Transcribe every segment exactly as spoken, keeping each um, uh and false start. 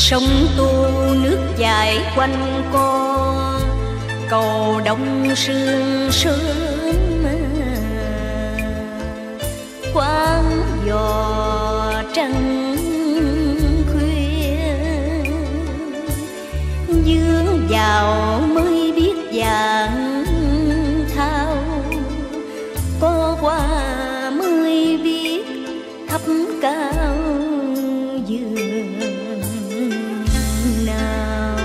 Sông tu nước dài quanh co, cầu đông sương sớm quán giò trăng khuya. Dương vào mới biết vàng thao, có qua mới biết thấp cao giường nào.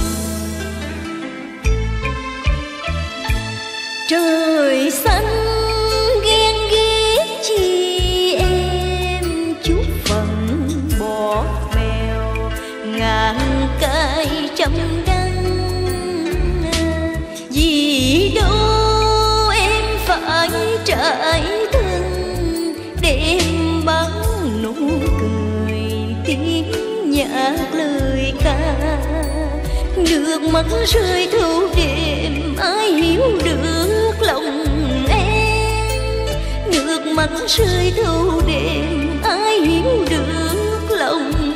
Trời xanh ghen ghét chi em, chút phận bỏ bèo ngàn cây trăm đắng. Vì đâu em phải trải thân, đêm bắn nụ cười tiếng nhạc lời ca. Nước mắt rơi thâu đêm ai hiểu được lòng em. Nước mắt rơi thâu đêm ai hiểu được lòng em.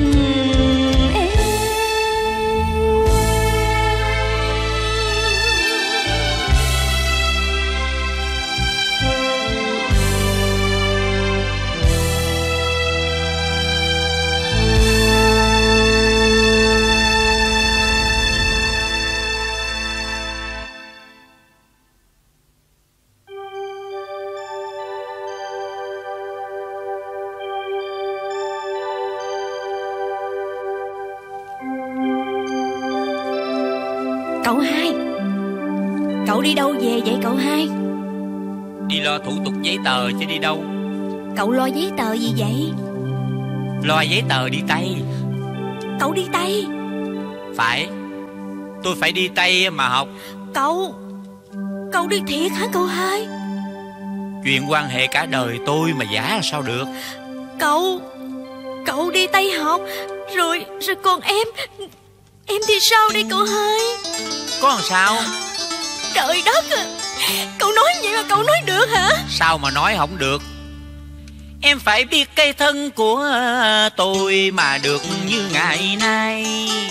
Cậu hai, cậu đi đâu về vậy cậu hai? Đi lo thủ tục giấy tờ chứ đi đâu. Cậu lo giấy tờ gì vậy? Lo giấy tờ đi Tây. Cậu đi Tây? Phải, tôi phải đi Tây mà học. Cậu, cậu đi thiệt hả cậu hai? Chuyện quan hệ cả đời tôi mà giả sao được. Cậu, cậu đi Tây học, rồi, rồi còn em, em thì sao đây cậu hai? Có làm sao? Trời đất à, cậu nói vậy mà cậu nói được hả? Sao mà nói không được. Em phải biết cái thân của tôi mà được như ngày nay.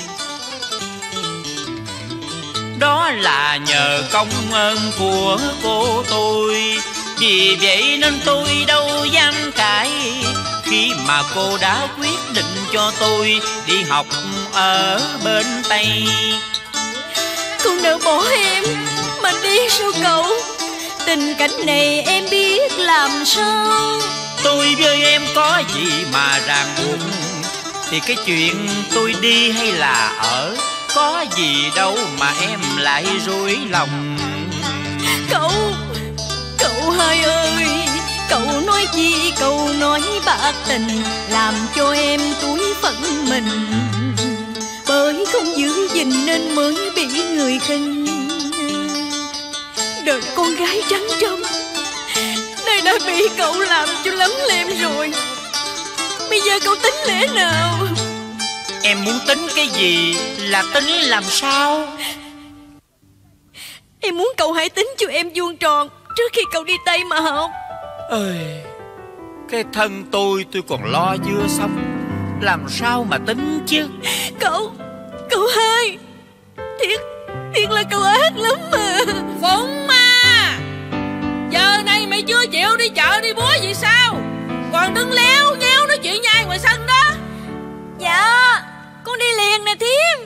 Đó là nhờ công ơn của cô tôi. Vì vậy nên tôi đâu dám cãi khi mà cô đã quyết định cho tôi đi học ở bên Tây. Cô nỡ bỏ em mà đi sao cậu? Tình cảnh này em biết làm sao. Tôi với em có gì mà ràng buộc, thì cái chuyện tôi đi hay là ở có gì đâu mà em lại rối lòng. Cậu, cậu hai ơi, cậu nói chi cậu nói bạc tình, làm cho em tủi phận mình. Bởi không giữ gìn nên mới bị người khinh. Đời con gái trắng trông nay đã bị cậu làm cho lấm lem rồi. Bây giờ cậu tính lẽ nào? Em muốn tính cái gì là tính làm sao? Em muốn cậu hãy tính cho em vuông tròn trước khi cậu đi Tây mà học. Ơi, cái thân tôi tôi còn lo chưa xong, làm sao mà tính chứ? Cậu, cậu hai, Thiệt, thiệt là cậu ác lắm mà. Phụng à, giờ này mày chưa chịu đi chợ đi búa vậy sao? Còn đứng léo nhéo nói chuyện nhai ngoài sân đó. Dạ, con đi liền nè thím.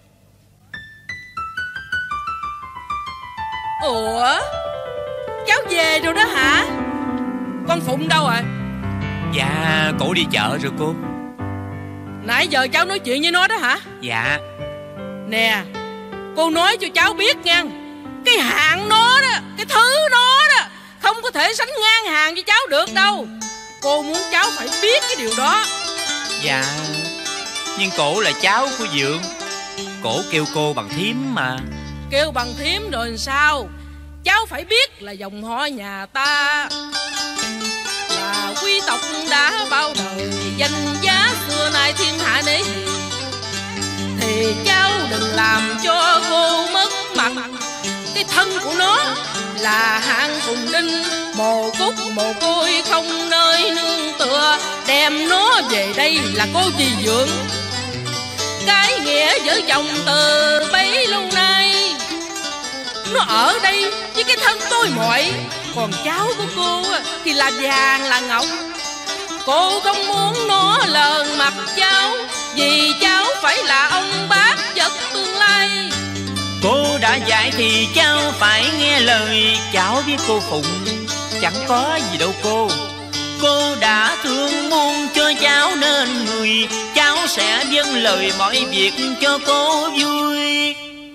Ủa, cháu về rồi đó hả? Con Phụng đâu rồi? Dạ, cổ đi chợ rồi cô. Nãy giờ cháu nói chuyện với nó đó hả? Dạ. Nè, cô nói cho cháu biết nha, cái hạng nó đó, cái thứ nó đó không có thể sánh ngang hàng với cháu được đâu. Cô muốn cháu phải biết cái điều đó. Dạ, nhưng cổ là cháu của Dượng, cổ kêu cô bằng thím mà. Kêu bằng thím rồi sao? Cháu phải biết là dòng họ nhà ta là quý tộc đã bao đời, danh giá xưa nay thiên hạ nể hiền. Thì cháu đừng làm cho cô mất mặt. Cái thân của nó là hạng phùng đinh, mồ cúc mồ côi không nơi nương tựa. Đem nó về đây là cô dì Dượng. cái nghĩa vợ chồng từ bấy lâu nay. Nó ở đây với cái thân tôi muội, còn cháu của cô thì là vàng là ngọc. Cô không muốn nó lờn mặt cháu, vì cháu phải là ông bác vật tương lai. Cô đã dạy thì cháu phải nghe lời, cháu biết cô phụng chẳng có gì đâu cô. Cô đã thương muôn cho cháu nên người, cháu sẽ vâng lời mọi việc cho cô vui.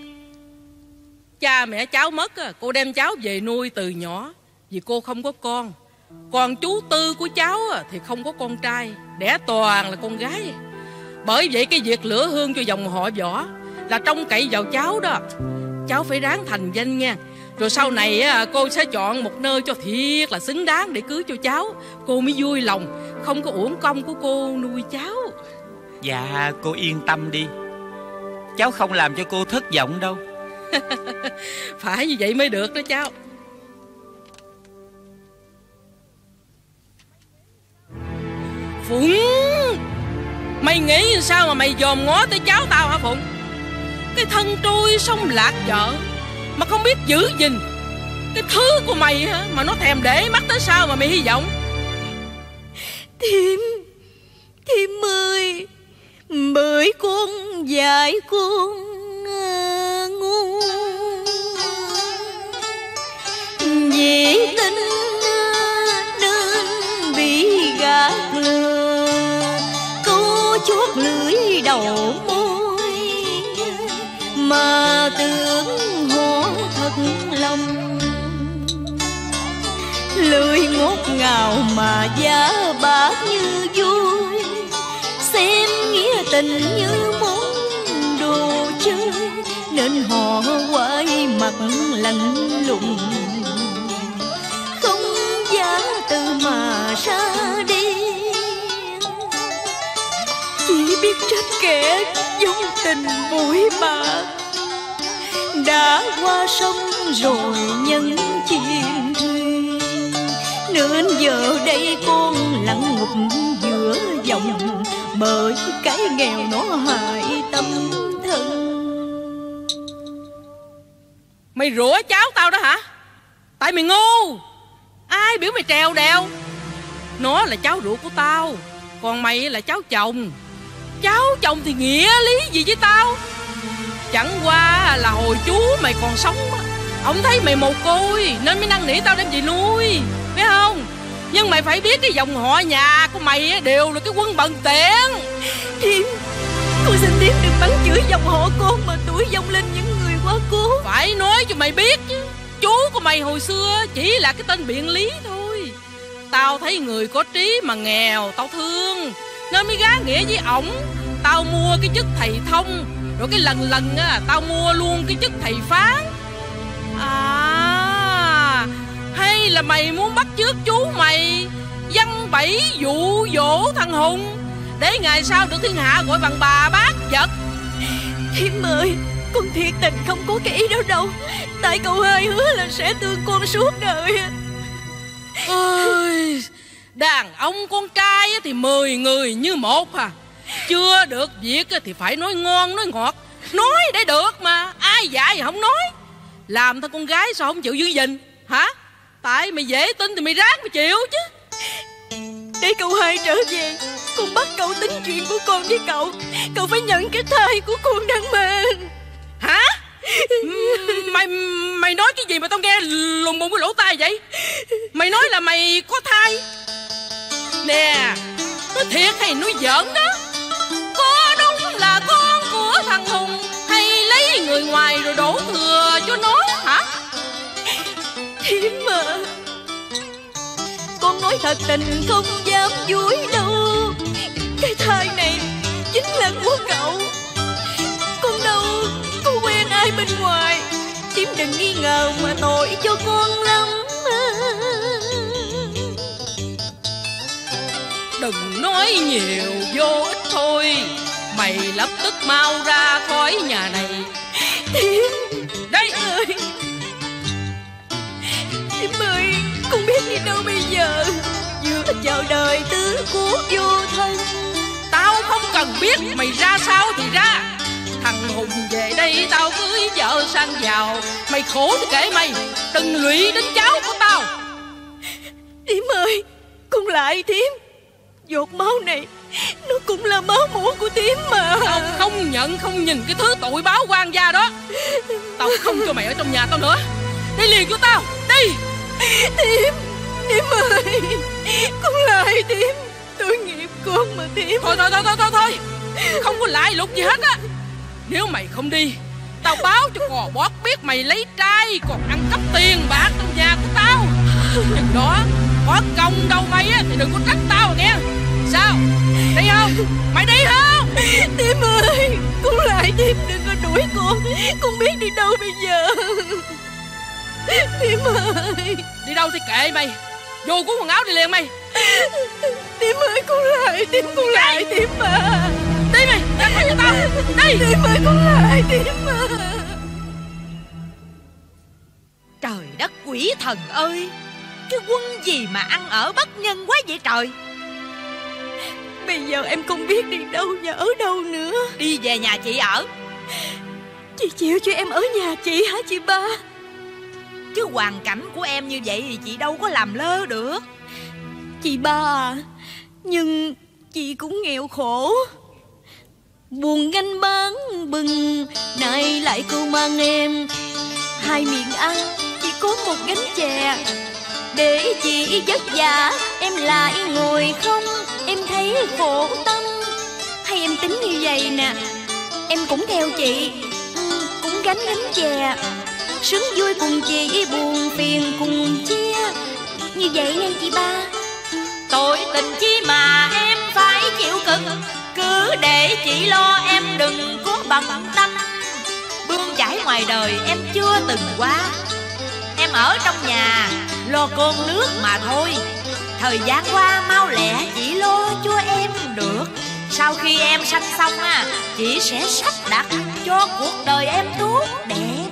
Cha mẹ cháu mất, cô đem cháu về nuôi từ nhỏ, vì cô không có con. Còn chú Tư của cháu thì không có con trai, đẻ toàn là con gái. Bởi vậy cái việc lửa hương cho dòng họ Võ là trông cậy vào cháu đó. Cháu phải ráng thành danh nha. Rồi sau này cô sẽ chọn một nơi cho thiệt là xứng đáng để cưới cho cháu. Cô mới vui lòng, không có uổng công của cô nuôi cháu. Dạ cô yên tâm đi, cháu không làm cho cô thất vọng đâu. Phải như vậy mới được đó cháu. Phụng, mày nghĩ sao mà mày dòm ngó tới cháu tao hả Phụng? Cái thân trôi sông lạc vợ mà không biết giữ gìn cái thứ của mày hả, mà nó thèm để mắt tới sao mà mày hy vọng? Thím, thím ơi, bởi con dạy con ngu, vì tin nên bị gạt lừa, câu chốt lưỡi đầu môi mà tưởng họ thật lòng. Lời ngọt ngào mà giá bạc như vui, xem nghĩa tình như món đồ chơi, nên họ quay mặt lạnh lùng, không giá từ mà ra đi. Chỉ biết trách kẻ dung tình bụi bạc, đã qua sông rồi nhân chìm thuyền, nên giờ đây con lặng ngục giữa dòng, bởi cái nghèo nó hại tâm thân. Mày rủa cháu tao đó hả? Tại mày ngu. Ai biểu mày trèo đèo? Nó là cháu ruột của tao, còn mày là cháu chồng. Cháu chồng thì nghĩa lý gì với tao? Chẳng qua là hồi chú mày còn sống, ông thấy mày mồ côi nên mới năn nỉ tao đem về nuôi, biết không? Nhưng mày phải biết cái dòng họ nhà của mày đều là cái quân bần tiện. Thím, cô xin thím đừng bắn chửi dòng họ con mà đuổi dòng lên những người quá cố. Phải nói cho mày biết chứ, chú của mày hồi xưa chỉ là cái tên biện lý thôi. Tao thấy người có trí mà nghèo tao thương, nên mới gá nghĩa với ổng. Tao mua cái chức thầy thông, rồi cái lần lần á tao mua luôn cái chức thầy phán. À, hay là mày muốn bắt chước chú mày văn bẫy dụ dỗ thằng Hùng, để ngày sau được thiên hạ gọi bằng bà bác vật? Thím ơi, con thiệt tình không có cái ý đó đâu. Tại cậu hai hứa là sẽ thương con suốt đời. Ôi, đàn ông con trai thì mười người như một à. Chưa được việc thì phải nói ngon nói ngọt, nói để được mà, ai dạy thì không nói. Làm thằng con gái sao không chịu giữ gìn hả? Tại mày dễ tin thì mày ráng mày chịu chứ. Để cậu hai trở về, con bắt cậu tính chuyện của con với cậu. Cậu phải nhận cái thai của con đang mang. Hả? Mày mày nói cái gì mà tao nghe lùng bùng cái lỗ tai vậy? Mày nói là mày có thai? Nè, nói thiệt hay nói giỡn đó? Có đúng là con của thằng Hùng, hay lấy người ngoài rồi đổ thừa cho nó hả? Thím à, con nói thật tình không dám dối đâu. Cái thai này chính là của cậu. Con đâu có quen ai bên ngoài. Thím đừng nghi ngờ mà tội cho con lắm. Đừng nói nhiều vô ích thôi. Mày lập tức mau ra khỏi nhà này. Thím đây ơi, thím ơi, con biết đi đâu bây giờ. Vừa chào đời tứ của vô thân. Tao không cần biết mày ra sao thì ra. Thằng Hùng về đây tao cưới vợ sang giàu. Mày khổ thì kệ mày, đừng lụy đến cháu của tao. Thím ơi, con lại thím. Giọt máu này nó cũng là máu mủ của thím mà. Tao không nhận không nhìn cái thứ tội báo quan gia đó. Tao không cho mày ở trong nhà tao nữa. Đi liền cho tao, đi. Thím, thím ơi, con lại thím. Tôi nghiệp con mà thím. Thôi thôi thôi thôi thôi thôi, không có lại lục gì hết á. Nếu mày không đi, tao báo cho cò bót biết mày lấy trai còn ăn cắp tiền bạc trong nhà của tao. Chừng đó có công đâu mày á thì đừng có trách tao nghe. Sao, đi không? Mày đi không? Thím ơi, con lại thím, đừng có đuổi con. Con biết đi đâu bây giờ. Thím ơi. Đi đâu thì kệ mày, vô cuốn quần áo đi liền mày. Thím ơi, con lại thím, con lại thím mà. Đi mày, ra khỏi cho tao. Đi. Thím ơi, con lại thím mà. Trời đất quỷ thần ơi, cái quân gì mà ăn ở bất nhân quá vậy trời. Bây giờ em không biết đi đâu và ở đâu nữa. Đi về nhà chị ở. Chị chịu cho em ở nhà chị hả chị ba? Chứ hoàn cảnh của em như vậy thì chị đâu có làm lơ được. Chị ba à, nhưng chị cũng nghèo khổ. Buồn ganh bán bừng, nay lại cô mang em hai miệng ăn, chỉ có một gánh chè. Để chị vất vả, em lại ngồi không. Em thấy khổ tâm. Hay em tính như vậy nè, em cũng theo chị, cũng gánh gánh chè. Sướng vui cùng chị, buồn phiền cùng chia. Như vậy nên chị ba. Tội tình chi mà em phải chịu cực. Cứ để chị lo em đừng có bận tâm. Bươn chải ngoài đời em chưa từng qua. Em ở trong nhà lo cơm nước mà thôi. Thời gian qua mau lẹ chị lo cho em được. Sau khi em sanh xong á, chị sẽ sắp đặt cho cuộc đời em tốt đẹp.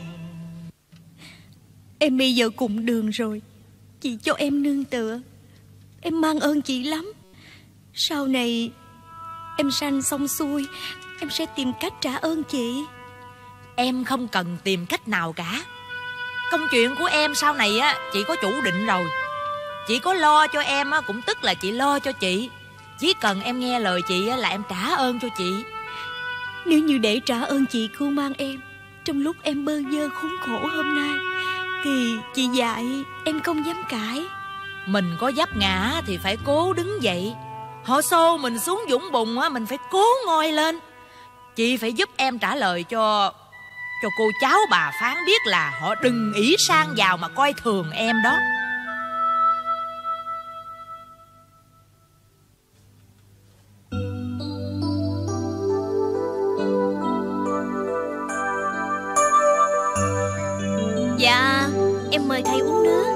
Em bây giờ cùng đường rồi, chị cho em nương tựa. Em mang ơn chị lắm. Sau này em sanh xong xuôi, em sẽ tìm cách trả ơn chị. Em không cần tìm cách nào cả. Công chuyện của em sau này á, chị có chủ định rồi. Chị có lo cho em á, cũng tức là chị lo cho chị. Chỉ cần em nghe lời chị á, là em trả ơn cho chị. Nếu như để trả ơn chị cưu mang em trong lúc em bơ vơ khốn khổ hôm nay, thì chị dạy em không dám cãi. Mình có vấp ngã thì phải cố đứng dậy. Họ xô mình xuống vũng bùn á, mình phải cố ngoi lên. Chị phải giúp em trả lời cho Cho cô cháu bà Phán biết là họ đừng ỷ sang giàu mà coi thường em đó. Dạ, em mời thầy uống nước.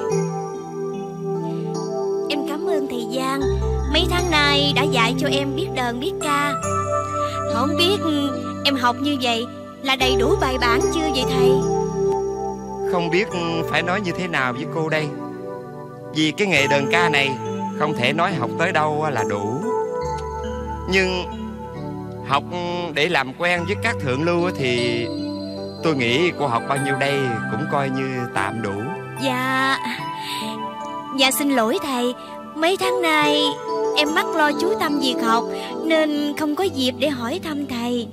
Em cảm ơn thầy Giang, mấy tháng nay đã dạy cho em biết đờn biết ca. Không biết em học như vậy là đầy đủ bài bản chưa vậy thầy? Không biết phải nói như thế nào với cô đây. Vì cái nghề đờn ca này không thể nói học tới đâu là đủ. Nhưng học để làm quen với các thượng lưu thì tôi nghĩ cô học bao nhiêu đây cũng coi như tạm đủ. Dạ Dạ xin lỗi thầy, mấy tháng nay em mắc lo chú tâm việc học nên không có dịp để hỏi thăm thầy.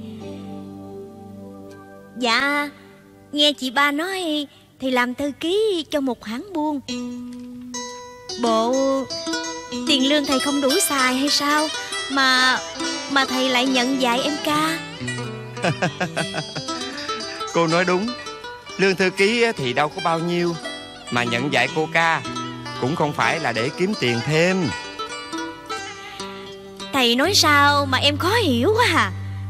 Dạ, nghe chị ba nói thầy làm thư ký cho một hãng buôn. Bộ tiền lương thầy không đủ xài hay sao Mà mà thầy lại nhận dạy em ca? Cô nói đúng. Lương thư ký thì đâu có bao nhiêu, mà nhận dạy cô ca cũng không phải là để kiếm tiền thêm. Thầy nói sao mà em khó hiểu quá à.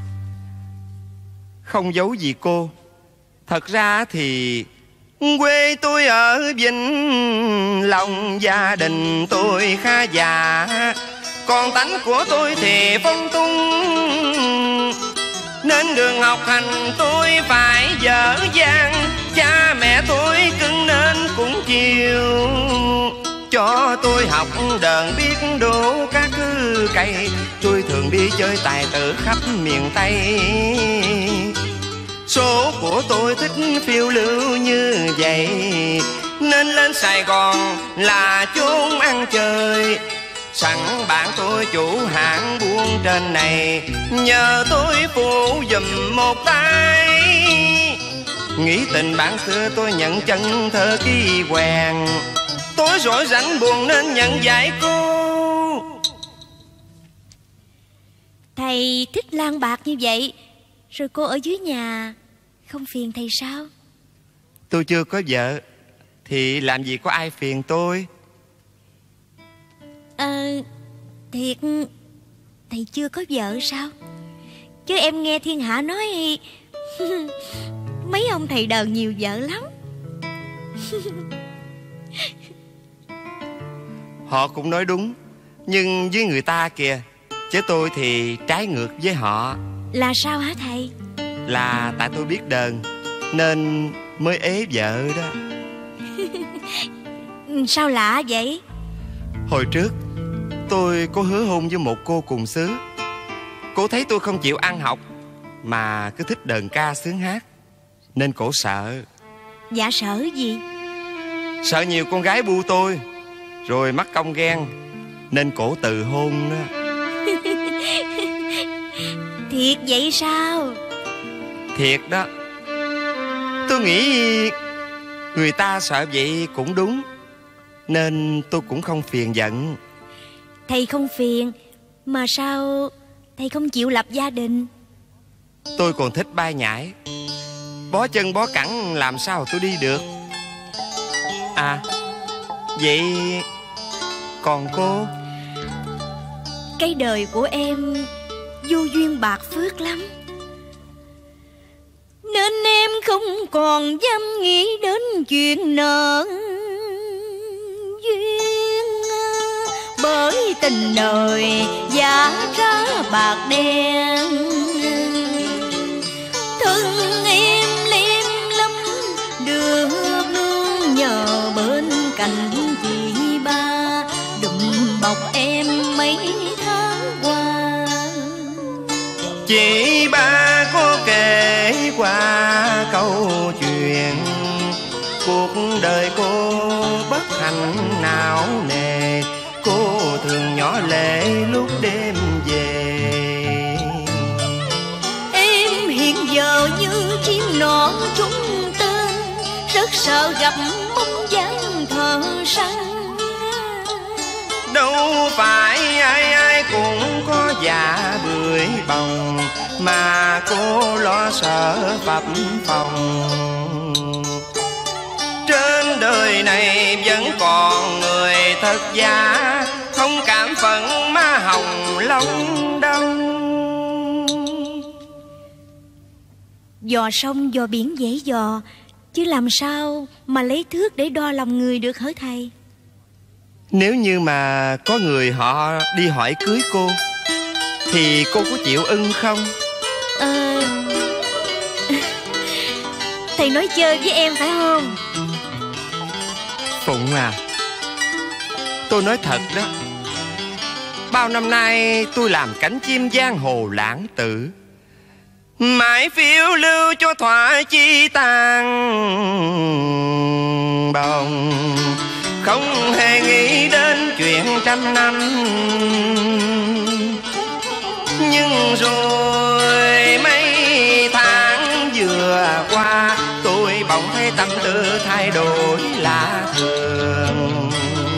Không giấu gì cô, thật ra thì quê tôi ở Vĩnh Long, gia đình tôi khá già, còn tánh của tôi thì phong tung, nên đường học hành tôi phải dở dang. Cha mẹ tôi cưng nên cũng chiều, cho tôi học đờn biết đổ các thứ cây. Tôi thường thường đi chơi tài tử khắp miền Tây. Số của tôi thích phiêu lưu như vậy, nên lên Sài Gòn là chốn ăn chơi. Sẵn bạn tôi chủ hãng buôn trên này, nhờ tôi phụ giùm một tay. Nghĩ tình bạn xưa tôi nhận chân thơ ký quèn, tối rỗi rảnh buồn nên nhận giải cô. Thầy thích lang bạc như vậy, rồi cô ở dưới nhà không phiền thầy sao? Tôi chưa có vợ, thì làm gì có ai phiền tôi. Ờ, thiệt thầy chưa có vợ sao? Chứ em nghe thiên hạ nói mấy ông thầy đờn nhiều vợ lắm. Họ cũng nói đúng, nhưng với người ta kìa, chứ tôi thì trái ngược với họ. Là sao hả thầy? Là tại tôi biết đờn nên mới ế vợ đó. Sao lạ vậy? Hồi trước tôi có hứa hôn với một cô cùng xứ. Cô thấy tôi không chịu ăn học mà cứ thích đờn ca sướng hát, nên cổ sợ. Dạ sợ gì? Sợ nhiều con gái bu tôi, rồi mắc công ghen, nên cổ từ hôn đó. Thiệt vậy sao? Thiệt đó. Tôi nghĩ người ta sợ vậy cũng đúng, nên tôi cũng không phiền giận. Thầy không phiền, mà sao thầy không chịu lập gia đình? Tôi còn thích bay nhảy, bó chân bó cẳng làm sao tôi đi được. À, vậy còn cô? Cái đời của em vô duyên bạc phước lắm, nên em không còn dám nghĩ đến chuyện nợ duyên. Bởi tình đời giá ra bạc đen, thân em liêm lắm được luôn nhờ bên cạnh chị ba, đùm bọc em mấy tháng qua. Chị ba có kể qua câu chuyện cuộc đời cô bất hạnh não nề. Cô thường nhỏ lệ lúc đêm về. Em hiện giờ như chim non trúng tên, rất sợ gặp bóng dáng thợ săn. Đâu phải ai ai cũng có dạ bưởi bồng, mà cô lo sợ phập phòng. Trên đời này vẫn còn người thật giả, không cảm phận má hồng long đông. Dò sông dò biển dễ dò, chứ làm sao mà lấy thước để đo lòng người được hả thầy? Nếu như mà có người họ đi hỏi cưới cô, thì cô có chịu ưng không? Ờ... Thầy nói chơi với em phải không? Phụng à, tôi nói thật đó. Bao năm nay tôi làm cánh chim giang hồ lãng tử, mãi phiêu lưu cho thỏa chi tàn bồng, không hề nghĩ đến chuyện trăm năm. Nhưng rồi mấy tháng vừa qua, tôi bỗng thấy tâm tư thay đổi lạ thường.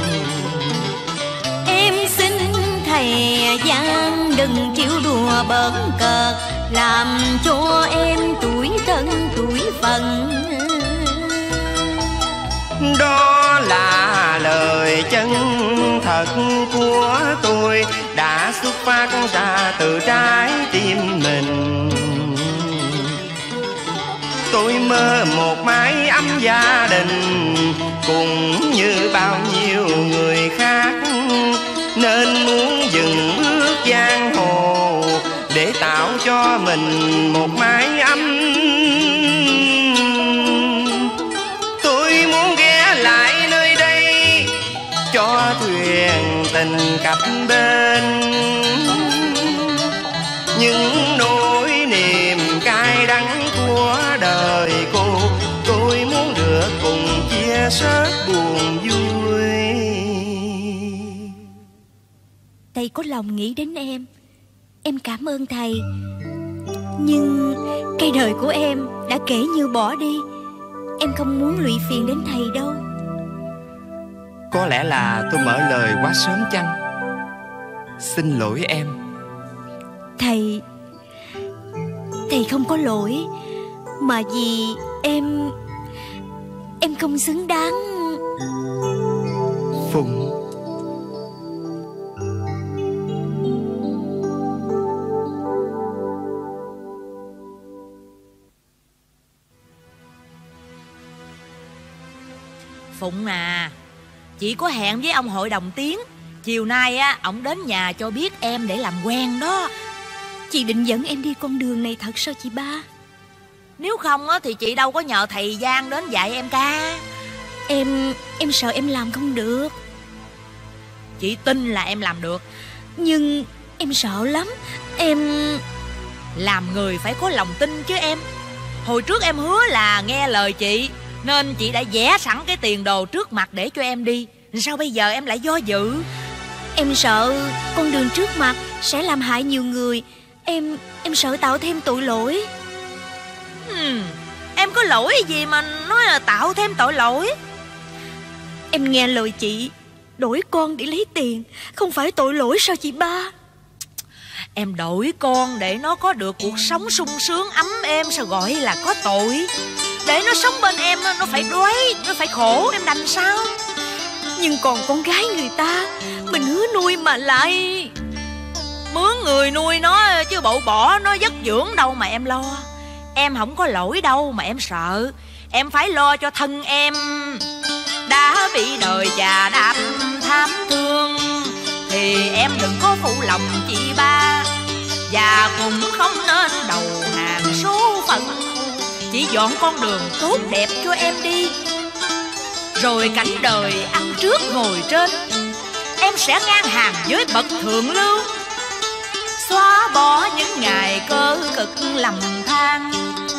Em xin thầy gian đừng chịu đùa bỡn cợt, làm cho em tủi thân tủi phận. Đó là lời chân thật của tôi, đã xuất phát ra từ trái tim mình. Tôi mơ một mái ấm gia đình, cũng như bao nhiêu người khác, nên muốn dừng bước giang hồ để tạo cho mình một mái ấm. Tôi muốn ghé lại nơi đây cho thuyền tình cập bên, nghe rất buồn vui. Thầy có lòng nghĩ đến em, em cảm ơn thầy. Nhưng cây đời của em đã kể như bỏ đi. Em không muốn lụy phiền đến thầy đâu. Có lẽ là tôi mở lời quá sớm chăng? Xin lỗi em. Thầy Thầy không có lỗi, mà vì em Em không xứng đáng. Phụng. Phụng à, chị có hẹn với ông hội đồng Tiến. Chiều nay á, ổng đến nhà cho biết em để làm quen đó. Chị định dẫn em đi con đường này thật sao chị ba? Nếu không á, thì chị đâu có nhờ thầy Giang đến dạy em ca. Em Em sợ em làm không được. Chị tin là em làm được. Nhưng em sợ lắm. Em... Làm người phải có lòng tin chứ em. Hồi trước em hứa là nghe lời chị, nên chị đã vẽ sẵn cái tiền đồ trước mặt để cho em đi. Sao bây giờ em lại do dự? Em sợ con đường trước mặt sẽ làm hại nhiều người. Em Em sợ tạo thêm tội lỗi. hmm, Em có lỗi gì mà nói là tạo thêm tội lỗi? Em nghe lời chị, đổi con để lấy tiền không phải tội lỗi sao chị ba? Em đổi con để nó có được cuộc sống sung sướng ấm êm sao gọi là có tội? Để nó sống bên em nó phải đói, nó phải khổ, em đành sao? Nhưng còn con gái người ta, mình hứa nuôi mà lại... Mướn người nuôi nó chứ bộ bỏ nó dất dưỡng đâu mà em lo. Em không có lỗi đâu mà em sợ. Em phải lo cho thân em. Đã bị đời chà đạp tham thương thì em đừng có phụ lòng chị ba. Và cũng không nên đầu hàng số phận. Chỉ dọn con đường tốt đẹp cho em đi, rồi cảnh đời ăn trước ngồi trên. Em sẽ ngang hàng với bậc thượng lưu, xóa bỏ những ngày cơ cực lầm than.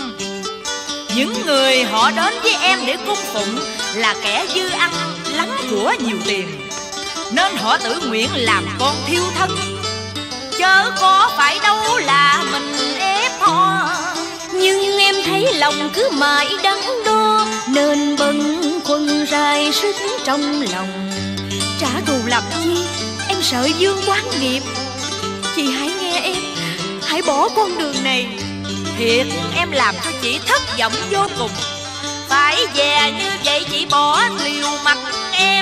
Những người họ đến với em để cung phụng là kẻ dư ăn lắm của nhiều tiền, nên họ tự nguyện làm con thiêu thân, chớ có phải đâu là mình ép họ. Nhưng em thấy lòng cứ mãi đắn đo, nên bâng khuâng rai sức trong lòng. Trả thù làm chi, em sợ dương quán nghiệp. Chị hãy nghe em, hãy bỏ con đường này. Thiệt em làm cho chị thất vọng vô cùng. Phải về như vậy chị bỏ liều mặt em.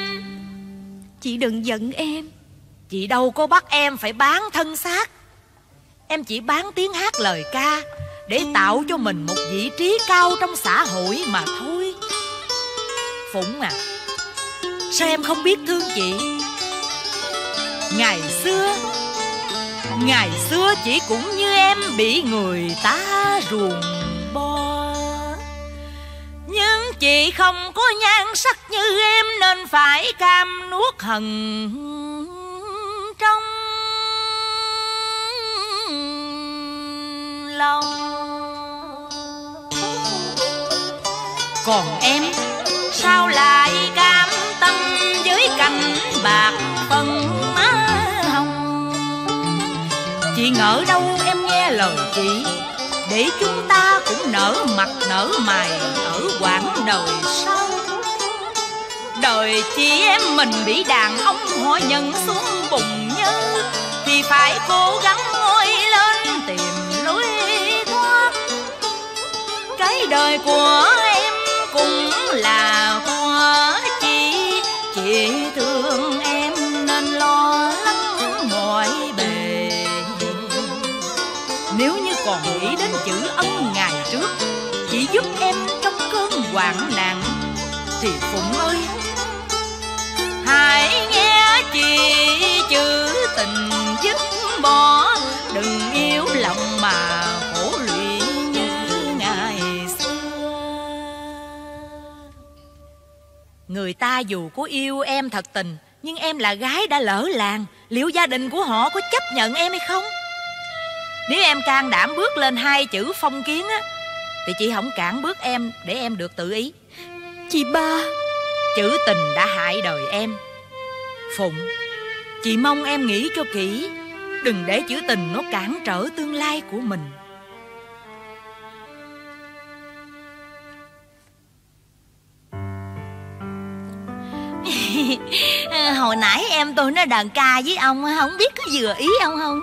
Chị đừng giận em. Chị đâu có bắt em phải bán thân xác. Em chỉ bán tiếng hát lời ca để tạo cho mình một vị trí cao trong xã hội mà thôi. Phụng à, sao em không biết thương chị? Ngày xưa Ngày xưa chị cũng như em bị người ta ruồng bo. Nhưng chị không có nhan sắc như em, nên phải cam nuốt hận trong lòng. Còn em sao lại cam tâm với cảnh bạc phân má hồng? Chị ngỡ đâu em nghe lời chị, để chúng ta cũng nở mặt nở mày ở quãng đời sau. Đời chị em mình bị đàn ông họ nhận xuống bùn nhơ, thì phải cố gắng ngoi lên tìm lối thoát. Cái đời của em cũng là của chị, chị thương em nên lo lắng mọi bề. Nếu như còn nghĩ đến chữ ân ngày trước chị giúp em trong cơn hoạn nạn, thì Phụng ơi, hãy nghe chị chữ tình dứt bỏ. Đừng yếu lòng mà khổ lụy như ngày xưa. Người ta dù có yêu em thật tình, nhưng em là gái đã lỡ làng, liệu gia đình của họ có chấp nhận em hay không? Nếu em can đảm bước lên hai chữ phong kiến á, thì chị không cản bước em để em được tự ý. Chị ba. Chữ tình đã hại đời em. Phụng, chị mong em nghĩ cho kỹ, đừng để chữ tình nó cản trở tương lai của mình. Hồi nãy em tôi nói đàn ca với ông, không biết có vừa ý ông không?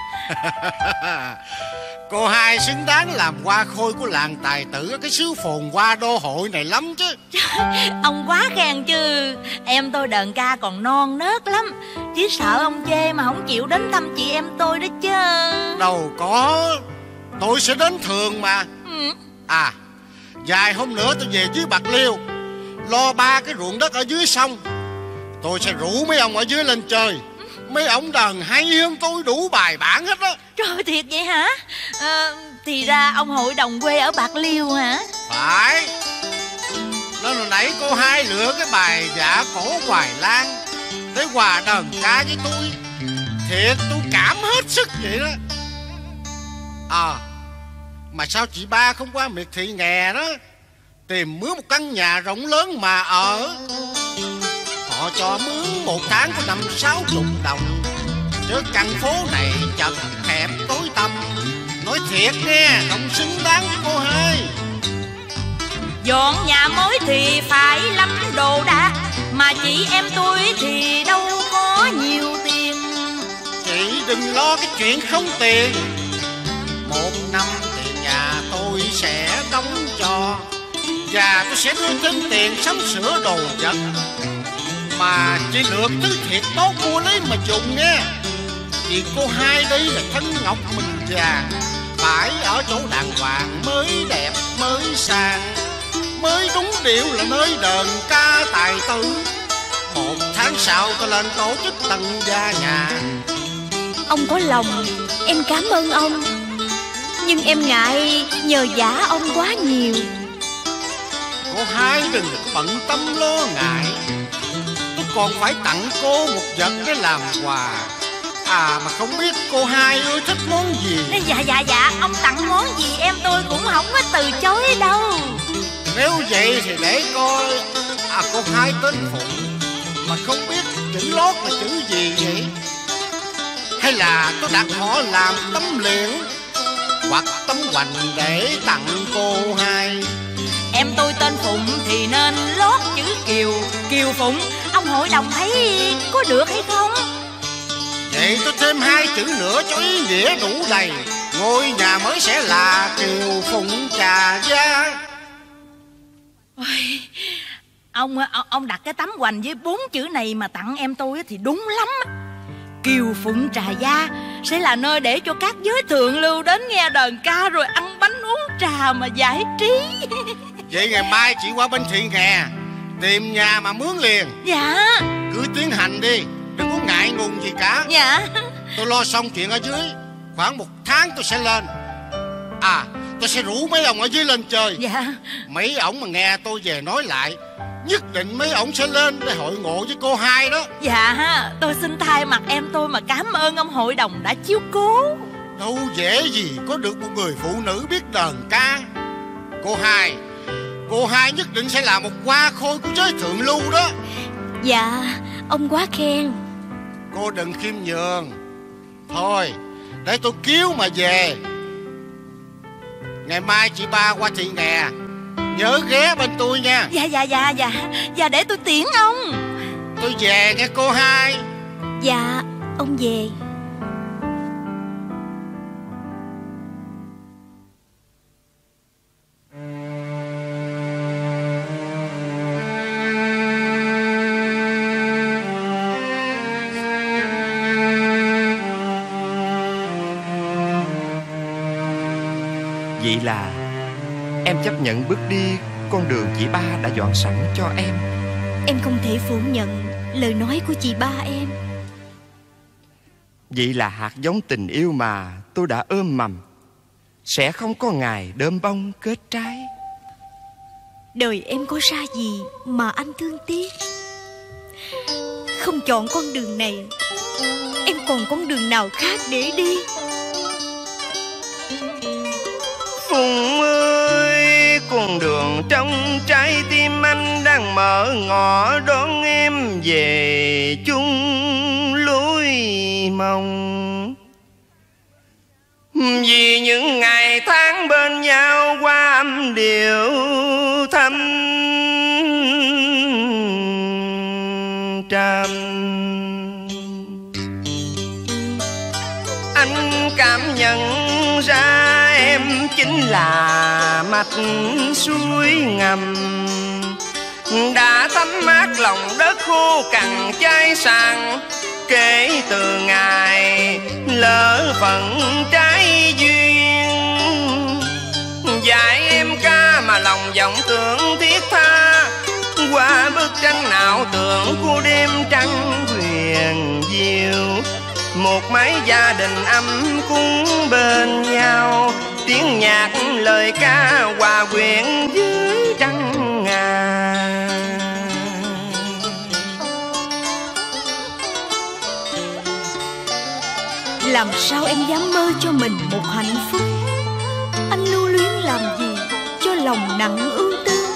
Cô hai xứng đáng làm hoa khôi của làng tài tử ở cái xứ phồn hoa đô hội này lắm chứ. Ông quá khen chứ. Em tôi đàn ca còn non nớt lắm, chỉ sợ ông chê mà không chịu đến thăm chị em tôi đó chứ. Đâu có, tôi sẽ đến thường mà. Ừ. À, vài hôm nữa tôi về dưới Bạc Liêu, lo ba cái ruộng đất ở dưới sông. Tôi sẽ rủ mấy ông ở dưới lên chơi. Mấy ông đàn hay hơn tôi đủ bài bản hết á. Trời, thiệt vậy hả? À, thì ra ông hội đồng quê ở Bạc Liêu hả? Phải. Nên hồi nãy cô hai lựa cái bài dạ cổ Hoài Lan để hòa đờn ca với tôi. Thiệt tôi cảm hết sức vậy đó. À, mà sao chị ba không qua miệt thị nghè đó, tìm mướn một căn nhà rộng lớn mà ở. Họ cho mướn một tháng có năm sáu chục đồng, chứ căn phố này chật hẹp tối tăm. Nói thiệt nghe, không xứng đáng với cô hai. Dọn nhà mới thì phải lắm đồ đạc, mà chị em tôi thì đâu có nhiều tiền. Chị đừng lo cái chuyện không tiền. Một năm tiền nhà tôi sẽ đóng cho, và tôi sẽ đưa thêm tiền sắm sửa đồ vật. Mà chỉ lượt thứ thiệt tốt mua lấy mà dùng nghe. Vì cô hai đây là thân ngọc mình già, phải ở chỗ đàng hoàng mới đẹp mới sang, mới đúng điệu là nơi đờn ca tài tử. Một tháng sau tôi lên tổ chức tận gia nhà. Ông có lòng, em cảm ơn ông, nhưng em ngại nhờ vả ông quá nhiều. Cô hai đừng bận tâm lo ngại, tôi còn phải tặng cô một vật để làm quà. À mà không biết cô hai ưa thích món gì? Dạ dạ dạ, ông tặng món gì em tôi cũng không có từ chối đâu. Nếu vậy thì để coi. À, cô hai tên Phụng mà không biết chữ lót là chữ gì vậy? Hay là tôi đặt họ làm tấm liễn hoặc tấm hoành để tặng cô hai? Em tôi tên Phụng thì nên lót chữ Kiều, Kiều Phụng. Ông hội đồng thấy có được hay không? Vậy tôi thêm hai chữ nữa cho ý nghĩa đủ đầy. Ngôi nhà mới sẽ là Kiều Phụng Trà Gia. Ôi, ông, ông đặt cái tấm hoành với bốn chữ này mà tặng em tôi thì đúng lắm. Kiều Phụng Trà Gia sẽ là nơi để cho các giới thượng lưu đến nghe đờn ca rồi ăn bánh uống trà mà giải trí. Vậy ngày mai chị qua bên thị nghè tìm nhà mà mướn liền. Dạ. Cứ tiến hành đi, đừng có ngại ngùng gì cả. Dạ. Tôi lo xong chuyện ở dưới, khoảng một tháng tôi sẽ lên. À, tôi sẽ rủ mấy ông ở dưới lên chơi. Dạ. Mấy ổng mà nghe tôi về nói lại, nhất định mấy ổng sẽ lên để hội ngộ với cô hai đó. Dạ, tôi xin thay mặt em tôi mà cảm ơn ông hội đồng đã chiếu cố. Đâu dễ gì có được một người phụ nữ biết đờn ca. Cô hai, cô hai nhất định sẽ là một hoa khôi của giới thượng lưu đó. Dạ, ông quá khen. Cô đừng khiêm nhường. Thôi, để tôi cứu mà về. Ngày mai chị ba qua thị nghè, nhớ ghé bên tôi nha. Dạ dạ dạ dạ. Dạ để tôi tiễn ông. Tôi về nghe cô hai. Dạ, ông về. Vậy là em chấp nhận bước đi con đường chị ba đã dọn sẵn cho em. Em không thể phủ nhận lời nói của chị ba em. Vậy là hạt giống tình yêu mà tôi đã ươm mầm sẽ không có ngày đơm bông kết trái. Đời em có ra gì mà anh thương tiếc. Không chọn con đường này, em còn con đường nào khác để đi? Phụng ơi, con đường trong trái tim anh chàng mở ngõ đón em về chung lối mong. Vì những ngày tháng bên nhau qua âm điệu thăm trầm, anh cảm nhận ra em chính là mạch suối ngầm đã thấm mát lòng đất khô cằn chai sàn. Kể từ ngày lỡ phận trái duyên, dạy em ca mà lòng vọng tưởng thiết tha qua bức tranh ảo tưởng của đêm trăng huyền diệu. Một mái gia đình ấm cúng bên nhau, tiếng nhạc lời ca hòa quyện dưới trăng ngà. Làm sao em dám mơ cho mình một hạnh phúc? Anh lưu luyến làm gì cho lòng nặng ưu tư?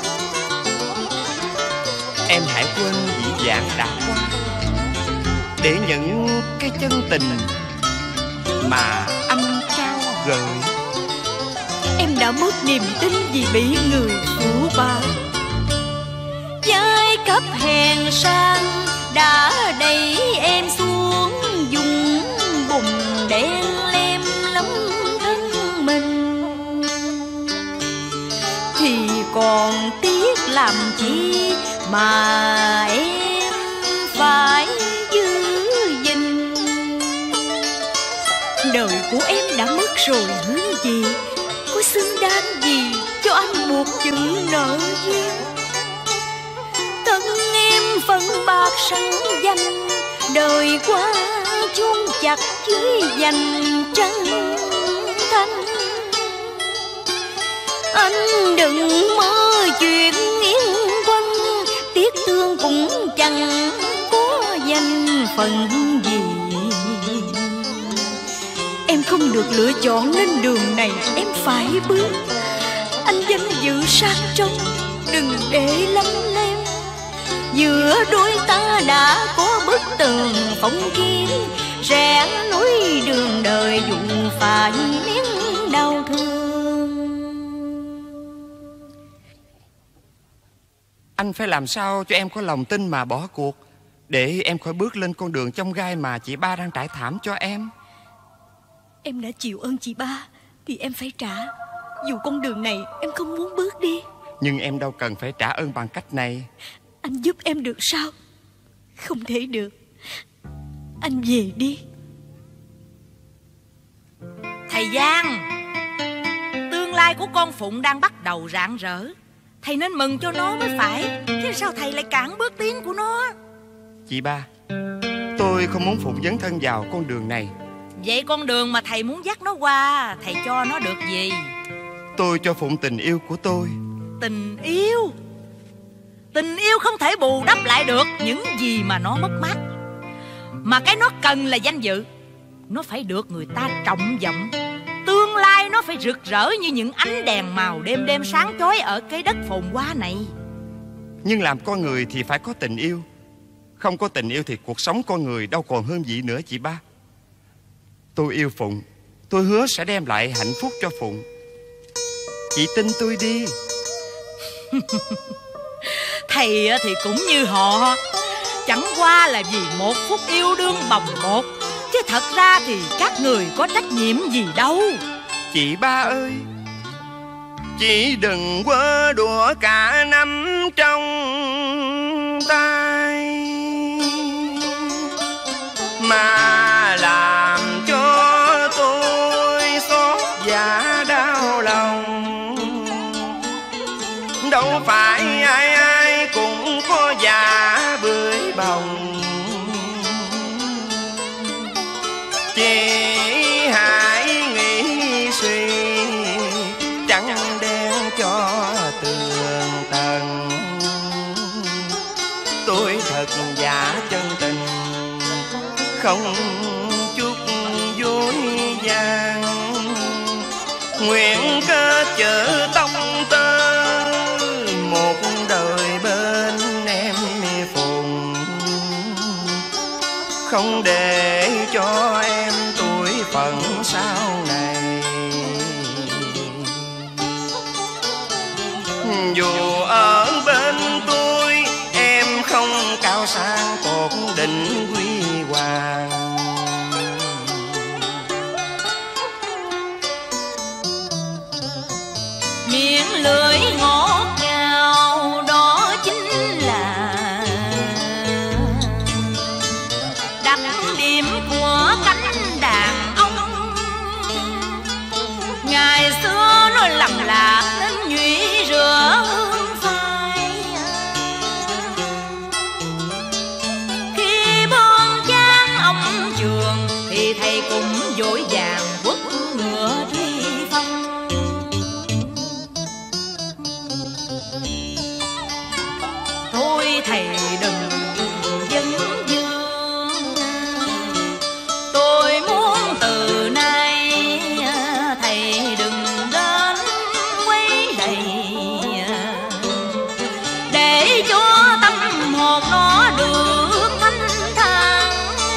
Em hãy quên dĩ vãng đã qua, để những cái chân tình mà anh trao gửi. Em đã mất niềm tin vì bị người phụ bạc. Giai cấp hèn sang đã đẩy em xuống vùng bùn đen lem lắm thân mình, thì còn tiếc làm chi mà em phải giữ gìn. Đời của em đã mất rồi hướng gì, có xứng đáng gì cho anh buộc chữ nợ duyên. Thân em phân bạc sẵn danh, đời qua chôn chặt dưới dành trăng thanh. Anh đừng mơ chuyện yên quanh, tiếc thương cũng chẳng có danh phần gì. Em không được lựa chọn nên đường này em phải bước. Anh danh dự sang trong, đừng để lắm lem. Giữa đôi ta đã có bức tường phong kiến, rẽ lối đường đời dù phải nén đau thương. Anh phải làm sao cho em có lòng tin mà bỏ cuộc, để em khỏi bước lên con đường chông gai mà chị ba đang trải thảm cho em. Em đã chịu ơn chị ba thì em phải trả, dù con đường này em không muốn bước đi. Nhưng em đâu cần phải trả ơn bằng cách này. Anh giúp em được sao? Không thể được. Anh về đi. Thầy Giang, tương lai của con Phụng đang bắt đầu rạng rỡ, thầy nên mừng cho nó mới phải, chứ sao thầy lại cản bước tiến của nó? Chị ba, tôi không muốn Phụng dấn thân vào con đường này. Vậy con đường mà thầy muốn dắt nó qua, thầy cho nó được gì? Tôi cho Phụng tình yêu của tôi. Tình yêu? Tình yêu không thể bù đắp lại được những gì mà nó mất mát. Mà cái nó cần là danh dự. Nó phải được người ta trọng vọng. Tương lai nó phải rực rỡ như những ánh đèn màu đêm đêm sáng chói ở cái đất phồn hoa này. Nhưng làm con người thì phải có tình yêu. Không có tình yêu thì cuộc sống con người đâu còn hơn gì nữa chị ba. Tôi yêu Phụng, tôi hứa sẽ đem lại hạnh phúc cho Phụng. Chị tin tôi đi. Thầy thì cũng như họ, chẳng qua là vì một phút yêu đương bồng bột, chứ thật ra thì các người có trách nhiệm gì đâu. Chị ba ơi, chị đừng quơ đùa cả năm trong tay, mà làm cho tôi xót dạ đau lòng. Đâu phải ai ai cũng có dạ bưởi bồng, chị hãy nghĩ suy trắng đen cho tường tầng. Tôi thật giả chân tình, không chút dối gian, nguyện kết chữ tông tơ một đời bên không để cho em tuổi phận sau này. Dù ở bên tôi em không cao sang cột định quy hoàng, miệng lưỡi ngọt ngào đó chính là đặc điểm của cánh đàn ông. Ngày xưa nó lầm lạc nên nhụy rửa hương phai, khi bon chan ông trường thì thầy cũng vội vàng quất ngựa truy phong. Thôi thầy đừng dấn dương, tôi muốn từ nay thầy đừng đến quấy rầy, để cho tâm hồn nó được thanh thản.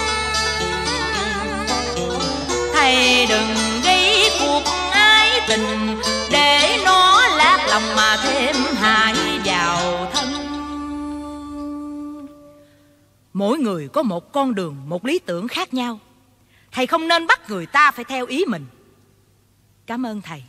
Thầy đừng gây cuộc ái tình để nó lát lòng mà thêm hại vào thân. Mỗi người có một con đường, một lý tưởng khác nhau. Thầy không nên bắt người ta phải theo ý mình. Cảm ơn thầy.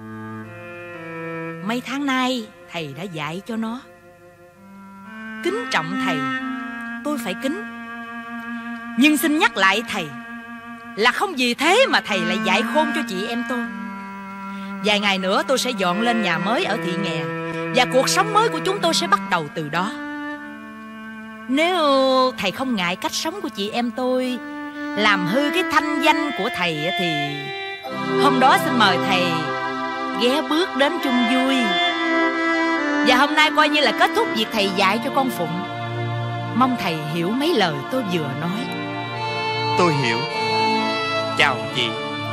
Mấy tháng nay thầy đã dạy cho nó. Kính trọng thầy, tôi phải kính. Nhưng xin nhắc lại thầy là không vì thế mà thầy lại dạy khôn cho chị em tôi. Vài ngày nữa tôi sẽ dọn lên nhà mới ở Thị Nghè, và cuộc sống mới của chúng tôi sẽ bắt đầu từ đó. Nếu thầy không ngại cách sống của chị em tôi làm hư cái thanh danh của thầy thì hôm đó xin mời thầy ghé bước đến chung vui. Và hôm nay coi như là kết thúc việc thầy dạy cho con Phụng. Mong thầy hiểu mấy lời tôi vừa nói. Tôi hiểu. Chào chị.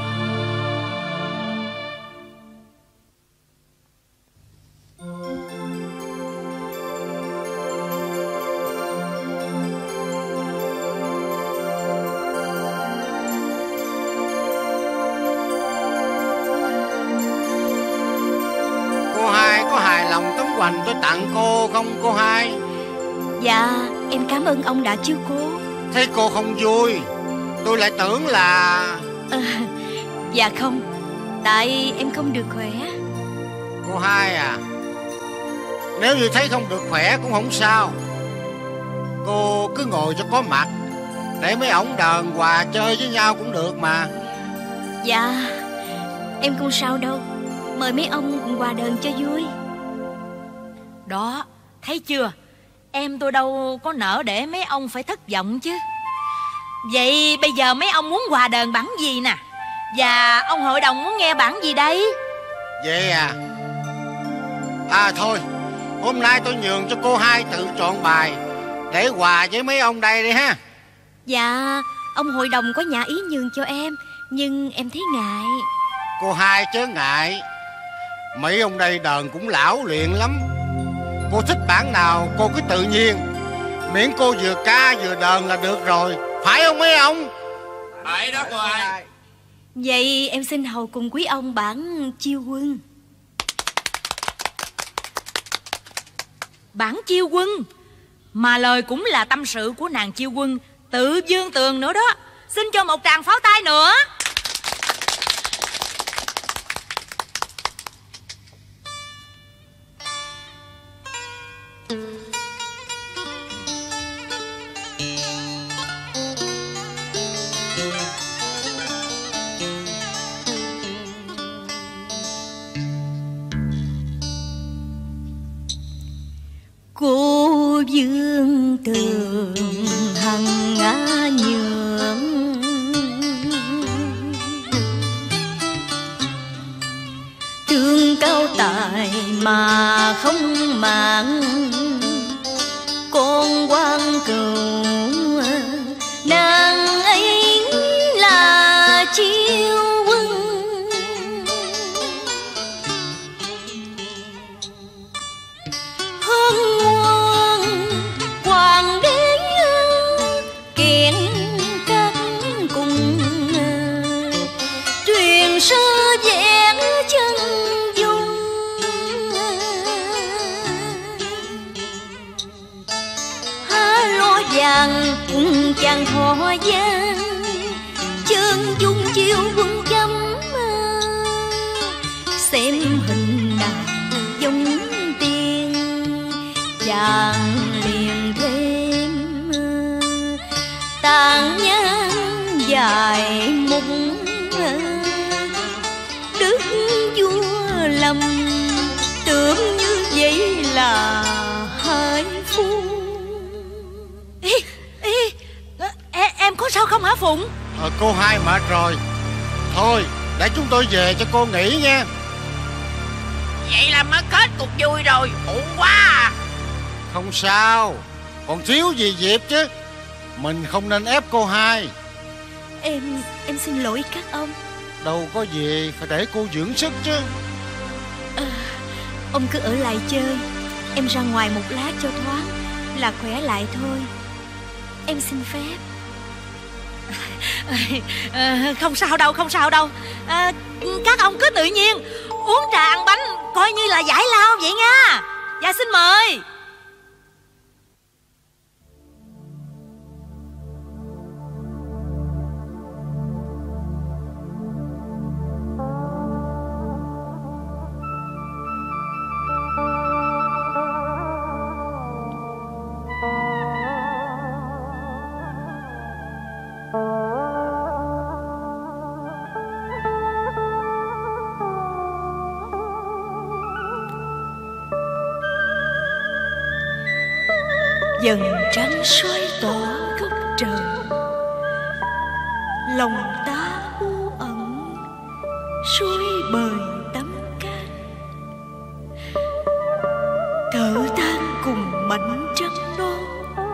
Hoành tôi tặng cô không cô Hai? Dạ em cảm ơn ông đã chiếu cố. Thế cô không vui, tôi lại tưởng là... à, Dạ không, tại em không được khỏe. Cô Hai à, nếu như thấy không được khỏe cũng không sao. Cô cứ ngồi cho có mặt, để mấy ổng đờn hòa chơi với nhau cũng được mà. Dạ em không sao đâu. Mời mấy ông cùng hòa đờn cho vui. Đó, thấy chưa? Em tôi đâu có nỡ để mấy ông phải thất vọng chứ. Vậy bây giờ mấy ông muốn hòa đờn bản gì nè? Và ông hội đồng muốn nghe bản gì đây? Vậy à? À thôi, hôm nay tôi nhường cho cô Hai tự chọn bài để hòa với mấy ông đây đi ha. Dạ, ông hội đồng có nhã ý nhường cho em, nhưng em thấy ngại. Cô Hai chớ ngại, mấy ông đây đờn cũng lão luyện lắm. Cô thích bản nào cô cứ tự nhiên, miễn cô vừa ca vừa đờn là được rồi. Phải không mấy ông? Phải đó cô Hai. Vậy em xin hầu cùng quý ông bản Chiêu Quân. Bản Chiêu Quân? Mà lời cũng là tâm sự của nàng Chiêu Quân tự dương tường nữa đó. Xin cho một tràng pháo tay nữa. Cô dương tường hằng ngã nhường, trương cao tài mà không màng. Con quan cừu nàng ấy là Chiêu Quân. Hân ngoan hoàng đế kiện chàng cùng chàng thọ gian, chân dung chiêu quân chấm xem hình đàn giống tiên. Chàng liền thêm tàn nhang dài mục đức vua lâm, tưởng như vậy là hai phu. Ê, ê, em, em có sao không hả Phụng? Ờ, cô hai mệt rồi. Thôi để chúng tôi về cho cô nghỉ nha. Vậy là mới kết cục vui rồi. Ổn quá à. Không sao, còn thiếu gì Diệp chứ. Mình không nên ép cô hai. Em, em xin lỗi các ông. Đâu có gì, phải để cô dưỡng sức chứ. à, Ông cứ ở lại chơi, em ra ngoài một lát cho thoáng là khỏe lại thôi. Em xin phép. à, Không sao đâu, không sao đâu. à, Các ông cứ tự nhiên uống trà ăn bánh, coi như là giải lao vậy nha. Dạ xin mời. Dần trắng soi tỏ góc trời, lòng ta u ẩn suối bời tắm cát. Thở than cùng mảnh trăng non,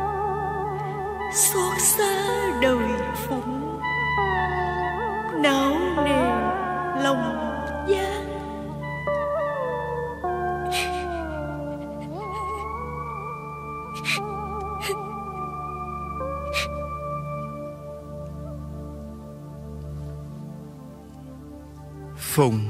xót xa đời phụng não nề lòng gian. Phụng.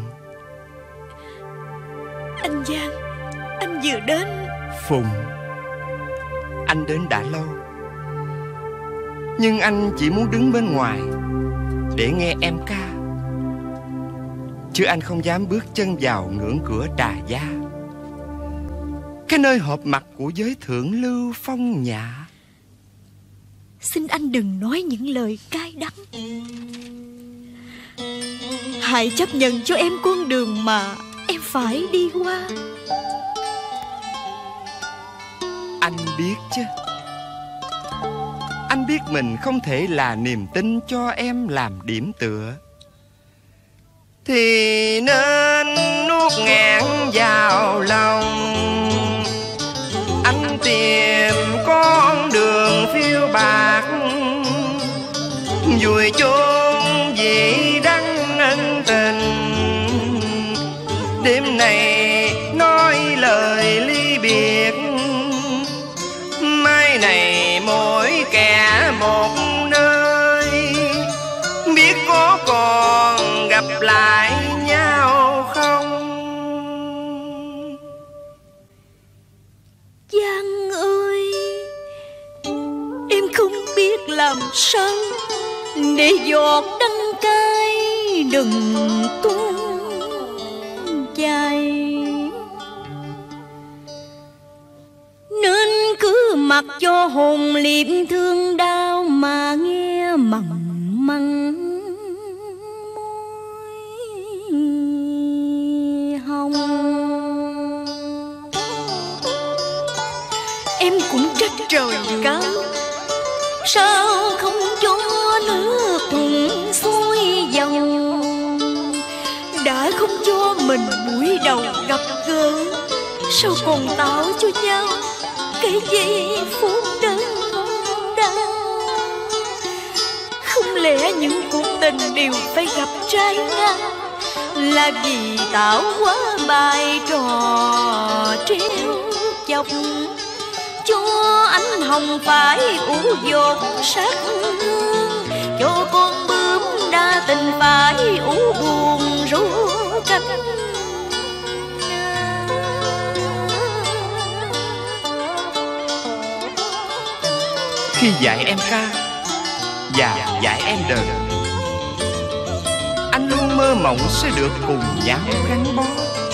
Anh Giang, anh vừa đến. Phụng, anh đến đã lâu, nhưng anh chỉ muốn đứng bên ngoài để nghe em ca, chứ anh không dám bước chân vào ngưỡng cửa Trà Gia, cái nơi họp mặt của giới thượng lưu phong nhã. Xin anh đừng nói những lời cay đắng, hãy chấp nhận cho em con đường mà em phải đi qua. Anh biết chứ, anh biết mình không thể là niềm tin cho em làm điểm tựa, thì nên nuốt ngàn vào lòng. Anh tìm con đường phiêu bạc, vùi chôn vị đắng ân tình. Đêm này nói lời ly biệt, mai này mỗi kẻ một nơi. Biết có còn gặp lại nhau không? Giang ơi, em không biết làm sao để giọt đắng cay đừng tuôn chảy, nên cứ mặc cho hồn liệp thương đau mà nghe mặn mặn môi hồng. Em cũng trách trời cao, sao không cho nước cùng xuôi dòng, đã không cho mình buổi đầu gặp gỡ, sao còn tạo cho nhau cái giây phút đơn đau. Không lẽ những cuộc tình đều phải gặp trái ngang, là vì tạo quá bài trò trêu chọc, cho ánh hồng phải ủ dột sắc hương, cho con bướm đa tình phải ủ buồn ru cánh. khi dạy em ca và dạy em đời. Anh luôn mơ mộng sẽ được cùng nhau gắn bó,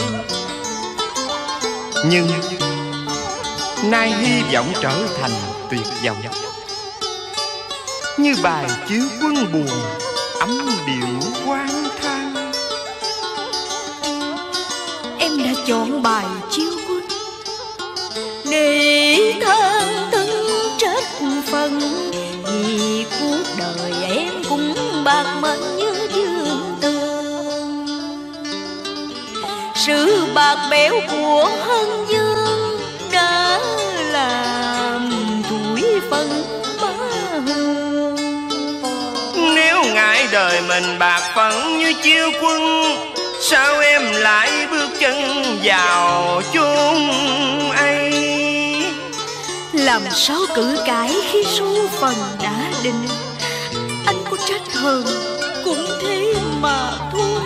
nhưng nay hy vọng trở thành tuyệt vọng, như bài chiếu quân buồn ấm điệu quang thang. Em đã chọn bài chiếu quân để than thân trách phận, vì cuộc đời em cũng bạc mệnh như dương tường. Sự bạc bẽo của hân dương đã làm tuổi phận ba hương. Nếu ngại đời mình bạc phận như chiêu quân, sao em lại bước chân vào chốn ấy? Làm sao cự cãi khi số phận đã định, anh có trách hơn cũng thế mà thôi.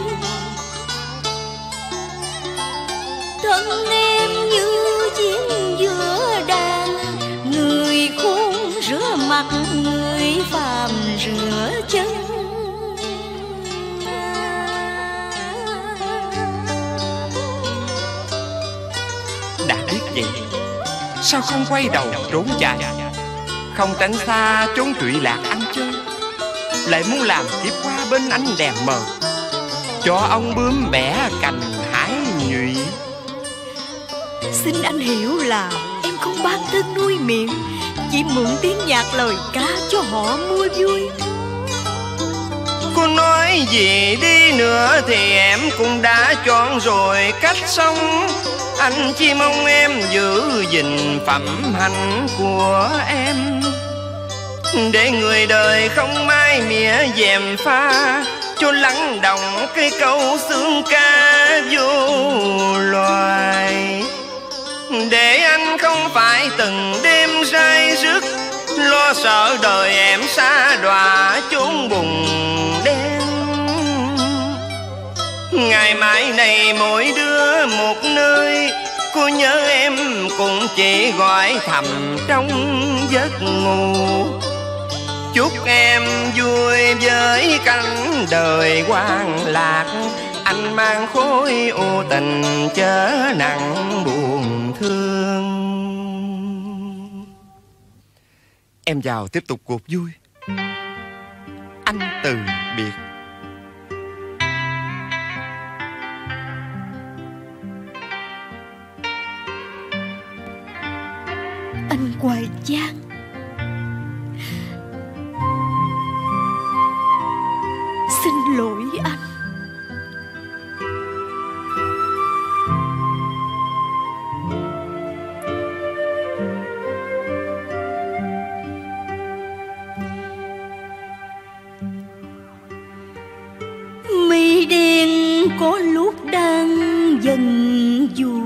Thân em như chiếc giữa đàn, người khôn rửa mặt, người phàm rửa chân. Đã biết vậy, sao không quay đầu trốn chạy, không tránh xa trốn trụy lạc ăn chơi, lại muốn làm tiếp qua bên ánh đèn mờ, cho ông bướm bẻ cành hái nhụy. Xin anh hiểu là em không bán thân nuôi miệng, chỉ mượn tiếng nhạc lời ca cho họ mua vui. Cô nói gì đi nữa thì em cũng đã chọn rồi cách sống. Anh chỉ mong em giữ gìn phẩm hạnh của em, để người đời không mai mỉa dèm pha, cho lắng động cái câu xương ca vô loài. Để anh không phải từng đêm say giấc, lo sợ đời em xa đọa chốn bùn đen. Ngày mai này mỗi đứa một nơi, cô nhớ em cũng chỉ gọi thầm trong giấc ngủ. Chúc em vui với cánh đời hoang lạc, anh mang khối u tình chớ nặng buồn thương. Em vào tiếp tục cuộc vui. Anh từ biệt. Anh Hoài Giang, xin lỗi anh. Mây đen có lúc đang dần dù,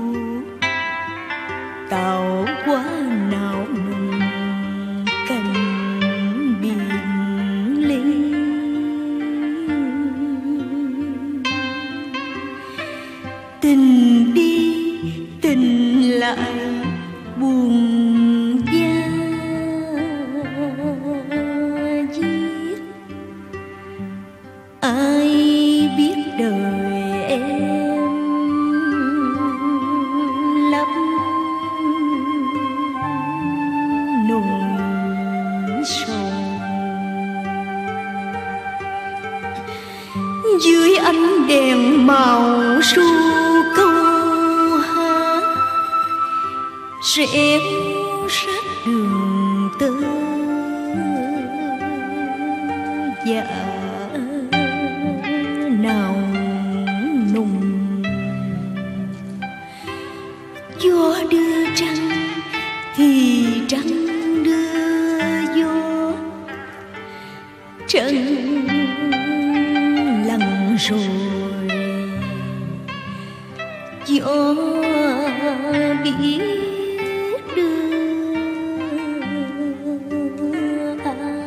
tạo quá nào nùng cành biển lên. Tình đi tình lại buồn da diết, ai biết đời em lắm nỗi sầu. Dưới ánh đèn màu ru câu hát, rẽ rách đường tơ dạ nào nùng. Gió đưa trăng thì trăng đưa gió, trăng lặng rồi gió biết đưa ai.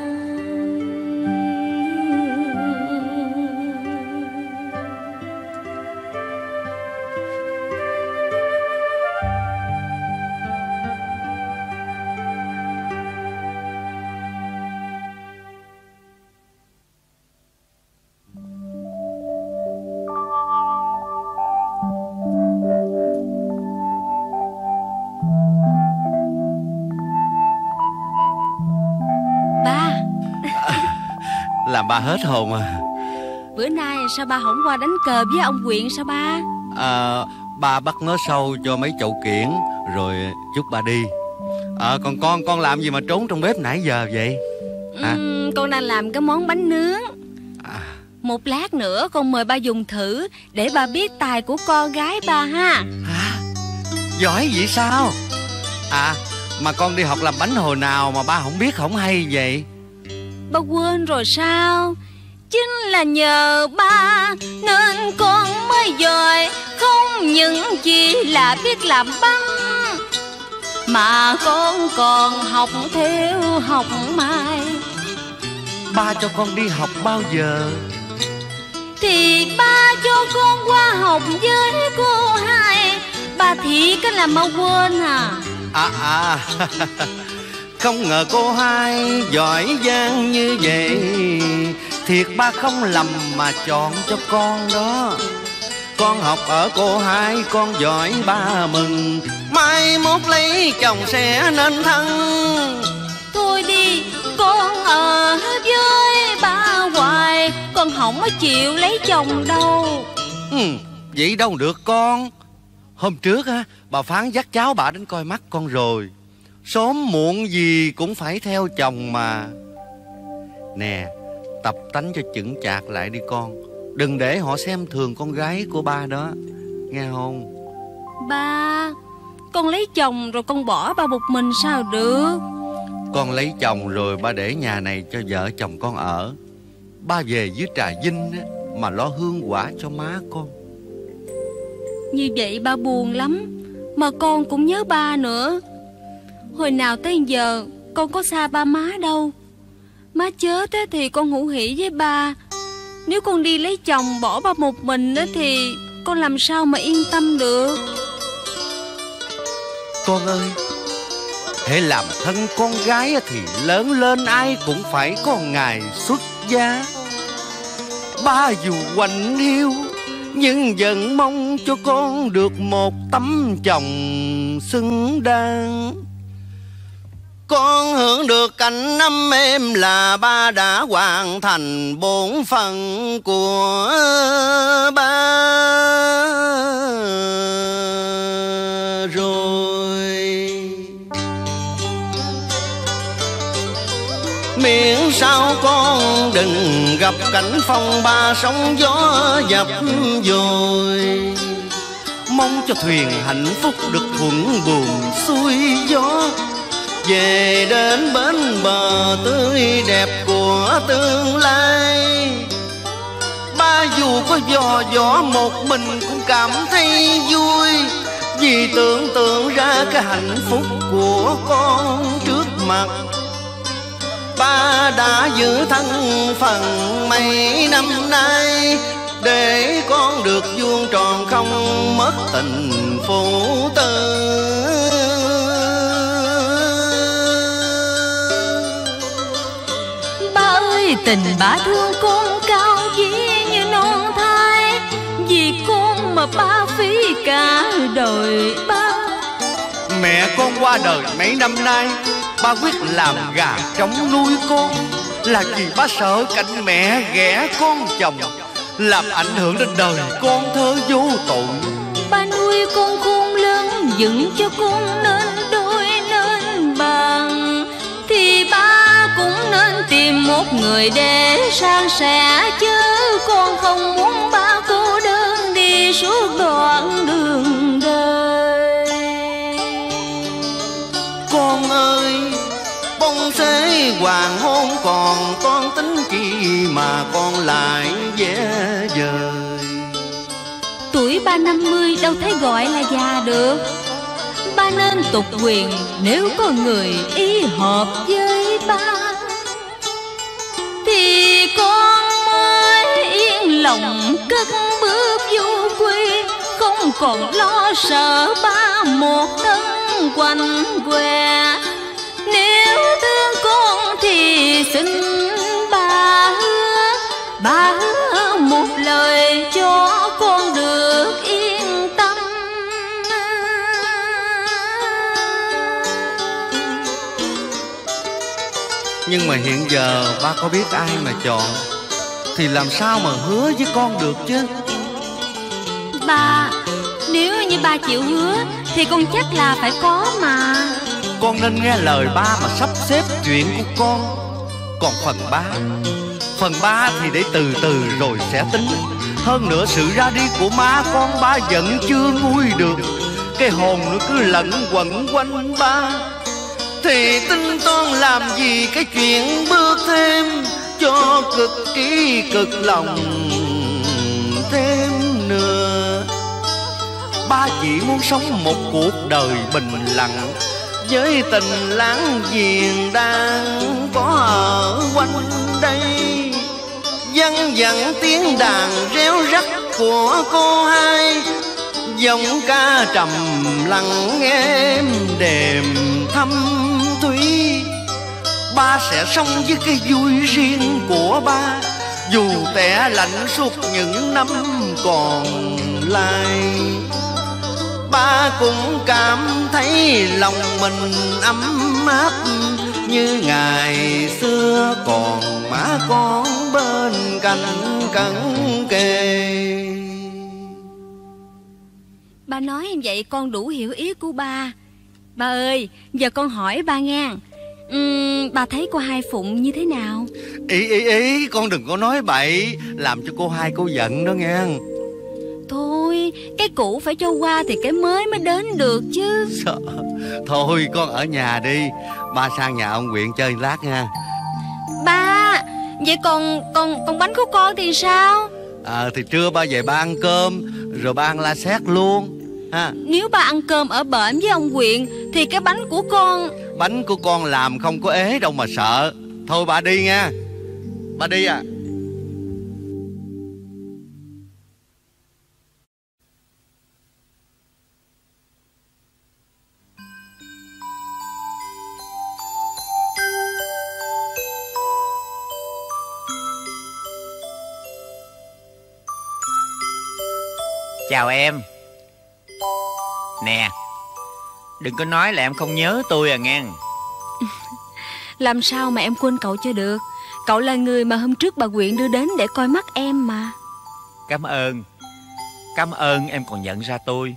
Ba. Làm ba hết hồn à. Bữa nay sao ba không qua đánh cờ với ông Quyện sao ba? À, ba bắt mớ sâu cho mấy chậu kiển rồi chúc ba đi. À, còn con con làm gì mà trốn trong bếp nãy giờ vậy? À? Uhm, con đang làm cái món bánh nướng. À. Một lát nữa con mời ba dùng thử để ba biết tài của con gái ba ha. Hả? Giỏi vậy sao? À, mà con đi học làm bánh hồi nào mà ba không biết không hay vậy? Ba quên rồi sao? Chính là nhờ ba nên con mới giỏi, không những chỉ là biết làm bánh mà con còn học theo học mài. Ba cho con đi học bao giờ? Thì ba cho con qua học với cô hai. Ba thiệt cái làm ba quên à? À à không ngờ cô hai giỏi giang như vậy. Thiệt ba không lầm mà chọn cho con đó. Con học ở cô hai con giỏi ba mừng, mai mốt lấy chồng sẽ nên thân. Thôi đi con ở với ba hoài, con không có chịu lấy chồng đâu. Ừ, vậy đâu được con. Hôm trước á, bà Phán dắt cháu bà đến coi mắt con rồi. Sớm muộn gì cũng phải theo chồng mà. Nè, tập tánh cho chững chạc lại đi con. Đừng để họ xem thường con gái của ba đó, nghe không? Ba, con lấy chồng rồi con bỏ ba một mình sao được? Con lấy chồng rồi ba để nhà này cho vợ chồng con ở. Ba về dưới Trà Vinh á, mà lo hương quả cho má con. Như vậy ba buồn lắm. Mà con cũng nhớ ba nữa. Hồi nào tới giờ con có xa ba má đâu. Má chết thì con hữu hỉ với ba. Nếu con đi lấy chồng bỏ ba một mình thì con làm sao mà yên tâm được. Con ơi, hễ làm thân con gái thì lớn lên ai cũng phải có ngày xuất gia. Ba dù quạnh hiu nhưng vẫn mong cho con được một tấm chồng xứng đáng. Con hưởng được cảnh ấm êm là ba đã hoàn thành bổn phận của ba rồi. Miễn sao con đừng gặp cảnh phong ba sóng gió dập dồi. Mong cho thuyền hạnh phúc được thuận buồm xuôi gió, về đến bến bờ tươi đẹp của tương lai. Ba dù có dò dỏ một mình cũng cảm thấy vui, vì tưởng tượng ra cái hạnh phúc của con trước mặt. Ba đã giữ thân phận mấy năm nay để con được vuông tròn không mất tình phụ tử. Tình ba thương con cao vĩ như non thai, vì con mà ba phí cả đời ba. Mẹ con qua đời mấy năm nay, ba quyết làm gà trống nuôi con, là vì ba sợ cảnh mẹ ghẻ con chồng, làm ảnh hưởng đến đời con thơ vô tội. Ba nuôi con khôn lớn, dựng cho con nên đôi nên bằng, thì ba cũng nên tìm một người để san sẻ, chứ con không muốn ba cô đơn đi suốt đoạn đường đời. Con ơi, bông xế hoàng hôn còn con tính chi mà con lại vẽ vời. Tuổi ba năm mươi đâu thấy gọi là già được. Ba nên tục quyền nếu có người ý hợp với ba, thì con mới yên lòng cất bước vô quê, không còn lo sợ ba một thân quanh què. Nếu thương con thì xin ba hứa, ba hứa một lời cho con được yên tâm. Nhưng mà hiện giờ ba có biết ai mà chọn thì làm sao mà hứa với con được chứ. Ba, nếu như ba chịu hứa thì con chắc là phải có mà. Con nên nghe lời ba mà sắp xếp chuyện của con. Còn phần ba Phần ba thì để từ từ rồi sẽ tính. Hơn nữa sự ra đi của má con ba vẫn chưa nguôi được. Cái hồn nó cứ lẫn quẩn quanh ba. Thì tính toán làm gì cái chuyện bước thêm cho cực kỳ cực lòng thêm nữa. Ba chỉ muốn sống một cuộc đời bình lặng với tình láng giềng đang có ở quanh đây. Văng vẳng tiếng đàn réo rắt của cô hai, giọng ca trầm lặng êm đềm thâm thúy. Ba sẽ sống với cái vui riêng của ba, dù tẻ lạnh suốt những năm còn lại. Ba cũng cảm thấy lòng mình ấm áp như ngày xưa còn má con bên cạnh cận kề. Ba nói em vậy con đủ hiểu ý của ba. Ba ơi, giờ con hỏi ba nghe, uhm, ba thấy cô Hai Phụng như thế nào? Ý ý ý con đừng có nói bậy, làm cho cô Hai cô giận đó nghe. Thôi, cái cũ phải cho qua thì cái mới mới đến được chứ. Sợ. Thôi con ở nhà đi, ba sang nhà ông Quyện chơi lát nha. Ba, vậy còn còn còn bánh của con thì sao? À thì trưa ba về ba ăn cơm rồi ba ăn la xét luôn ha. Nếu ba ăn cơm ở bển với ông Quyện thì cái bánh của con... Bánh của con làm không có ế đâu mà sợ. Thôi ba đi nha. Ba đi à. Chào em. Nè, đừng có nói là em không nhớ tôi à nghe. Làm sao mà em quên cậu cho được. Cậu là người mà hôm trước bà Quyện đưa đến để coi mắt em mà. Cảm ơn. Cảm ơn em còn nhận ra tôi.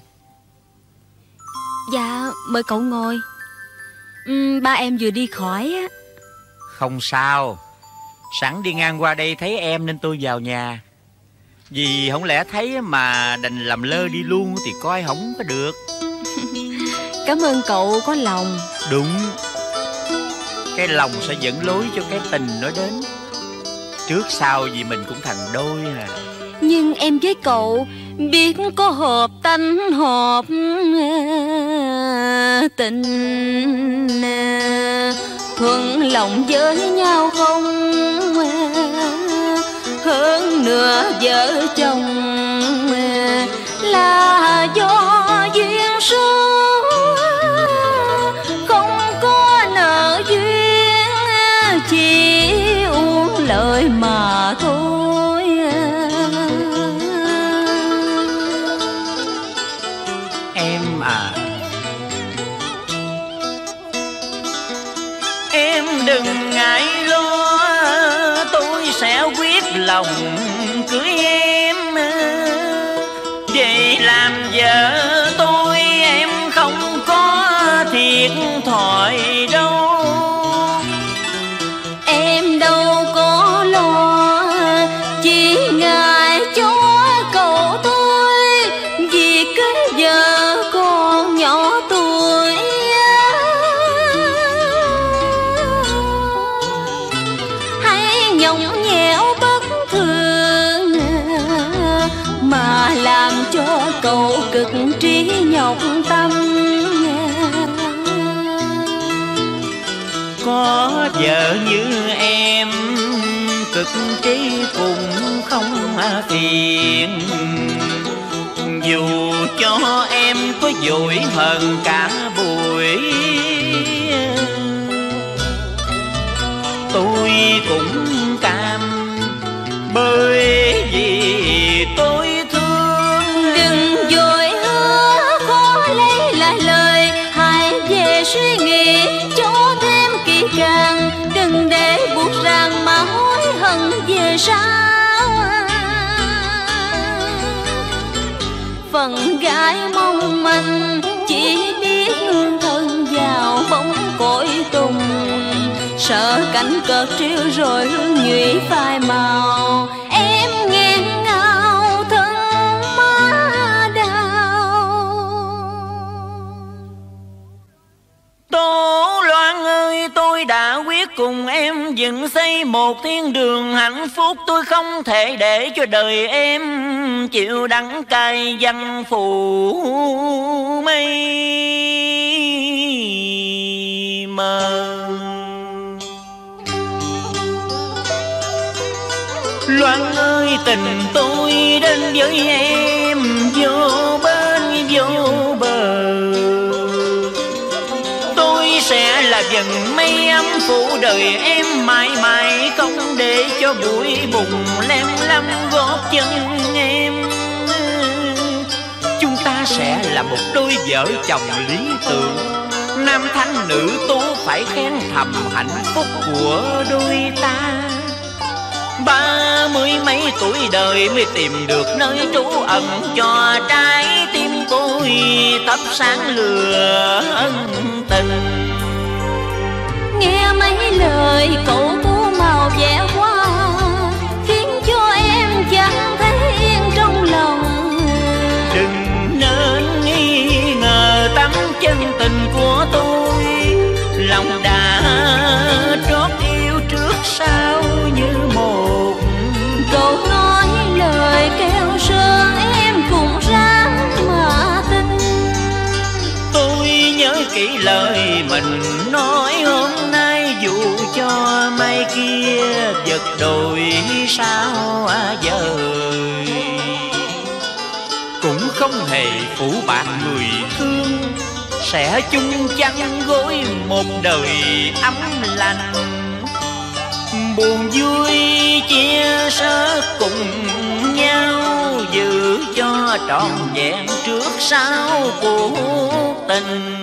Dạ, mời cậu ngồi. uhm, Ba em vừa đi khỏi á. Không sao. Sẵn đi ngang qua đây thấy em nên tôi vào nhà. Vì không lẽ thấy mà đành làm lơ đi luôn thì coi không có được. Cảm ơn cậu có lòng. Đúng. Cái lòng sẽ dẫn lối cho cái tình nó đến. Trước sau gì mình cũng thành đôi à. Nhưng em với cậu biết có hợp tánh hợp tình, thuận lòng với nhau không? Hơn nữa vợ chồng là do duyên số, không có nợ duyên, chỉ uống lời mà thôi. Em à, em đừng ngại lo, tôi sẽ quyết lòng cưới em. Vậy làm vợ tôi em không có thiệt thòi đâu. Em đâu có lo, chỉ ngại cho cậu tôi, vì cái vợ còn nhỏ tuổi. Hay nhõng nhẽo bất thường mà làm cho cậu cực trí nhọc tâm. Có vợ như em cực trí cũng không phiền, dù cho em có vội hơn cả buổi. Tôi cũng cam bởi vì tôi thương. Đừng vội hứa khó lấy lại lời, hãy về suy nghĩ cho thêm kỹ càng. Đừng để sao. Phần gái mong manh chỉ biết nương thân vào bóng cội tùng, sợ cảnh cợt triêu rồi hương nhụy phai màu. Em nghẹn ngào thân má đau. Tố Loan ơi, tôi đã quyết cùng em dựng xây một thiên đường hạnh phúc. Tôi không thể để cho đời em chịu đắng cay văn phủ mây mờ. Loan ơi, tình tôi đến với em vô bên vô bờ. Tôi sẽ là vầng mây ấm phủ đời em mãi mãi, không để cho bụi bùng lem lăm gót chân em. Chúng ta sẽ là một đôi vợ chồng lý tưởng, nam thanh nữ tú phải khen thầm hạnh phúc của đôi ta. Ba mươi mấy tuổi đời mới tìm được nơi trú ẩn cho trái tim tôi thắp sáng lửa ân tình. Nghe mấy lời cậu tô màu vẻ hoa, khiến cho em chẳng thấy yên trong lòng. Đừng nên nghi ngờ tấm chân tình của tôi, lòng đã trót yêu trước sau như một. Cậu nói lời kêu sơn em cũng ráng mà tin. Tôi nhớ kỹ lời mình nói hôm nay, dù cho mai kia giật đồi sao dời, cũng không hề phủ bạc người thương, sẽ chung chăn gối một đời ấm lành. Buồn vui chia sẻ cùng nhau, giữ cho trọn vẹn trước sau cuộc tình.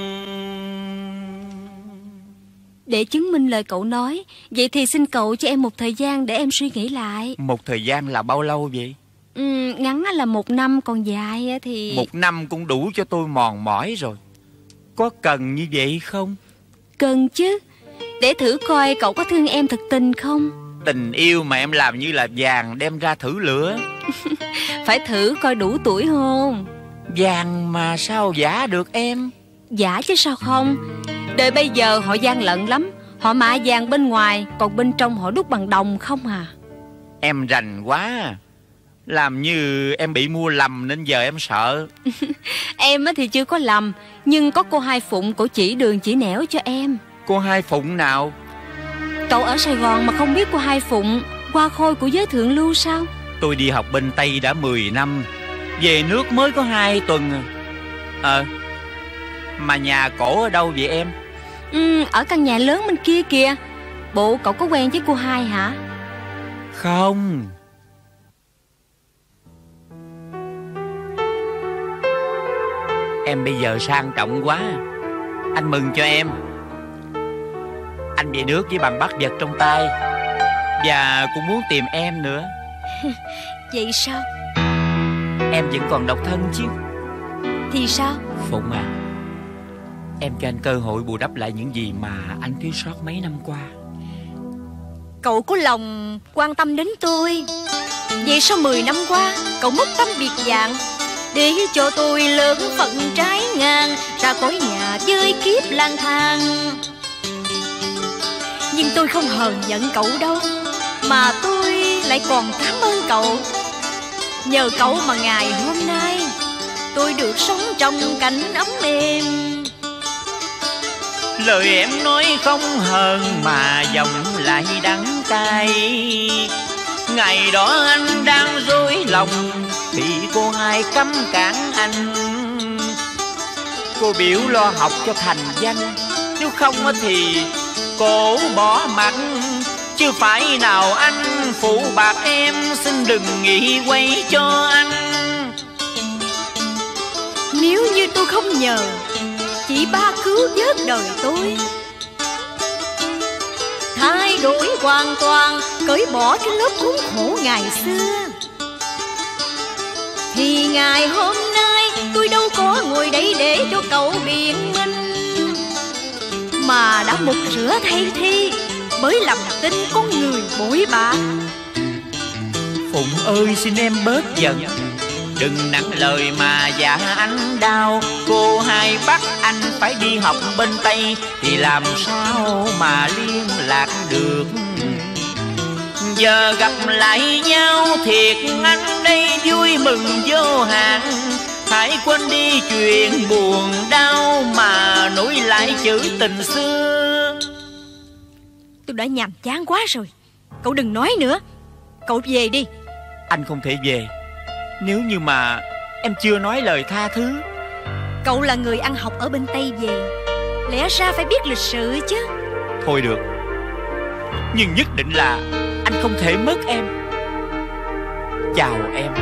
Để chứng minh lời cậu nói, vậy thì xin cậu cho em một thời gian để em suy nghĩ lại. Một thời gian là bao lâu vậy? Ừ, ngắn là một năm, còn dài thì... Một năm cũng đủ cho tôi mòn mỏi rồi. Có cần như vậy không? Cần chứ. Để thử coi cậu có thương em thật tình không. Tình yêu mà em làm như là vàng đem ra thử lửa. Phải thử coi đủ tuổi không. Vàng mà sao giả được em? Giả chứ sao không. Đời bây giờ họ gian lận lắm. Họ mạ vàng bên ngoài, còn bên trong họ đúc bằng đồng không à. Em rành quá. Làm như em bị mua lầm nên giờ em sợ. Em thì chưa có lầm, nhưng có cô Hai Phụng, cổ chỉ đường chỉ nẻo cho em. Cô Hai Phụng nào? Cậu ở Sài Gòn mà không biết cô Hai Phụng, hoa khôi của giới thượng lưu sao? Tôi đi học bên Tây đã mười năm, về nước mới có hai tuần. Ờ à, mà nhà cổ ở đâu vậy em? Ừ, ở căn nhà lớn bên kia kìa. Bộ cậu có quen với cô Hai hả? Không. Em bây giờ sang trọng quá. Anh mừng cho em. Anh về nước với bằng bắt vật trong tay, và cũng muốn tìm em nữa. Vậy sao? Em vẫn còn độc thân chứ? Thì sao? Phụng à, em cho anh cơ hội bù đắp lại những gì mà anh thiếu sót mấy năm qua. Cậu có lòng quan tâm đến tôi. Vậy sao mười năm qua cậu mất tâm biệt dạng, để cho tôi lớn phận trái ngang, ra khỏi nhà với kiếp lang thang. Nhưng tôi không hờn giận cậu đâu, mà tôi lại còn cảm ơn cậu. Nhờ cậu mà ngày hôm nay tôi được sống trong cảnh ấm êm. Lời em nói không hờn mà giọng lại đắng cay. Ngày đó anh đang rối lòng, bị cô Hai cấm cản anh. Cô biểu lo học cho thành danh, nếu không thì cổ bỏ mặt. Chứ phải nào anh phụ bạc em, xin đừng nghĩ quay cho anh. Nếu như tôi không nhờ chị ba cứu vớt đời tôi, thay đổi hoàn toàn, cởi bỏ cái lớp khốn khổ ngày xưa. Thì ngày hôm nay tôi đâu có ngồi đây để cho cậu biện minh, mà đã một rửa thay thi bởi lòng tin con người bội bạc. Phụng ơi xin em bớt giận, đừng nặng lời mà dạ anh đau. Cô hai bắt anh phải đi học bên Tây, thì làm sao mà liên lạc được. Giờ gặp lại nhau thiệt anh đây vui mừng vô hạn. Hãy quên đi chuyện buồn đau mà nối lại chữ tình xưa. Tôi đã nhàm chán quá rồi, cậu đừng nói nữa. Cậu về đi. Anh không thể về nếu như mà em chưa nói lời tha thứ. Cậu là người ăn học ở bên Tây về, lẽ ra phải biết lịch sự chứ. Thôi được, nhưng nhất định là anh không thể mất em. Chào em.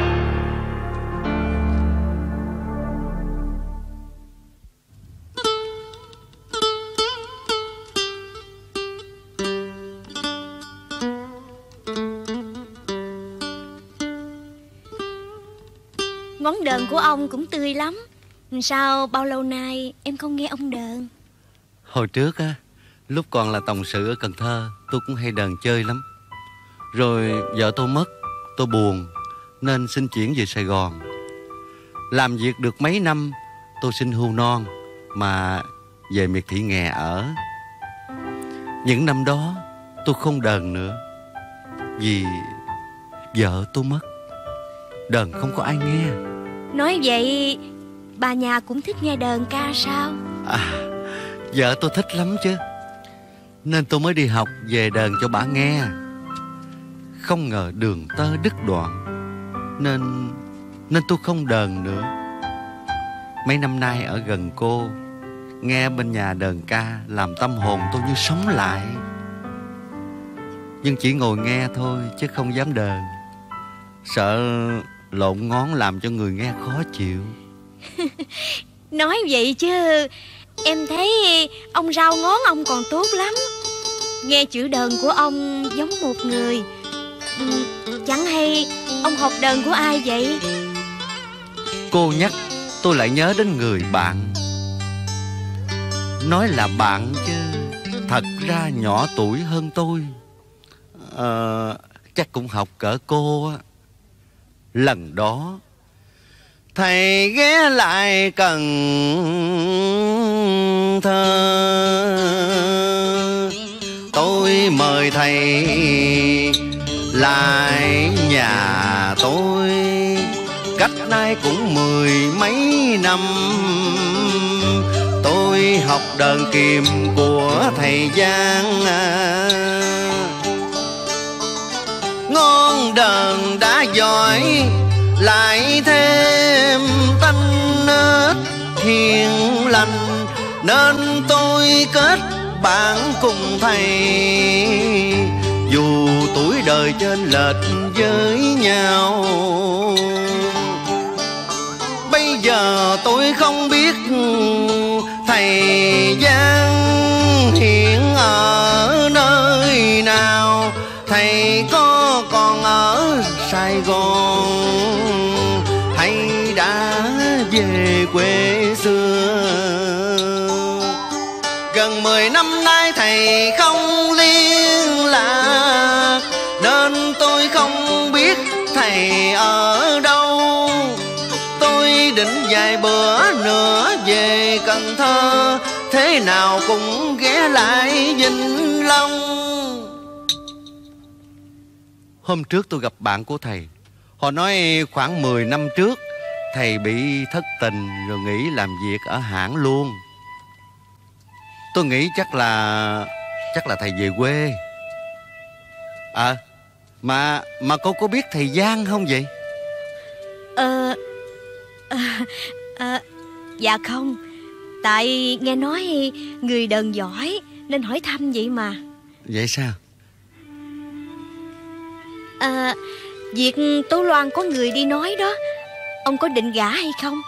Ngón đờn của ông cũng tươi lắm. Sao bao lâu nay em không nghe ông đờn? Hồi trước á, lúc còn là tổng sự ở Cần Thơ, tôi cũng hay đờn chơi lắm. Rồi vợ tôi mất, tôi buồn nên xin chuyển về Sài Gòn. Làm việc được mấy năm, tôi xin hưu non mà về miệt thị nghè ở. Những năm đó tôi không đờn nữa, vì vợ tôi mất, đờn không có ai nghe. Nói vậy bà nhà cũng thích nghe đờn ca sao? À, vợ tôi thích lắm chứ, nên tôi mới đi học về đờn cho bà nghe. Không ngờ đường tơ đứt đoạn, Nên Nên tôi không đờn nữa. Mấy năm nay ở gần cô, nghe bên nhà đờn ca làm tâm hồn tôi như sống lại. Nhưng chỉ ngồi nghe thôi chứ không dám đờn, sợ lộn ngón làm cho người nghe khó chịu. Nói vậy chứ em thấy ông rau ngón ông còn tốt lắm. Nghe chữ đờn của ông giống một người. ừ, Chẳng hay ông học đờn của ai vậy? Cô nhắc tôi lại nhớ đến người bạn. Nói là bạn chứ thật ra nhỏ tuổi hơn tôi. Ờ, chắc cũng học cỡ cô á. Lần đó thầy ghé lại Cần Thơ, tôi mời thầy lại nhà tôi. Cách nay cũng mười mấy năm, tôi học đờn kiềm của thầy Giang. Ngon đờn đã giỏi, lại thêm tanh nết hiền lành, nên tôi kết bạn cùng thầy. Dù tuổi đời chênh lệch với nhau, bây giờ tôi không biết thầy Giang hiện ở nơi nào. Thầy có còn ở Sài Gòn hay đã về quê xưa? Gần mười năm nay thầy không liên lạc, nên tôi không biết thầy ở đâu. Tôi định vài bữa nữa về Cần Thơ, thế nào cũng ghé lại Vĩnh Long. Hôm trước tôi gặp bạn của thầy, họ nói khoảng mười năm trước thầy bị thất tình rồi nghỉ làm việc ở hãng luôn. Tôi nghĩ chắc là Chắc là thầy về quê. À Mà Mà cô có biết thầy Giang không vậy? Ờ à, à, Dạ không. Tại nghe nói người đờn giỏi nên hỏi thăm vậy mà. Vậy sao? À, việc Tố Loan có người đi nói đó, ông có định gả hay không?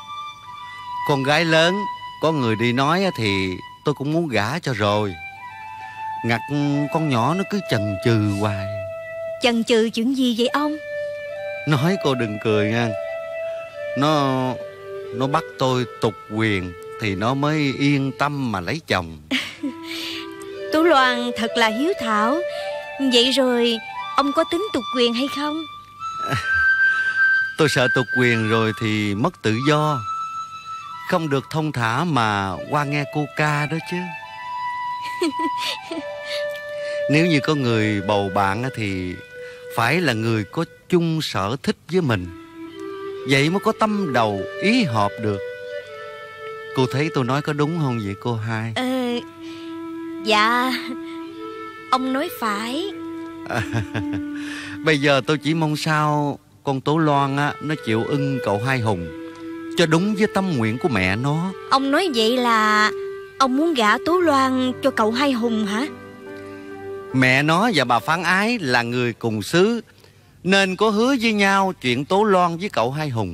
Con gái lớn có người đi nói thì tôi cũng muốn gả cho rồi. Ngặt con nhỏ nó cứ chần chừ hoài. Chần chừ chuyện gì vậy ông? Nói cô đừng cười nha. Nó Nó bắt tôi tục quyền thì nó mới yên tâm mà lấy chồng. Tú Loan thật là hiếu thảo. Vậy rồi ông có tính tục quyền hay không? Tôi sợ tục quyền rồi thì mất tự do, không được thông thả mà qua nghe cô ca đó chứ. Nếu như có người bầu bạn thì phải là người có chung sở thích với mình, vậy mới có tâm đầu ý hợp được. Cô thấy tôi nói có đúng không vậy cô hai? Ờ, dạ, ông nói phải. À, bây giờ tôi chỉ mong sao con Tố Loan á, nó chịu ưng cậu Hai Hùng cho đúng với tâm nguyện của mẹ nó. Ông nói vậy là ông muốn gả Tố Loan cho cậu Hai Hùng hả? Mẹ nó và bà Phán Ái là người cùng xứ, nên có hứa với nhau chuyện Tố Loan với cậu Hai Hùng.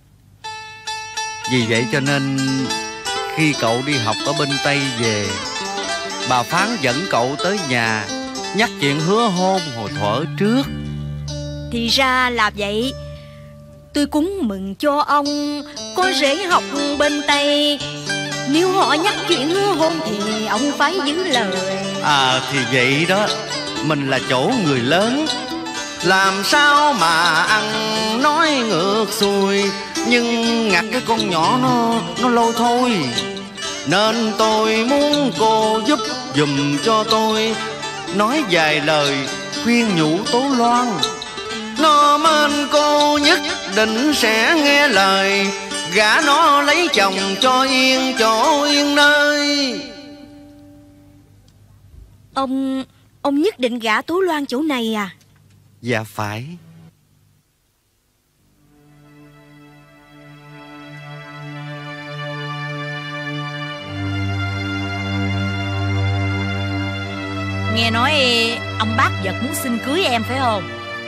Vì vậy cho nên khi cậu đi học ở bên Tây về, bà Phán dẫn cậu tới nhà nhắc chuyện hứa hôn hồi thuở trước. Thì ra là vậy. Tôi cúng mừng cho ông có rể học bên Tây. Nếu họ nhắc chuyện hứa hôn thì ông phải giữ lời. À thì vậy đó. Mình là chỗ người lớn, làm sao mà ăn nói ngược xuôi. Nhưng ngặt cái con nhỏ nó Nó lôi thôi. Nên tôi muốn cô giúp giùm cho tôi, nói vài lời khuyên nhủ Tố Loan. Nó mến cô nhất định sẽ nghe lời, gả nó lấy chồng cho yên chỗ yên nơi. Ông Ông nhất định gả Tố Loan chỗ này à? Dạ phải. Nghe nói ông Bác Vật muốn xin cưới em phải không?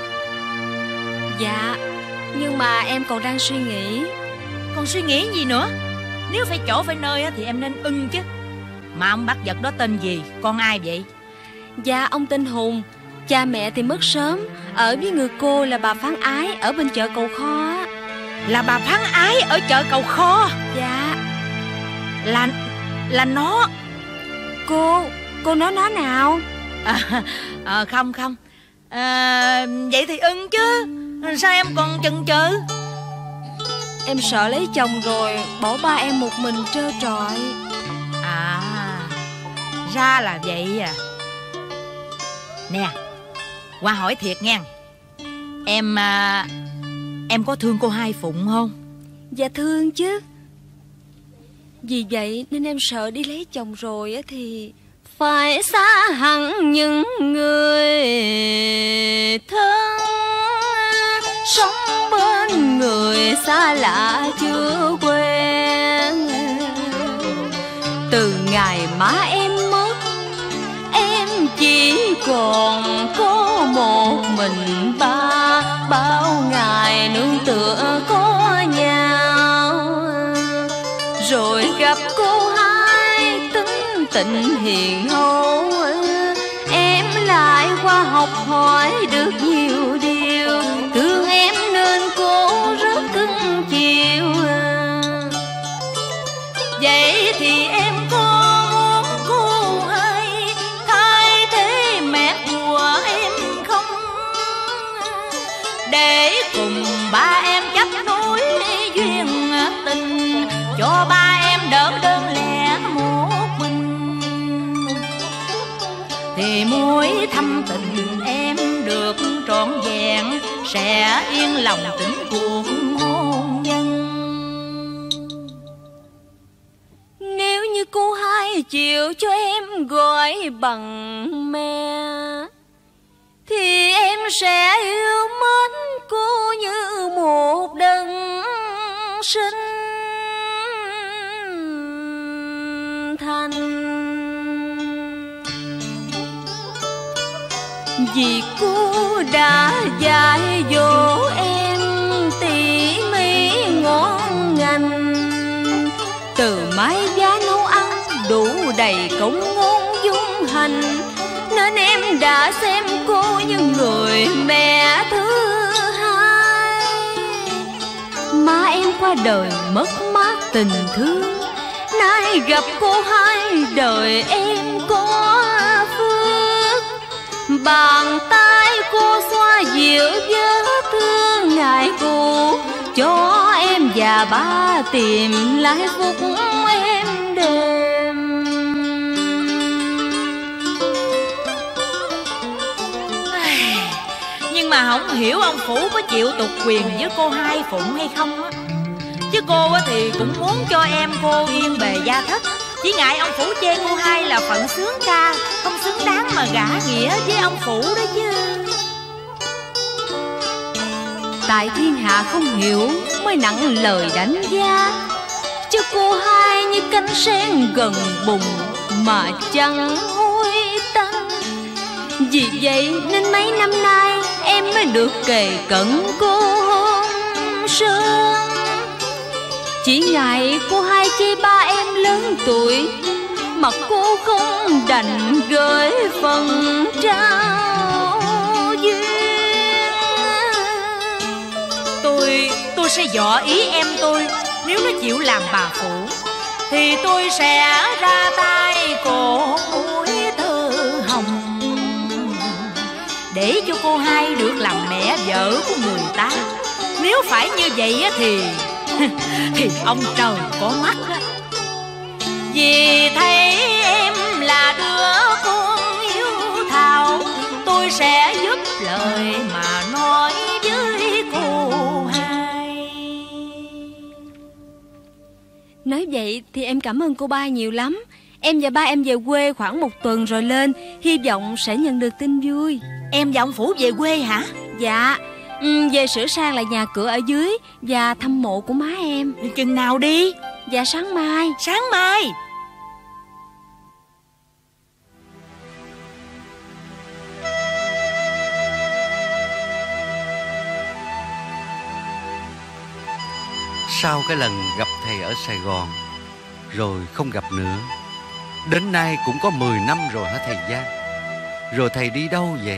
Dạ, nhưng mà em còn đang suy nghĩ. Còn suy nghĩ gì nữa? Nếu phải chỗ phải nơi thì em nên ưng chứ. Mà ông Bác Vật đó tên gì? Con ai vậy? Dạ, ông tên Hùng. Cha mẹ thì mất sớm. Ở với người cô là bà Phán Ái ở bên chợ Cầu Kho. Là bà Phán Ái ở chợ Cầu Kho? Dạ. Là Là nó. Cô Cô nói nó nào? À, à, không không à, vậy thì ưng chứ. Sao em còn chần chừ? Em sợ lấy chồng rồi bỏ ba em một mình trơ trọi. À, ra là vậy à. Nè, qua hỏi thiệt nha. Em à, Em có thương cô Hai Phụng không? Dạ thương chứ. Vì vậy nên em sợ đi lấy chồng rồi á thì phải xa hẳn những người thân, sống bên người xa lạ chưa quen. Từ ngày má em mất, em chỉ còn có một mình ba. Bao ngày nương tựa có nhau, rồi gặp cô Hai tính tình hiền hậu. Em lại qua học hỏi được nhiều điều, thương em nên cô rất cưng chiều. Vậy thì em có muốn cô Hai thay thế mẹ của em không, để cùng ba em chấp nối duyên tình, cho ba em đỡ đơn lẻ một mình. Thì mối thâm tình em được trọn vẹn, sẽ yên lòng tĩnh cuộc hôn nhân. Nếu như cô Hai chịu cho em gọi bằng mẹ, thì em sẽ yêu mến cô như một đấng sinh thành. Vì cô đã dạy dỗ em tỉ mỉ ngon ngành, từ mái giá nấu ăn đủ đầy công ngôn dung hành, nên em đã xem cô như người mẹ thứ hai. Má em qua đời mất mát tình thương, nay gặp cô hai đời em có phước. Bàn tay cô xoa dịu vết thương ngày cũ, cho em và ba tìm lại phúc em đêm. Nhưng mà không hiểu ông Phủ có chịu tục quyền với cô Hai Phụng hay không á. Chứ cô thì cũng muốn cho em cô yên bề gia thất, chỉ ngại ông Phủ chê cô Hai là phận sướng ca, không xứng đáng mà gả nghĩa với ông Phủ đó chứ. Tại thiên hạ không hiểu mới nặng lời đánh giá, chứ cô Hai như cánh sen gần bùn mà chẳng hôi tanh. Vì vậy nên mấy năm nay em mới được kề cận cô hôm sớm. Chỉ ngại cô Hai chê ba em lớn tuổi, mà cô không đành gửi phần trao duyên. Tôi, tôi sẽ dọ ý em tôi, nếu nó chịu làm bà phụ thì tôi sẽ ra tay cổ mũi thơ hồng, để cho cô Hai được làm mẹ vợ của người ta. Nếu phải như vậy thì thì ông trời có mắt á. Vì thấy em là đứa con hiếu thảo, tôi sẽ giúp lời mà nói với cô Hai. Nói vậy thì em cảm ơn cô ba nhiều lắm. Em và ba em về quê khoảng một tuần rồi lên, hy vọng sẽ nhận được tin vui. Em và ông Phủ về quê hả? Dạ, ừ, về sửa sang lại nhà cửa ở dưới và thăm mộ của má em. Chừng nào đi? Dạ sáng mai. Sáng mai. Sau cái lần gặp thầy ở Sài Gòn rồi không gặp nữa, đến nay cũng có mười năm rồi hả thầy Giang? Rồi thầy đi đâu vậy?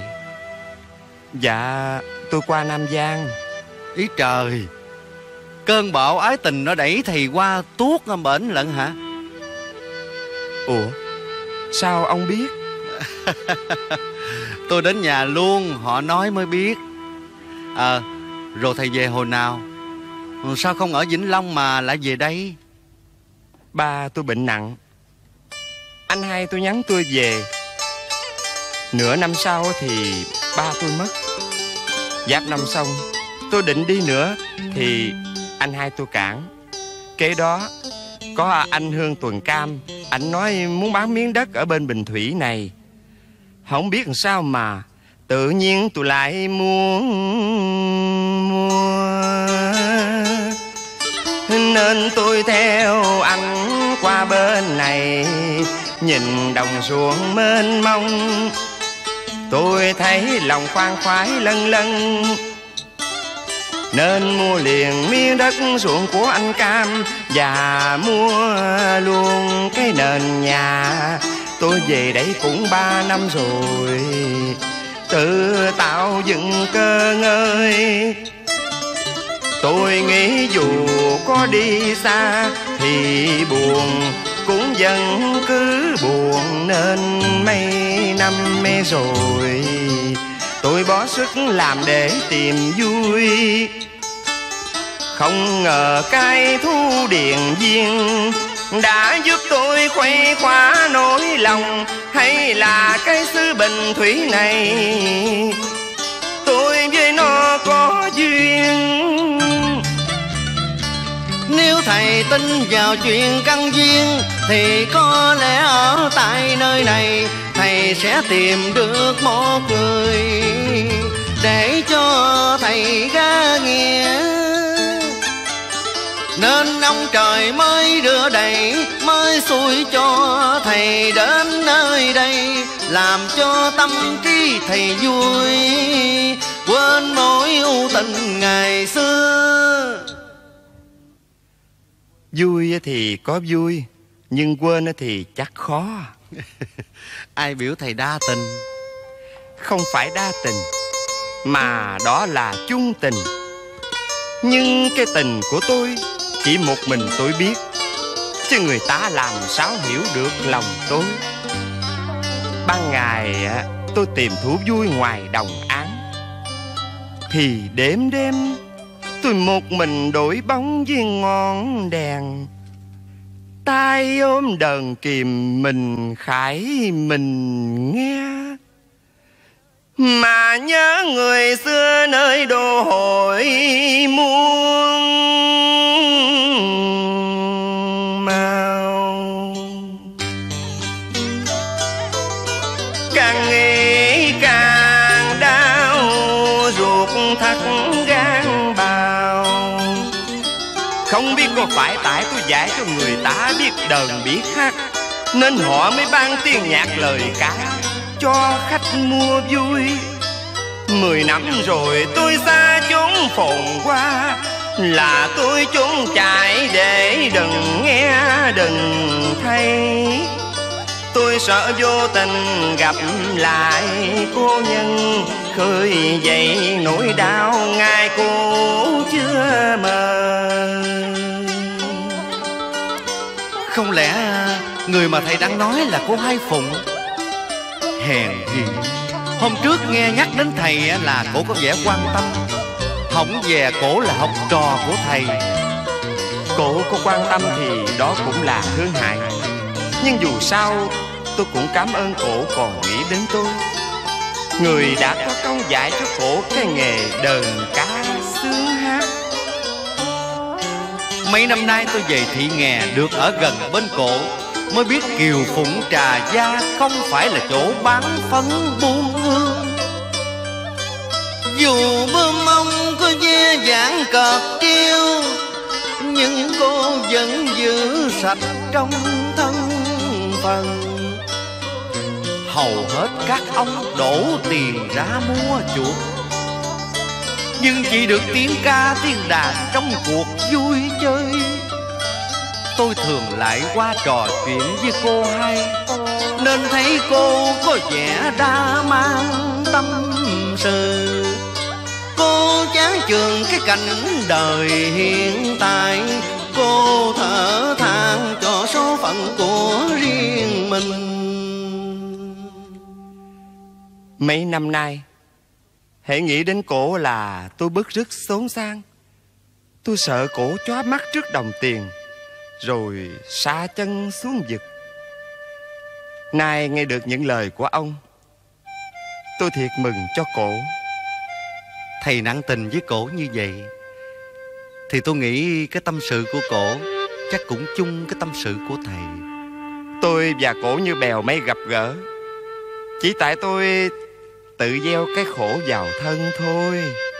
Dạ tôi qua Nam Giang. Ý trời, cơn bão ái tình nó đẩy thầy qua tuốt bển lận hả? Ủa sao ông biết? Tôi đến nhà luôn, họ nói mới biết. À, rồi thầy về hồi nào? Sao không ở Vĩnh Long mà lại về đây? Ba tôi bệnh nặng, anh hai tôi nhắn tôi về. Nửa năm sau thì ba tôi mất. Giáp năm xong tôi định đi nữa thì anh hai tôi cản. Kế đó có anh Hương Tuần Cam, anh nói muốn bán miếng đất ở bên Bình Thủy này. Không biết làm sao mà tự nhiên tôi lại muốn mua, nên tôi theo anh qua bên này. Nhìn đồng ruộng mênh mông, tôi thấy lòng khoan khoái lân lân, nên mua liền miếng đất ruộng của anh Cam và mua luôn cái nền nhà. Tôi về đây cũng ba năm rồi, tự tạo dựng cơ ngơi. Tôi nghĩ dù có đi xa thì buồn cũng vẫn cứ buồn, nên mấy năm mê rồi tôi bỏ sức làm để tìm vui. Không ngờ cái thu điện viên đã giúp tôi khuây khỏa nỗi lòng, hay là cái xứ Bình Thủy này tôi với nó có duyên. Nếu thầy tin vào chuyện căn duyên thì có lẽ ở tại nơi này thầy sẽ tìm được một người để cho thầy ra nghĩa. Nên ông trời mới đưa đẩy, mới xui cho thầy đến nơi đây, làm cho tâm trí thầy vui, quên mối ưu tình ngày xưa. Vui thì có vui, nhưng quên thì chắc khó. Ai biểu thầy đa tình? Không phải đa tình, mà đó là chung tình. Nhưng cái tình của tôi chỉ một mình tôi biết, chứ người ta làm sao hiểu được lòng tôi. Ban ngày tôi tìm thú vui ngoài đồng áng, thì đêm đêm tôi một mình đổi bóng với ngọn đèn. tay ôm đờn kìm mình khải mình nghe, mà nhớ người xưa nơi đô hội muôn màu. Càng nghĩ càng đau ruột thắt gan bào, không biết có phải tại tôi dạy cho người ta biết đờn biết hát, nên họ mới ban tiếng nhạc lời ca cho khách mua vui. Mười năm rồi tôi xa chốn phồn hoa, là tôi trốn chạy để đừng nghe đừng thấy. Tôi sợ vô tình gặp lại cô nhân, khơi dậy nỗi đau ngày cô chưa mơ. Không lẽ người mà thầy đang nói là cô Hai Phụng? Hèn gì hôm trước nghe nhắc đến thầy là cổ có vẻ quan tâm, hổng về cổ là học trò của thầy. Cổ có quan tâm thì đó cũng là thương hại, nhưng dù sao tôi cũng cảm ơn cổ còn nghĩ đến tôi. Người đã có công dạy cho cổ cái nghề đờn ca sướng hát. Mấy năm nay tôi về Thị Nghè được ở gần bên cổ, mới biết Kiều Phụng Trà Gia không phải là chỗ bán phấn buôn hương. Dù bơm mông có ve vãn cọt treo, nhưng cô vẫn giữ sạch trong thân phần. Hầu hết các ông đổ tiền ra mua chuộc, nhưng chỉ được tiếng ca tiếng đàn trong cuộc vui chơi. Tôi thường lại qua trò chuyện với cô Hai, nên thấy cô có vẻ đa mang tâm sự. Cô chán chường cái cảnh đời hiện tại, cô thở than cho số phận của riêng mình. Mấy năm nay hễ nghĩ đến cổ là tôi bứt rứt xốn sang. Tôi sợ cổ chóa mắt trước đồng tiền rồi sa chân xuống vực. Nay nghe được những lời của ông, tôi thiệt mừng cho cổ. Thầy nặng tình với cổ như vậy thì tôi nghĩ cái tâm sự của cổ chắc cũng chung cái tâm sự của thầy. Tôi và cổ như bèo mây gặp gỡ, chỉ tại tôi tự gieo cái khổ vào thân thôi.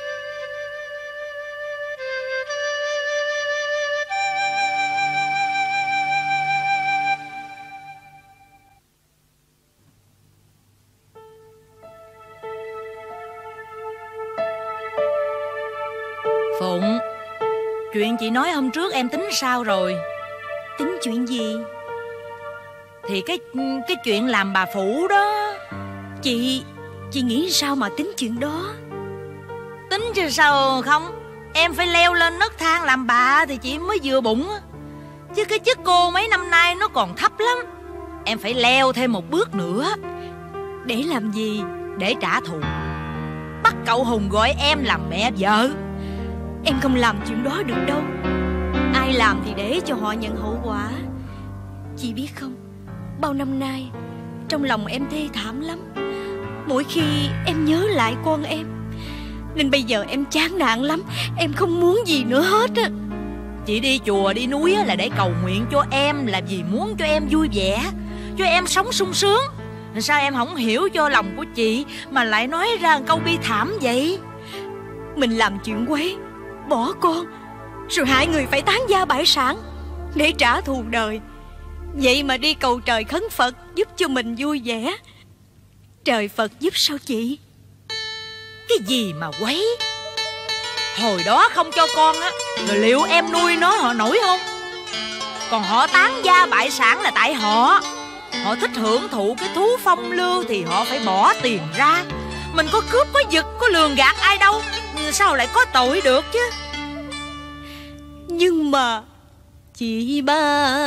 Phụng, chuyện chị nói hôm trước em tính sao rồi? Tính chuyện gì? Thì cái cái chuyện làm bà Phủ đó. Chị Chị nghĩ sao mà tính chuyện đó? Tính chứ sao không. Em phải leo lên nấc thang làm bà thì chị mới vừa bụng. Chứ cái chức cô mấy năm nay nó còn thấp lắm. Em phải leo thêm một bước nữa. Để làm gì? Để trả thù. Bắt cậu Hùng gọi em làm mẹ vợ. Em không làm chuyện đó được đâu. Ai làm thì để cho họ nhận hậu quả. Chị biết không, bao năm nay trong lòng em thê thảm lắm. Mỗi khi em nhớ lại con em, nên bây giờ em chán nản lắm. Em không muốn gì nữa hết á. Chị đi chùa đi núi là để cầu nguyện cho em, là vì muốn cho em vui vẻ, cho em sống sung sướng. Sao em không hiểu cho lòng của chị mà lại nói ra câu bi thảm vậy? Mình làm chuyện quấy, bỏ con, rồi hại người phải tán gia bại sản để trả thù đời. Vậy mà đi cầu trời khấn Phật giúp cho mình vui vẻ. Trời Phật giúp sao chị? Cái gì mà quấy? Hồi đó không cho con á, rồi liệu em nuôi nó họ nổi không? Còn họ tán gia bại sản là tại họ. Họ thích hưởng thụ cái thú phong lưu thì họ phải bỏ tiền ra. Mình có cướp, có giật, có lường gạt ai đâu, sao lại có tội được chứ. Nhưng mà chị ba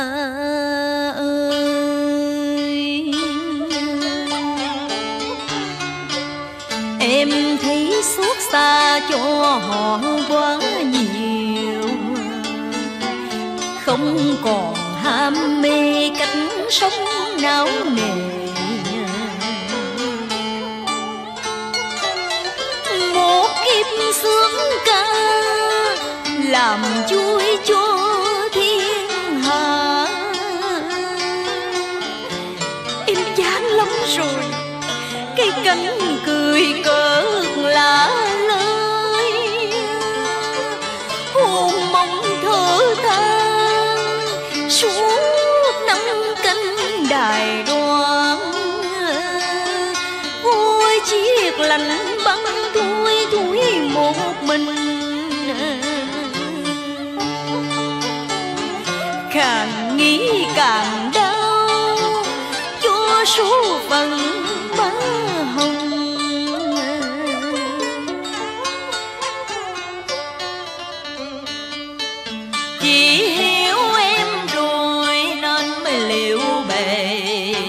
ơi, em thấy xót xa cho họ quá nhiều, không còn ham mê cách sống não nề. Một kiếp sướng ca làm vui cho thiên hạ, em chán lắm rồi cái cánh cười cợt lạ lơi, hôn mong thở than suốt năm canh đài đoan. Vui chiếc lạnh băng thui thui một mình, càng nghĩ càng đau cho số phận má hồng. Chỉ hiểu em rồi nên mới liệu bề,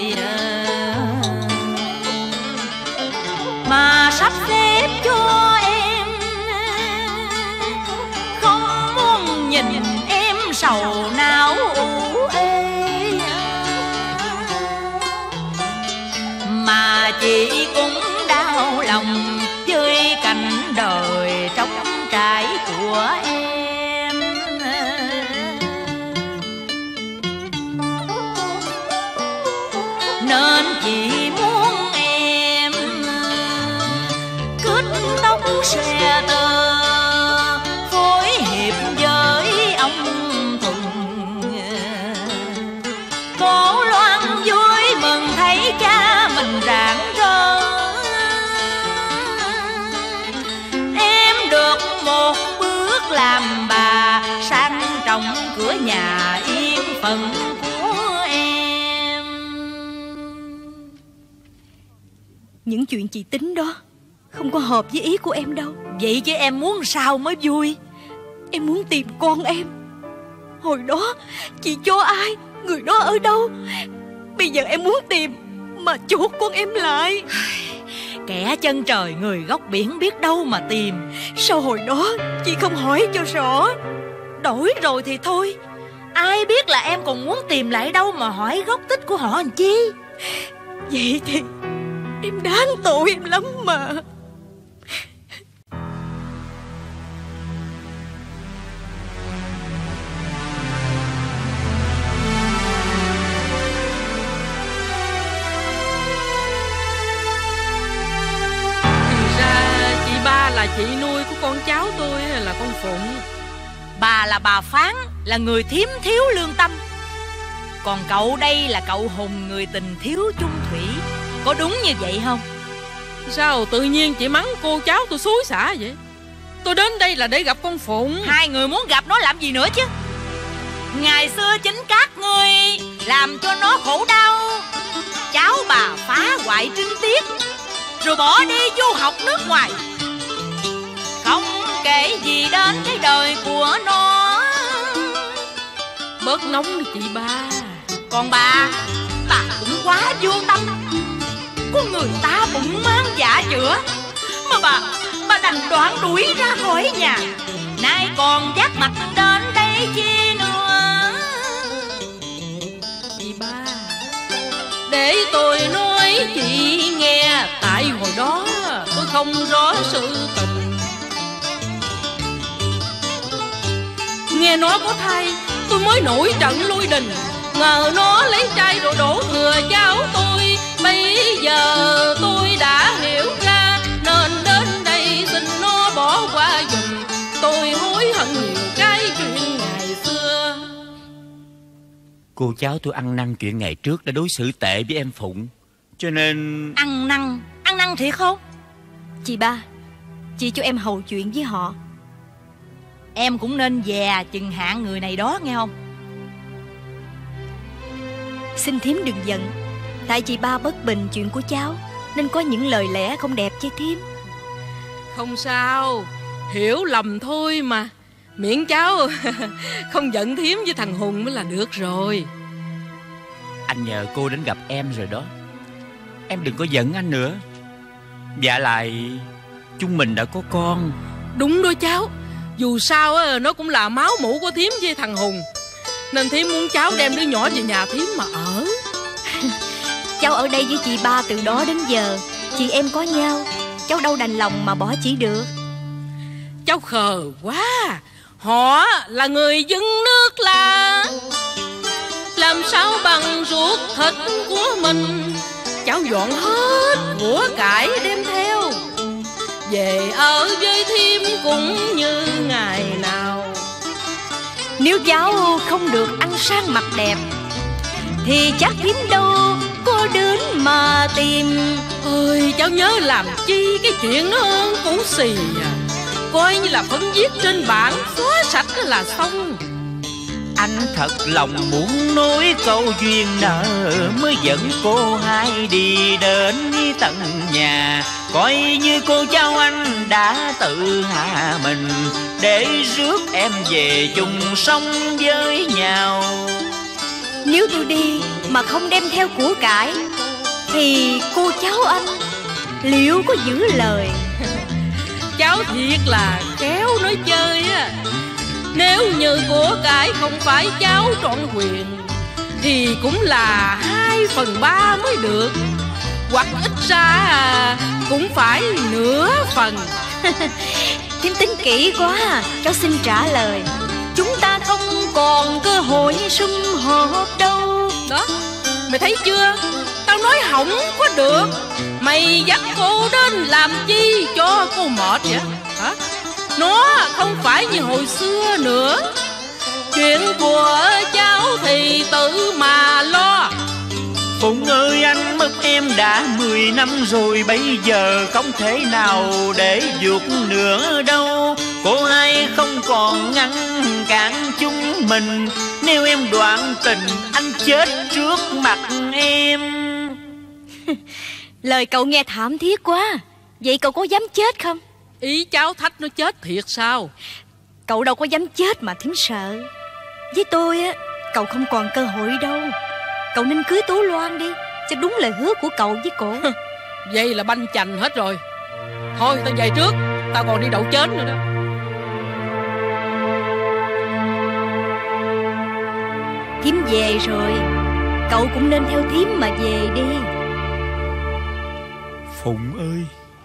mà sắp xếp cho em không muốn nhìn em sầu não u ê, mà chị cũng đau lòng với cảnh đời trống trải của em. Nên chị muốn em kết tóc xe tơ phối hiệp với ông Thuận, cổ loan vui mừng thấy cha mình rạng rỡ. Em được một bước làm bà sang trọng, cửa nhà yên phận của em. Những chuyện chị tính đó không có hợp với ý của em đâu. Vậy chứ em muốn sao mới vui? Em muốn tìm con em. Hồi đó chị cho ai, người đó ở đâu? Bây giờ em muốn tìm mà chuột con em lại. Kẻ chân trời người góc biển biết đâu mà tìm. Sao hồi đó chị không hỏi cho rõ? Đổi rồi thì thôi, ai biết là em còn muốn tìm lại đâu mà hỏi gốc tích của họ làm chi. Vậy thì em đáng tội em lắm mà. Là chị nuôi của con cháu tôi hay là con Phụng? Bà là bà Phán, là người thiếm thiếu lương tâm. Còn cậu đây là cậu Hùng, người tình thiếu chung thủy. Có đúng như vậy không? Sao tự nhiên chị mắng cô cháu tôi xúi xả vậy? Tôi đến đây là để gặp con Phụng. Hai người muốn gặp nó làm gì nữa chứ? Ngày xưa chính các ngươi làm cho nó khổ đau. Cháu bà phá hoại trinh tiết rồi bỏ đi du học nước ngoài, không kể gì đến cái đời của nó. Bớt nóng đi chị ba. Còn bà, bà cũng quá vô tâm. Con người ta bụng mang dạ chữa mà bà, bà đành đoạn đuổi ra khỏi nhà. Nay còn dắt mặt đến đây chi nữa? Chị ba, để tôi nói chị nghe. Tại hồi đó tôi không rõ sự tình, nghe nói có thai tôi mới nổi trận lui đình. Ngờ nó lấy trai rồi đổ thừa cháu tôi. Bây giờ tôi đã hiểu ra nên đến đây xin nó bỏ qua giùm. Tôi hối hận nhiều cái chuyện ngày xưa. Cô cháu tôi ăn năn chuyện ngày trước đã đối xử tệ với em Phụng, cho nên... Ăn năn? Ăn năn thiệt không? Chị ba, chị cho em hầu chuyện với họ. Em cũng nên dè chừng hạn người này đó nghe không? Xin thím đừng giận. Tại chị ba bất bình chuyện của cháu nên có những lời lẽ không đẹp với thím. Không sao, hiểu lầm thôi mà. Miễn cháu không giận thím với thằng Hùng mới là được rồi. Anh nhờ cô đến gặp em rồi đó. Em đừng có giận anh nữa. Dạ lại chúng mình đã có con. Đúng đó cháu. Dù sao nó cũng là máu mủ của thím với thằng Hùng, nên thím muốn cháu đem đứa nhỏ về nhà thím mà ở. Cháu ở đây với chị ba từ đó đến giờ, chị em có nhau, cháu đâu đành lòng mà bỏ chỉ được. Cháu khờ quá. Họ là người dân nước là làm sao bằng ruột thịt của mình. Cháu dọn hết của cải đem theo, về ở với thím cũng như ngày nào. Nếu cháu không được ăn sang mặc đẹp thì chắc thím đâu có đến mà tìm. Ơi cháu nhớ làm chi cái chuyện nó cũ xì à. Coi như là phấn viết trên bảng, xóa sạch là xong. Anh thật lòng muốn nói câu duyên nợ, mới dẫn cô hai đi đến tận nhà. Coi như cô cháu anh đã tự hạ mình, để rước em về chung sống với nhau. Nếu tôi đi mà không đem theo của cải thì cô cháu anh liệu có giữ lời? Cháu thiệt là khéo nói chơi á. Nếu như của cải không phải cháu trọn quyền thì cũng là hai phần ba mới được, hoặc ít ra cũng phải nửa phần. Thím tính kỹ quá. Cháu xin trả lời. Chúng ta không còn cơ hội sum họp đâu. Đó, mày thấy chưa? Tao nói hỏng có được. Mày dắt cô đến làm chi cho cô mệt vậy hả? Nó không phải như hồi xưa nữa. Chuyện của cháu thì tự mà lo. Phụng ơi, anh mất em đã mười năm rồi, bây giờ không thể nào để vụt nữa đâu. Cô hai không còn ngăn cản chúng mình. Nếu em đoạn tình, anh chết trước mặt em. Lời cậu nghe thảm thiết quá. Vậy cậu có dám chết không? Ý cháu thách nó chết thiệt sao? Cậu đâu có dám chết mà thím sợ. Với tôi á, cậu không còn cơ hội đâu. Cậu nên cưới Tú Loan đi, cho đúng lời hứa của cậu với cổ. Vậy là banh chành hết rồi. Thôi tao về trước, tao còn đi đậu chến nữa đó. Thím về rồi, cậu cũng nên theo thím mà về đi. Phụng ơi,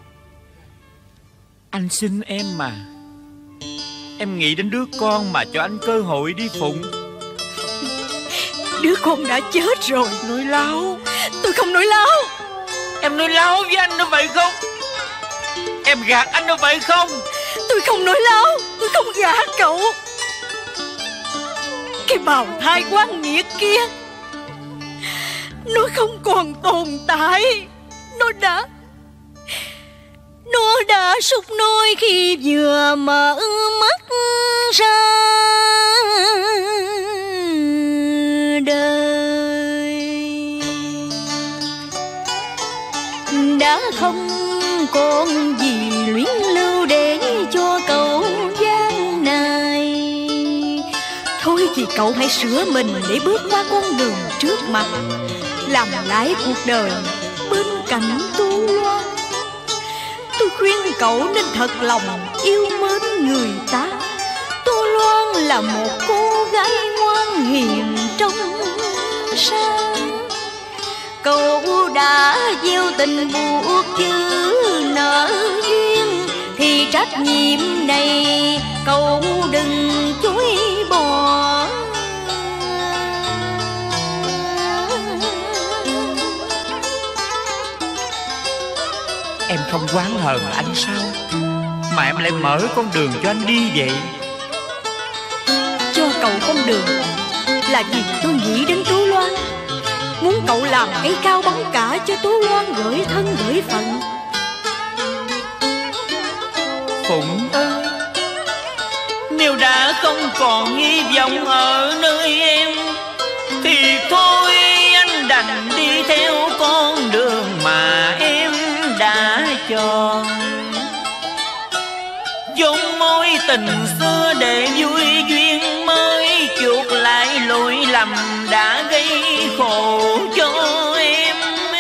anh xin em mà. Em nghĩ đến đứa con mà cho anh cơ hội đi Phụng. Đứa con đã chết rồi. Nói láo. Tôi không nói láo. Em nói láo với anh đó phải không? Em gạt anh đó phải không? Tôi không nói láo. Tôi không gạt cậu. Cái bào thai quan nghiệt kia, nó không còn tồn tại. Nó đã Nó đã sụp nôi khi vừa mở mắt ra đời. Đã không còn gì luyến lưu để cho cậu gian này. Thôi thì cậu hãy sửa mình để bước qua con đường trước mặt, làm lại cuộc đời bên cạnh Tú Loan. Tôi khuyên cậu nên thật lòng yêu mến người ta. Tú Loan là một cô gái ngoan hiền trong sáng. Cậu đã gieo tình buộc chữ nợ duyên, thì trách nhiệm này cậu đừng chối bỏ. Em không oán hờn anh sao, mà em lại mở con đường cho anh đi vậy? Cho cậu con đường là vì tôi nghĩ đến Tú Loan, muốn cậu làm cây cao bóng cả cho Tú Loan gửi thân gửi phận. Phụng ơi, nếu đã không còn hy vọng ở nơi em thì thôi anh tình xưa để vui duyên mới, chuộc lại lỗi lầm đã gây khổ cho em.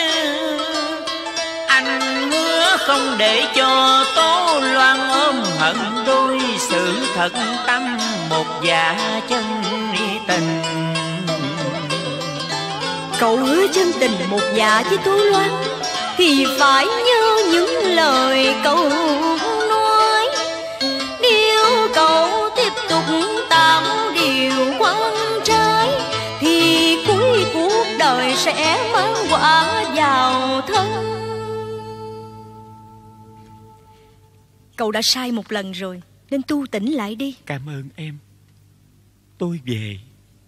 Anh hứa không để cho Tố Loan ôm hận đôi, sự thật tâm một dạ chân tình. Cậu hứa chân tình một dạ với Tố Loan thì phải nhớ những lời cậu nói. Nếu cậu tiếp tục tạo điều quan trái thì cuối cuộc đời sẽ mang quả vào thân. Cậu đã sai một lần rồi nên tu tỉnh lại đi. Cảm ơn em. Tôi về.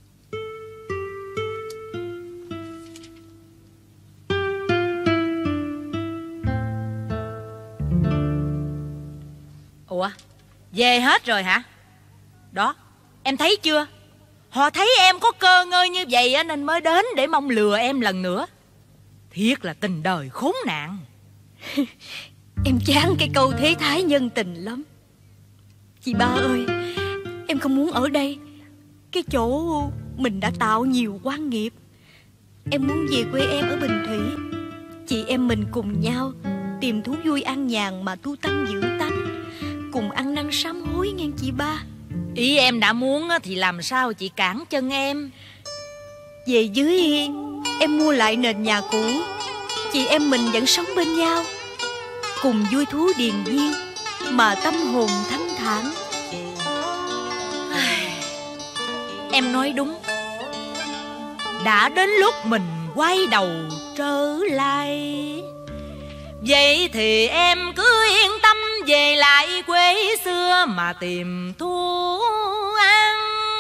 Ủa, về hết rồi hả? Đó, em thấy chưa? Họ thấy em có cơ ngơi như vậy nên mới đến để mong lừa em lần nữa. Thiệt là tình đời khốn nạn. Em chán cái câu thế thái nhân tình lắm. Chị Ba ơi, em không muốn ở đây, cái chỗ mình đã tạo nhiều oan nghiệp. Em muốn về quê em ở Bình Thủy. Chị em mình cùng nhau tìm thú vui an nhàn mà tu tâm dưỡng tánh, cùng ăn năn sám hối nghe chị Ba. Ý em đã muốn thì làm sao chị cản chân em? Về dưới em mua lại nền nhà cũ, chị em mình vẫn sống bên nhau, cùng vui thú điền viên mà tâm hồn thanh thản. Em nói đúng. Đã đến lúc mình quay đầu trở lại. Vậy thì em cứ yên tâm về lại quê xưa mà tìm thu ăn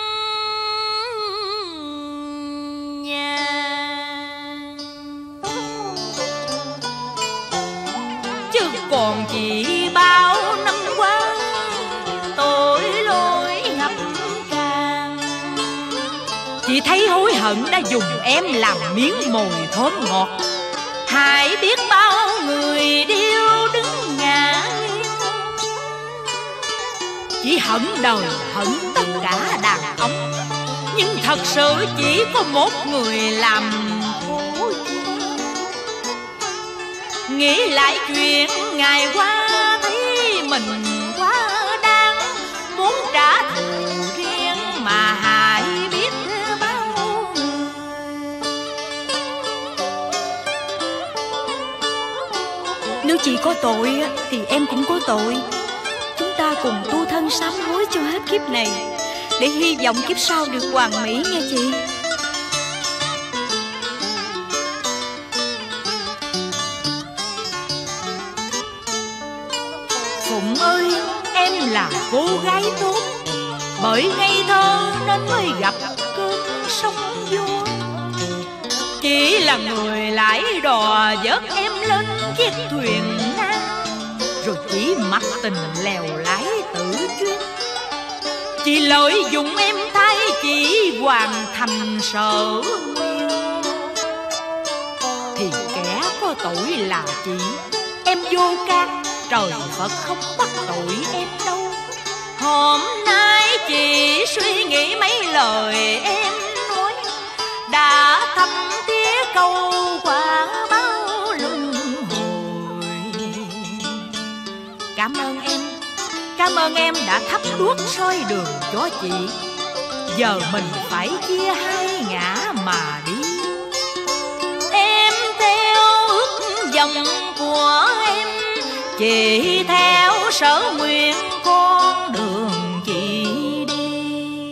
nha. Chứ còn chỉ bao năm qua tội lỗi ngập tràn, chị thấy hối hận đã dùng em làm miếng mồi thơm ngọt. Hãy biết bao người điêu đứng ngã, chỉ hận đời hận tất cả đàn ông, nhưng thật sự chỉ có một người làm khổ. Nghĩ lại chuyện ngày qua thấy mình quá đáng, muốn trả thù riêng mà hại biết bao người. Nếu chị có tội thì em cũng có tội. Chúng ta cùng tu thân sám hối cho hết kiếp này, để hy vọng kiếp sau được hoàn mỹ nghe chị. Phụng ơi, em là cô gái tốt, bởi ngây thơ nên mới gặp cơn sóng vô. Chỉ là người lái đò vớt em lên chiếc thuyền nan, rồi chỉ mặc tình lèo lái tự chuyên. Chỉ lợi dụng em thay chỉ hoàn thành sở nguyện, thì kẻ có tội là chị. Em vô can, trời Phật không bắt tội em đâu. Hôm nay chị suy nghĩ mấy lời em nói, đã thấm tía câu qua bao luân hồi. Cảm ơn em, cảm ơn em đã thắp đuốc soi đường cho chị. Giờ mình phải chia hai ngã mà đi. Em theo ước vọng của em, chị theo sở nguyện con đường chị đi.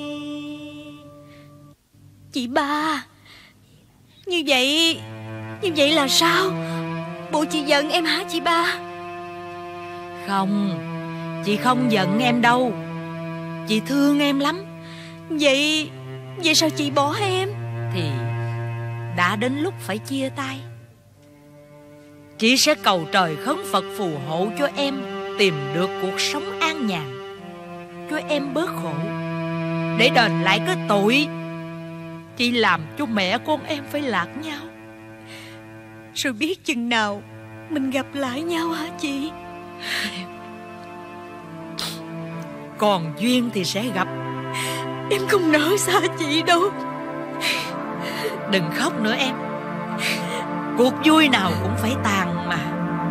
Chị Ba, như vậy, như vậy là sao? Bộ chị giận em hả chị Ba? Không, chị không giận em đâu. Chị thương em lắm. Vậy, vậy sao chị bỏ em? Thì đã đến lúc phải chia tay. Chị sẽ cầu trời khấn Phật phù hộ cho em tìm được cuộc sống an nhàn, cho em bớt khổ, để đền lại cái tội chị làm cho mẹ con em phải lạc nhau. Rồi biết chừng nào mình gặp lại nhau hả chị? Còn duyên thì sẽ gặp. Em không nỡ xa chị đâu. Đừng khóc nữa em. Cuộc vui nào cũng phải tàn mà.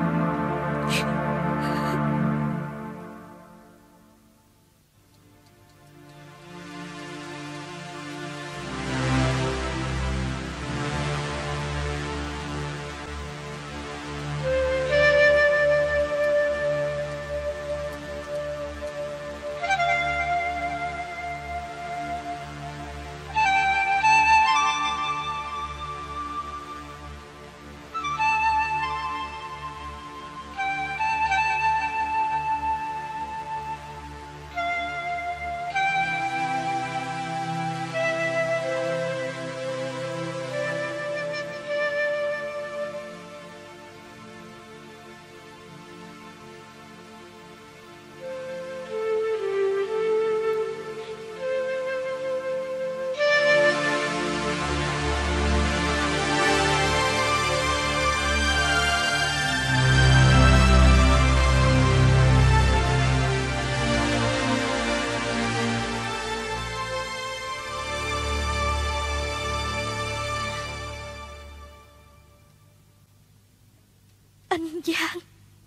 Anh Giang.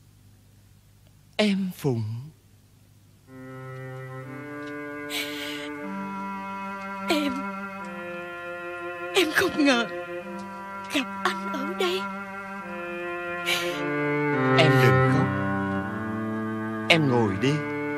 Em Phụng. Em Em không ngờ gặp anh ở đây. Em đừng khóc. Em ngồi đi.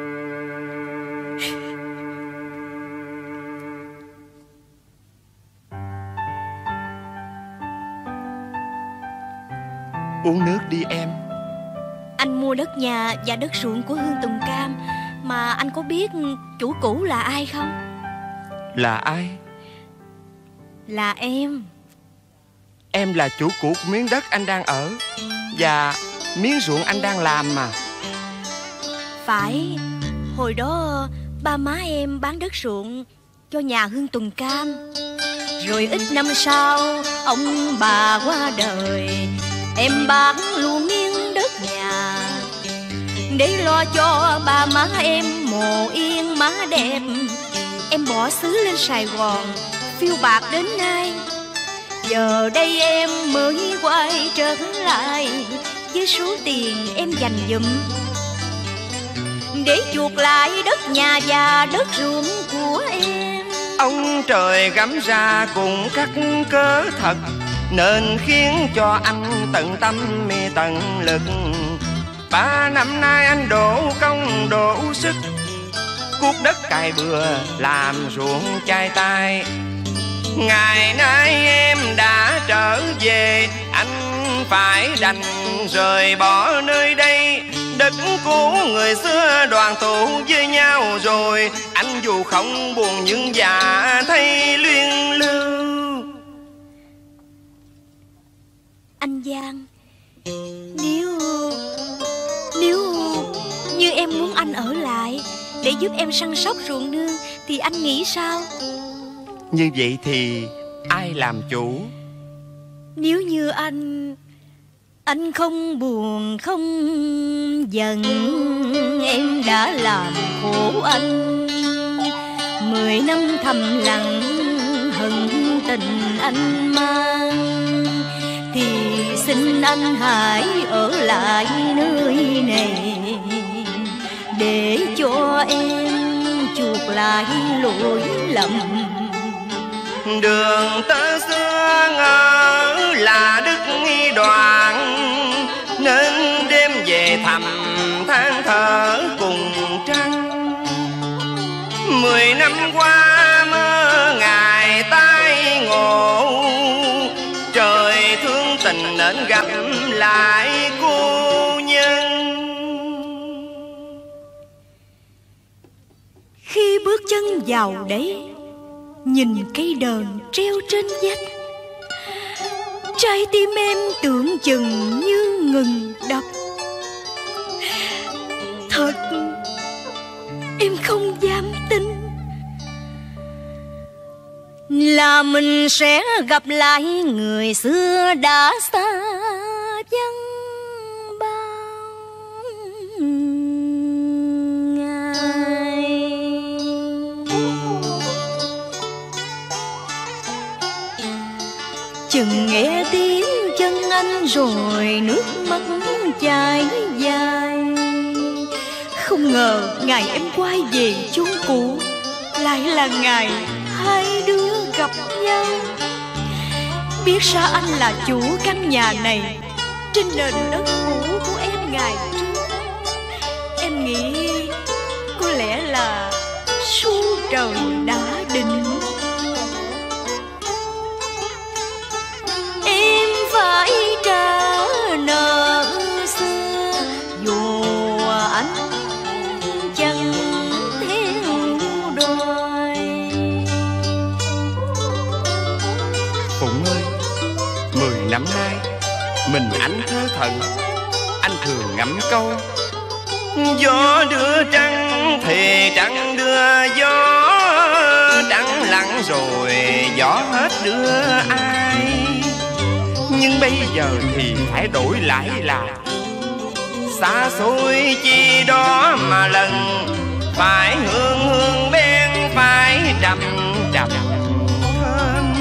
Uống nước đi em. Anh mua đất nhà và đất ruộng của Hương Tùng Cam, mà anh có biết chủ cũ là ai không? Là ai? Là em. Em là chủ cũ của miếng đất anh đang ở và miếng ruộng anh đang làm mà. Phải. Hồi đó ba má em bán đất ruộng cho nhà Hương Tùng Cam. Rồi ít năm sau ông bà qua đời, em bán luôn miếng đất nhà để lo cho ba má em mồ yên má đẹp. Em bỏ xứ lên Sài Gòn phiêu bạc đến nay. Giờ đây em mới quay trở lại với số tiền em dành dụm để chuộc lại đất nhà và đất ruộng của em. Ông trời gắm ra cùng các cớ thật, nên khiến cho anh tận tâm mê tận lực. Ba năm nay anh đổ công đổ sức, cuốc đất cày bừa làm ruộng chai tay. Ngày nay em đã trở về, anh phải đành rời bỏ nơi đây. Đất cũ người xưa đoàn tụ với nhau rồi, anh dù không buồn nhưng dạ thấy luyên lưu. Anh Giang, Nếu Nếu như em muốn anh ở lại để giúp em săn sóc ruộng nương thì anh nghĩ sao? Như vậy thì ai làm chủ? Nếu như anh Anh không buồn không giận, em đã làm khổ anh. Mười năm thầm lặng hận tình anh mang, thì xin anh hãy ở lại nơi này để cho em chuộc lại lỗi lầm. Đường tơ xưa ngỡ là đức nghi đoàn, nên đêm về thầm than thở cùng trăng. Mười năm qua mơ ngày tai ngộ, trời thương tình nên gặp lại cô nhân. Khi bước chân vào đấy, nhìn cây đờn treo trên vách, trái tim em tưởng chừng như ngừng đập. Thật, em không dám tin là mình sẽ gặp lại người xưa đã xa vắng bao ngày. ngày nước mắt chảy dài. Không ngờ ngày em quay về chốn cũ lại là ngày hai đứa gặp nhau. Biết ra anh là chủ căn nhà này trên nền đất cũ của em ngày trước. Em nghĩ có lẽ là số trời đã định. Em phải trả nợ xưa dù anh chẳng theo đòi. Phụng ơi, mười năm nay mình anh thơ thận. Anh thường ngẫm câu gió đưa trăng thì trăng đưa gió, trăng lặng rồi gió hết đưa ai. Nhưng bây giờ thì phải đổi lại là xa xôi chi đó mà lần phải hương hương bên phải trầm trầm thơm.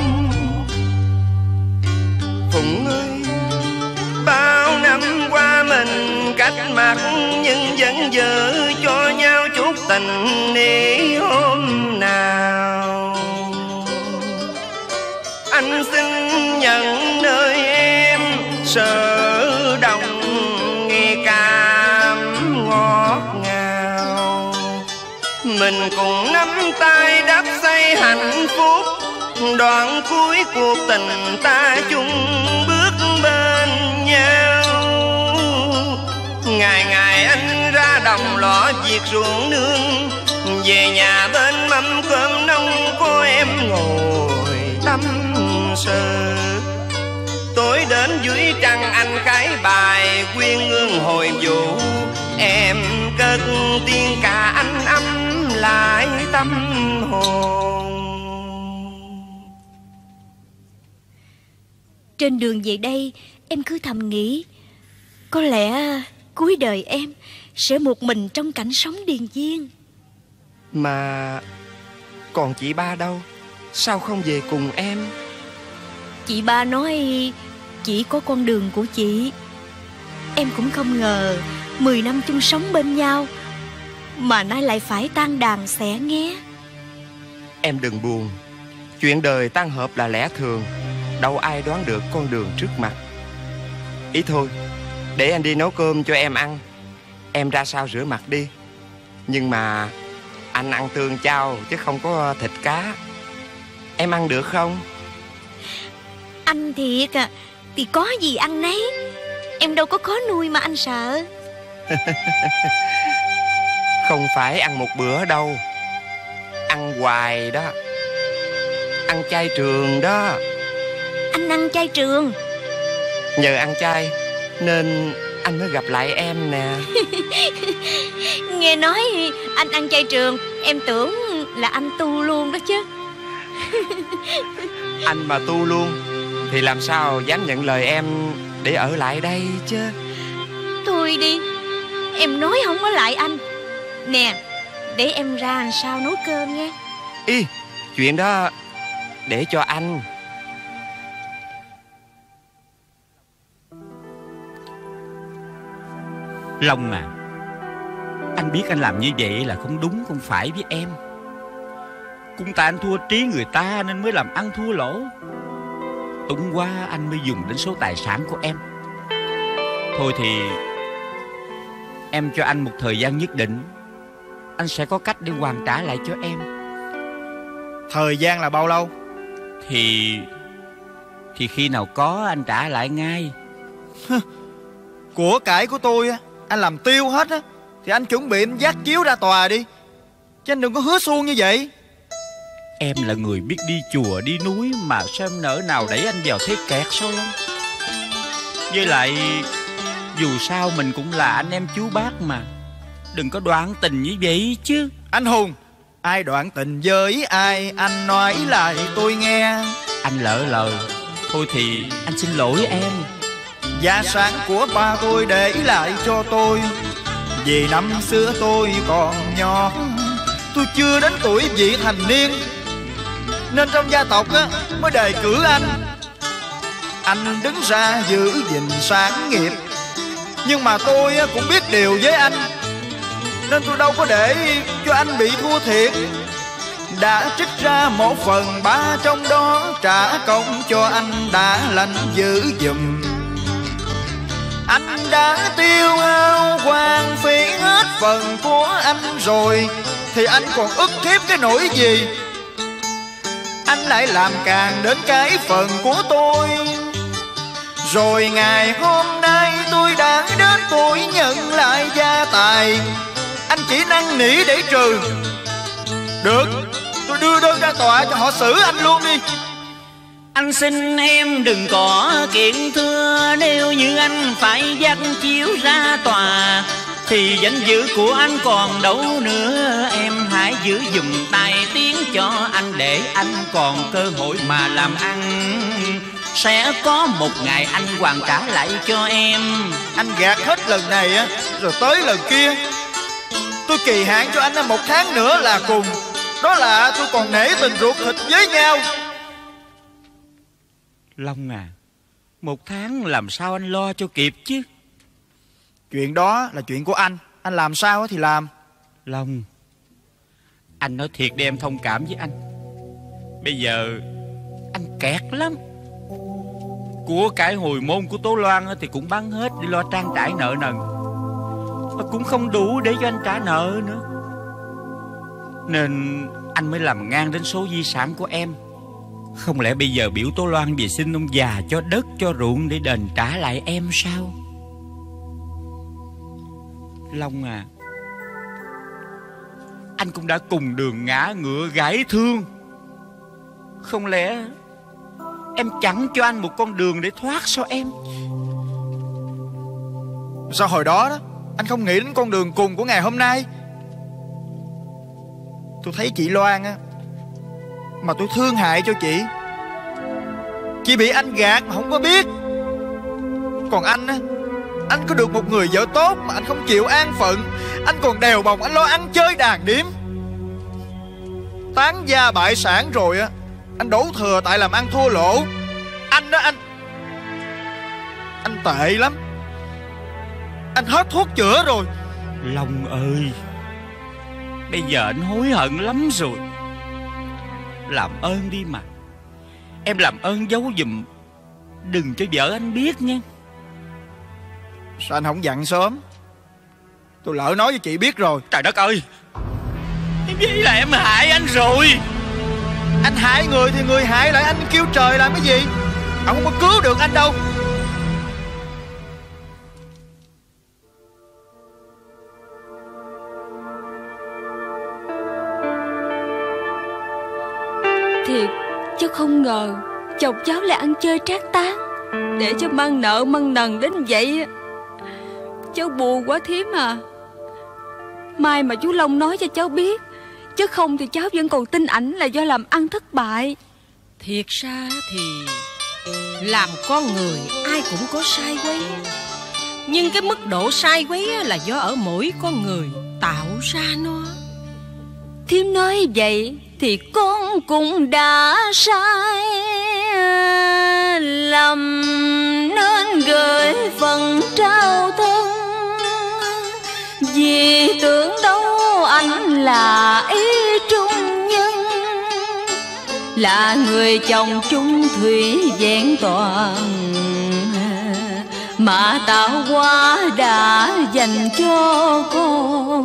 Phụng ơi, bao năm qua mình cách mặt nhưng vẫn giữ cho nhau chút tình ni hôm nào. Anh xin nhận nơi em sở đồng nghe cam ngọt ngào. Mình cùng nắm tay đắp xây hạnh phúc, đoạn cuối cuộc tình ta chung bước bên nhau. Ngày ngày anh ra đồng lọ việc ruộng nương, về nhà bên mâm cơm nông có em ngồi tâm sự. Tối đến dưới trăng anh khái bài quyên ương hồi vũ, em cất tiếng ca anh ấm lại tâm hồn. Trên đường về đây em cứ thầm nghĩ có lẽ cuối đời em sẽ một mình trong cảnh sống điền viên. Mà còn chị ba đâu? Sao không về cùng em? Chị ba nói chỉ có con đường của chị. Em cũng không ngờ mười năm chung sống bên nhau mà nay lại phải tan đàn xẻ nghé. Em đừng buồn, chuyện đời tan hợp là lẽ thường, đâu ai đoán được con đường trước mặt. Ý thôi, để anh đi nấu cơm cho em ăn, em ra sau rửa mặt đi. Nhưng mà anh ăn tương chao chứ không có thịt cá. Em ăn được không? Anh thiệt à, thì có gì ăn nấy. Em đâu có khó nuôi mà anh sợ. Không phải ăn một bữa đâu, ăn hoài đó. Ăn chay trường đó. Anh ăn chay trường? Nhờ ăn chay nên anh mới gặp lại em nè. Nghe nói anh ăn chay trường, em tưởng là anh tu luôn đó chứ. Anh mà tu luôn thì làm sao dám nhận lời em để ở lại đây chứ. Thôi đi, em nói không có lại anh. Nè, để em ra làm sao nấu cơm nghe. Ý, chuyện đó để cho anh. Long à, anh biết anh làm như vậy là không đúng không phải với em. Cũng tại anh thua trí người ta nên mới làm ăn thua lỗ. Túng quá anh mới dùng đến số tài sản của em. Thôi thì em cho anh một thời gian nhất định, anh sẽ có cách để hoàn trả lại cho em. Thời gian là bao lâu? Thì Thì khi nào có anh trả lại ngay. Của cải của tôi á, anh làm tiêu hết á, thì anh chuẩn bị anh dắt chiếu ra tòa đi, chứ anh đừng có hứa suông như vậy. Em là người biết đi chùa đi núi mà sao em nỡ nào đẩy anh vào thế kẹt sao Long. Với lại dù sao mình cũng là anh em chú bác mà, đừng có đoạn tình như vậy chứ. Anh Hùng, ai đoạn tình với ai, anh nói lại tôi nghe. Anh lỡ lời, thôi thì anh xin lỗi em. Gia sản của ba tôi để lại cho tôi, vì năm xưa tôi còn nhỏ, tôi chưa đến tuổi vị thành niên, nên trong gia tộc á mới đề cử anh. anh đứng ra giữ gìn sáng nghiệp. Nhưng mà tôi cũng biết điều với anh, nên tôi đâu có để cho anh bị thua thiệt. Đã trích ra một phần ba trong đó trả công cho anh đã lành giữ giùm. Anh đã tiêu hao hoang phí hết phần của anh rồi, thì anh còn ức hiếp cái nỗi gì? Anh lại làm càng đến cái phần của tôi. Rồi ngày hôm nay tôi đã đến tuổi nhận lại gia tài, anh chỉ năn nỉ để trừ. Được, tôi đưa đơn ra tòa cho họ xử anh luôn đi. Anh xin em đừng có kiện thưa, nếu như anh phải dắt chiếu ra tòa thì danh dự của anh còn đâu nữa. Em hãy giữ dùm tai tiếng cho anh, để anh còn cơ hội mà làm ăn. Sẽ có một ngày anh hoàn trả lại cho em. Anh gạt hết lần này á, rồi tới lần kia. Tôi kỳ hạn cho anh một tháng nữa là cùng. Đó là tôi còn nể tình ruột thịt với nhau. Long à, một tháng làm sao anh lo cho kịp chứ? Chuyện đó là chuyện của anh, anh làm sao thì làm. Long, anh nói thiệt đi, em thông cảm với anh. Bây giờ anh kẹt lắm. Của cải hồi môn của Tố Loan thì cũng bán hết để lo trang trải nợ nần, mà cũng không đủ để cho anh trả nợ nữa. Nên anh mới làm ngang đến số di sản của em. Không lẽ bây giờ biểu Tố Loan về xin ông già cho đất cho ruộng để đền trả lại em sao? Long à, anh cũng đã cùng đường ngã ngựa gãy thương. Không lẽ em chẳng cho anh một con đường để thoát sao em? Sao hồi đó đó anh không nghĩ đến con đường cùng của ngày hôm nay? Tôi thấy chị Loan á, mà tôi thương hại cho chị. Chị bị anh gạt mà không có biết. Còn anh á, anh có được một người vợ tốt mà anh không chịu an phận. Anh còn đèo bồng anh lo ăn chơi đàn điếm. Tán gia bại sản rồi á, anh đổ thừa tại làm ăn thua lỗ. Anh đó anh Anh tệ lắm. Anh hết thuốc chữa rồi. Long ơi, bây giờ anh hối hận lắm rồi. Làm ơn đi mà, em làm ơn giấu giùm, đừng cho vợ anh biết nha. Sao anh không dặn sớm? Tôi lỡ nói với chị biết rồi. Trời đất ơi, vậy là em hại anh rồi. Anh hại người thì người hại lại anh kêu trời làm cái gì? Ông không có cứu được anh đâu. Thiệt, cháu không ngờ chồng cháu lại ăn chơi trác tán, để cho mang nợ mang nần đến vậy. Cháu buồn quá thím à. Mai mà chú Long nói cho cháu biết, chứ không thì cháu vẫn còn tin ảnh là do làm ăn thất bại. Thiệt ra thì làm con người ai cũng có sai quấy, nhưng cái mức độ sai quấy là do ở mỗi con người tạo ra nó. Thím nói vậy thì con cũng đã sai lầm, nên gửi phần trao thân. Vì tưởng đâu anh là ý trung nhân, là người chồng chung thủy vẹn toàn, mà tạo hóa đã dành cho con.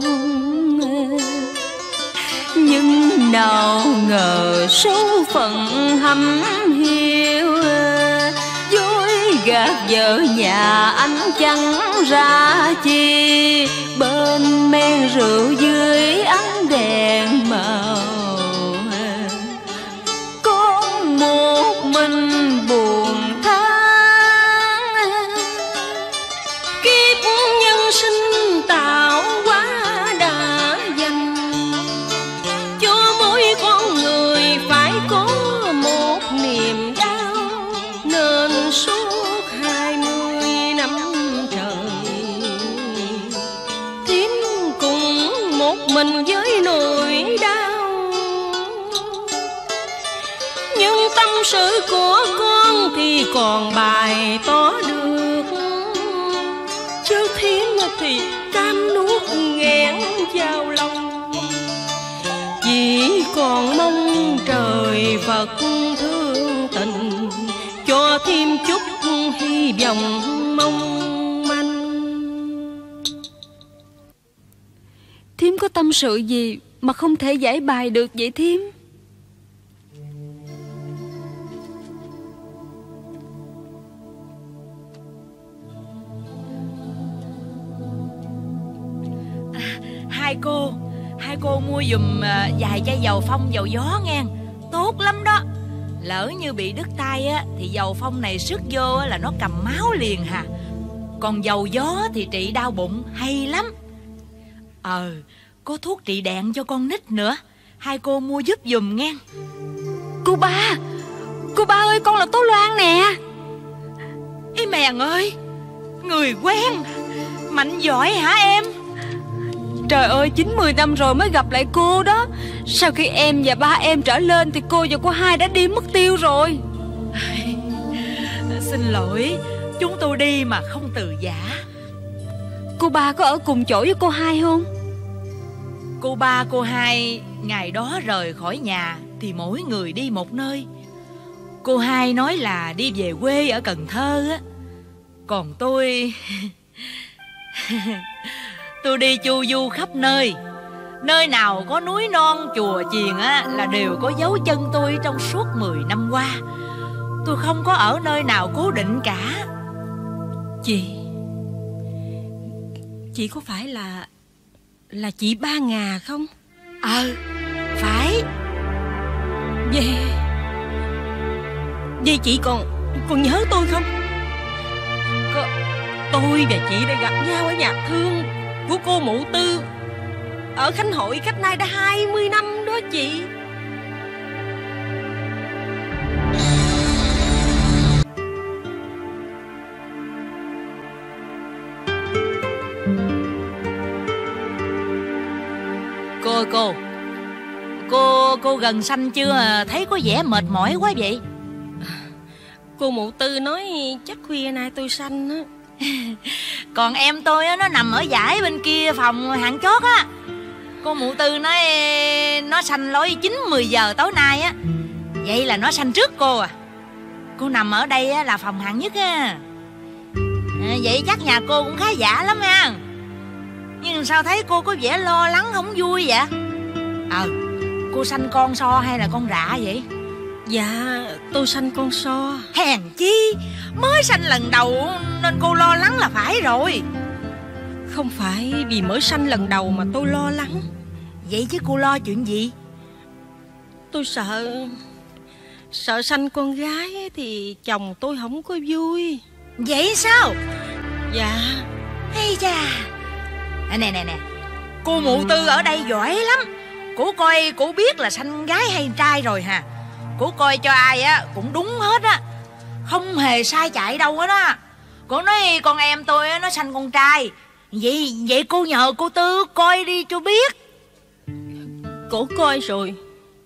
Nhưng nào ngờ số phận hầm hiu, dối gạt vợ nhà anh chẳng ra chi. Bên men rượu dưới ánh đèn màu, con một mình buồn than. Kiếp nhân sinh tạo hóa đã dành cho mỗi con người phải có một niềm đau, nên suốt hai mươi năm trời thím cùng một mình với nỗi đau. Nhưng tâm sự của con thì chỉ còn bài tỏ được, chứ thiếm thì cam nuốt nghẹn vào lòng. Chỉ còn mong trời Phật thương tình, cho thêm chút hy vọng mong manh. Thím có tâm sự gì mà không thể giải bài được vậy thím? À, hai cô Hai cô mua giùm vài chai dầu phong dầu gió nghe. Tốt lắm đó. Lỡ như bị đứt tay á thì dầu phong này sức vô là nó cầm máu liền hà. Còn dầu gió thì trị đau bụng hay lắm. Ờ, có thuốc trị đạn cho con nít nữa. Hai cô mua giúp giùm nghe. Cô ba, cô ba ơi, con là Tố Loan nè. Ý mèn ơi, người quen. Mạnh giỏi hả em? Trời ơi, chín mười năm rồi mới gặp lại cô đó. Sau khi em và ba em trở lên thì cô và cô hai đã đi mất tiêu rồi. Xin lỗi, chúng tôi đi mà không từ giả. Cô ba có ở cùng chỗ với cô hai không? Cô ba cô hai ngày đó rời khỏi nhà thì mỗi người đi một nơi. Cô hai nói là đi về quê ở Cần Thơ á. Còn tôi tôi đi chu du khắp nơi. Nơi nào có núi non chùa chiền á là đều có dấu chân tôi trong suốt mười năm qua. Tôi không có ở nơi nào cố định cả. Chị Chị có phải là Là chị Ba Ngà không? Ờ, phải. Vậy Vậy chị còn Còn nhớ tôi không? Có, tôi và chị đã gặp nhau ở nhà thương của cô Mụ Tư ở Khánh Hội cách nay đã hai mươi năm đó chị. Cô ơi cô Cô cô gần sanh chưa? Thấy có vẻ mệt mỏi quá vậy. Cô Mụ Tư nói chắc khuya nay tôi sanh á. Còn em tôi á, nó nằm ở dãy bên kia phòng hạng chót á. Cô Mụ Tư nói nó sanh lối chín mười giờ tối nay á. Vậy là nó sanh trước cô à. Cô nằm ở đây á, là phòng hạng nhất á. À, vậy chắc nhà cô cũng khá giả lắm ha. Nhưng sao thấy cô có vẻ lo lắng không vui vậy? Ờ, cô sanh con so hay là con rạ vậy? Dạ, tôi sanh con so. Hèn chi, mới sanh lần đầu nên cô lo lắng là phải rồi. Không phải vì mới sanh lần đầu mà tôi lo lắng. Vậy chứ cô lo chuyện gì? Tôi sợ Sợ sanh con gái thì chồng tôi không có vui. Vậy sao? Dạ. Ây da. À, nè nè nè, cô Mụ Tư ở đây giỏi lắm. Cô coi cô biết là sanh gái hay trai rồi hà. Cô coi cho ai á cũng đúng hết á, không hề sai chạy đâu hết á. Cô nói con em tôi á, nó sanh con trai. Vậy vậy cô nhờ cô Tư coi đi cho biết. Cổ coi rồi.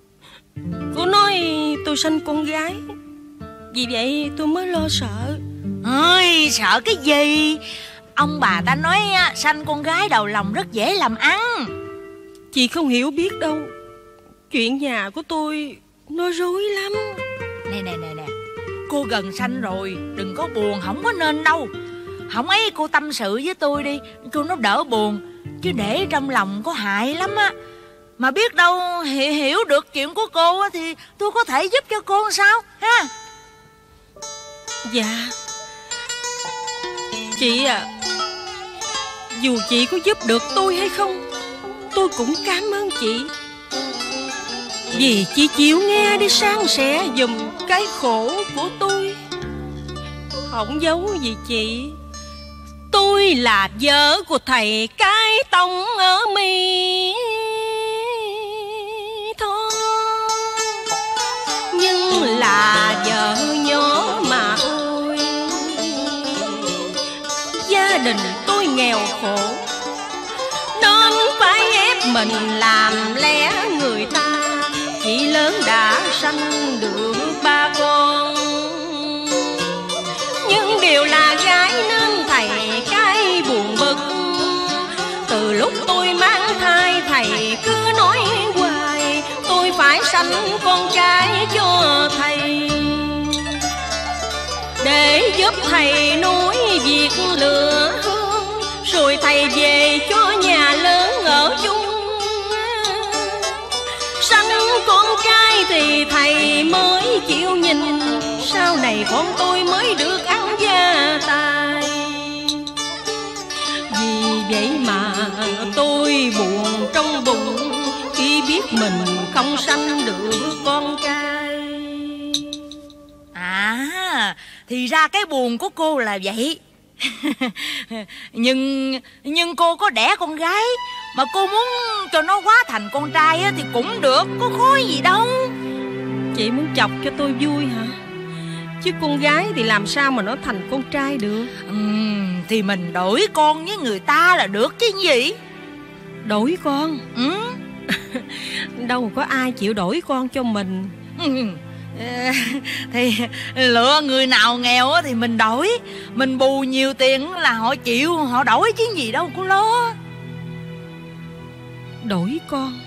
Cô nói tôi sanh con gái. Vì vậy tôi mới lo sợ. Ơi, sợ cái gì? Ông bà ta nói á, sanh con gái đầu lòng rất dễ làm ăn. Chị không hiểu biết đâu. Chuyện nhà của tôi nó rối lắm. Nè nè nè nè, cô gần sanh rồi, đừng có buồn, không có nên đâu. Không ấy cô tâm sự với tôi đi, cho nó đỡ buồn. Chứ để trong lòng có hại lắm á. Mà biết đâu hiểu, hiểu được chuyện của cô á, thì tôi có thể giúp cho cô sao ha. Dạ. Chị à, dù chị có giúp được tôi hay không, tôi cũng cảm ơn chị. Vì chị chịu nghe đi san sẻ giùm cái khổ của tôi. Không giấu gì chị, tôi là vợ của thầy Cái Tông ở Mỹ Tho, nhưng là vợ nhỏ mà ôi. Gia đình tôi nghèo khổ nên phải ép mình làm lẽ người ta. Chị lớn đã sanh được ba con, nghèo là gái nên thầy cái buồn bực. Từ lúc tôi mang thai thầy cứ nói hoài tôi phải sanh con trai cho thầy, để giúp thầy nối việc lửa hương, rồi thầy về cho nhà lớn ở chung. Sanh con trai thì thầy mới chịu nhìn, sau này con tôi mới được ăn gia tài. Vì vậy mà tôi buồn trong bụng khi biết mình không sanh được con trai. À, thì ra cái buồn của cô là vậy. Nhưng nhưng cô có đẻ con gái, mà cô muốn cho nó hóa thành con trai thì cũng được, có khó gì đâu. Chị muốn chọc cho tôi vui hả? Chứ con gái thì làm sao mà nó thành con trai được? Ừ, thì mình đổi con với người ta là được chứ gì. Đổi con? Ừ. Đâu có ai chịu đổi con cho mình. Ừ. Thì lựa người nào nghèo thì mình đổi, mình bù nhiều tiền là họ chịu, họ đổi chứ gì đâu có lo. Đổi con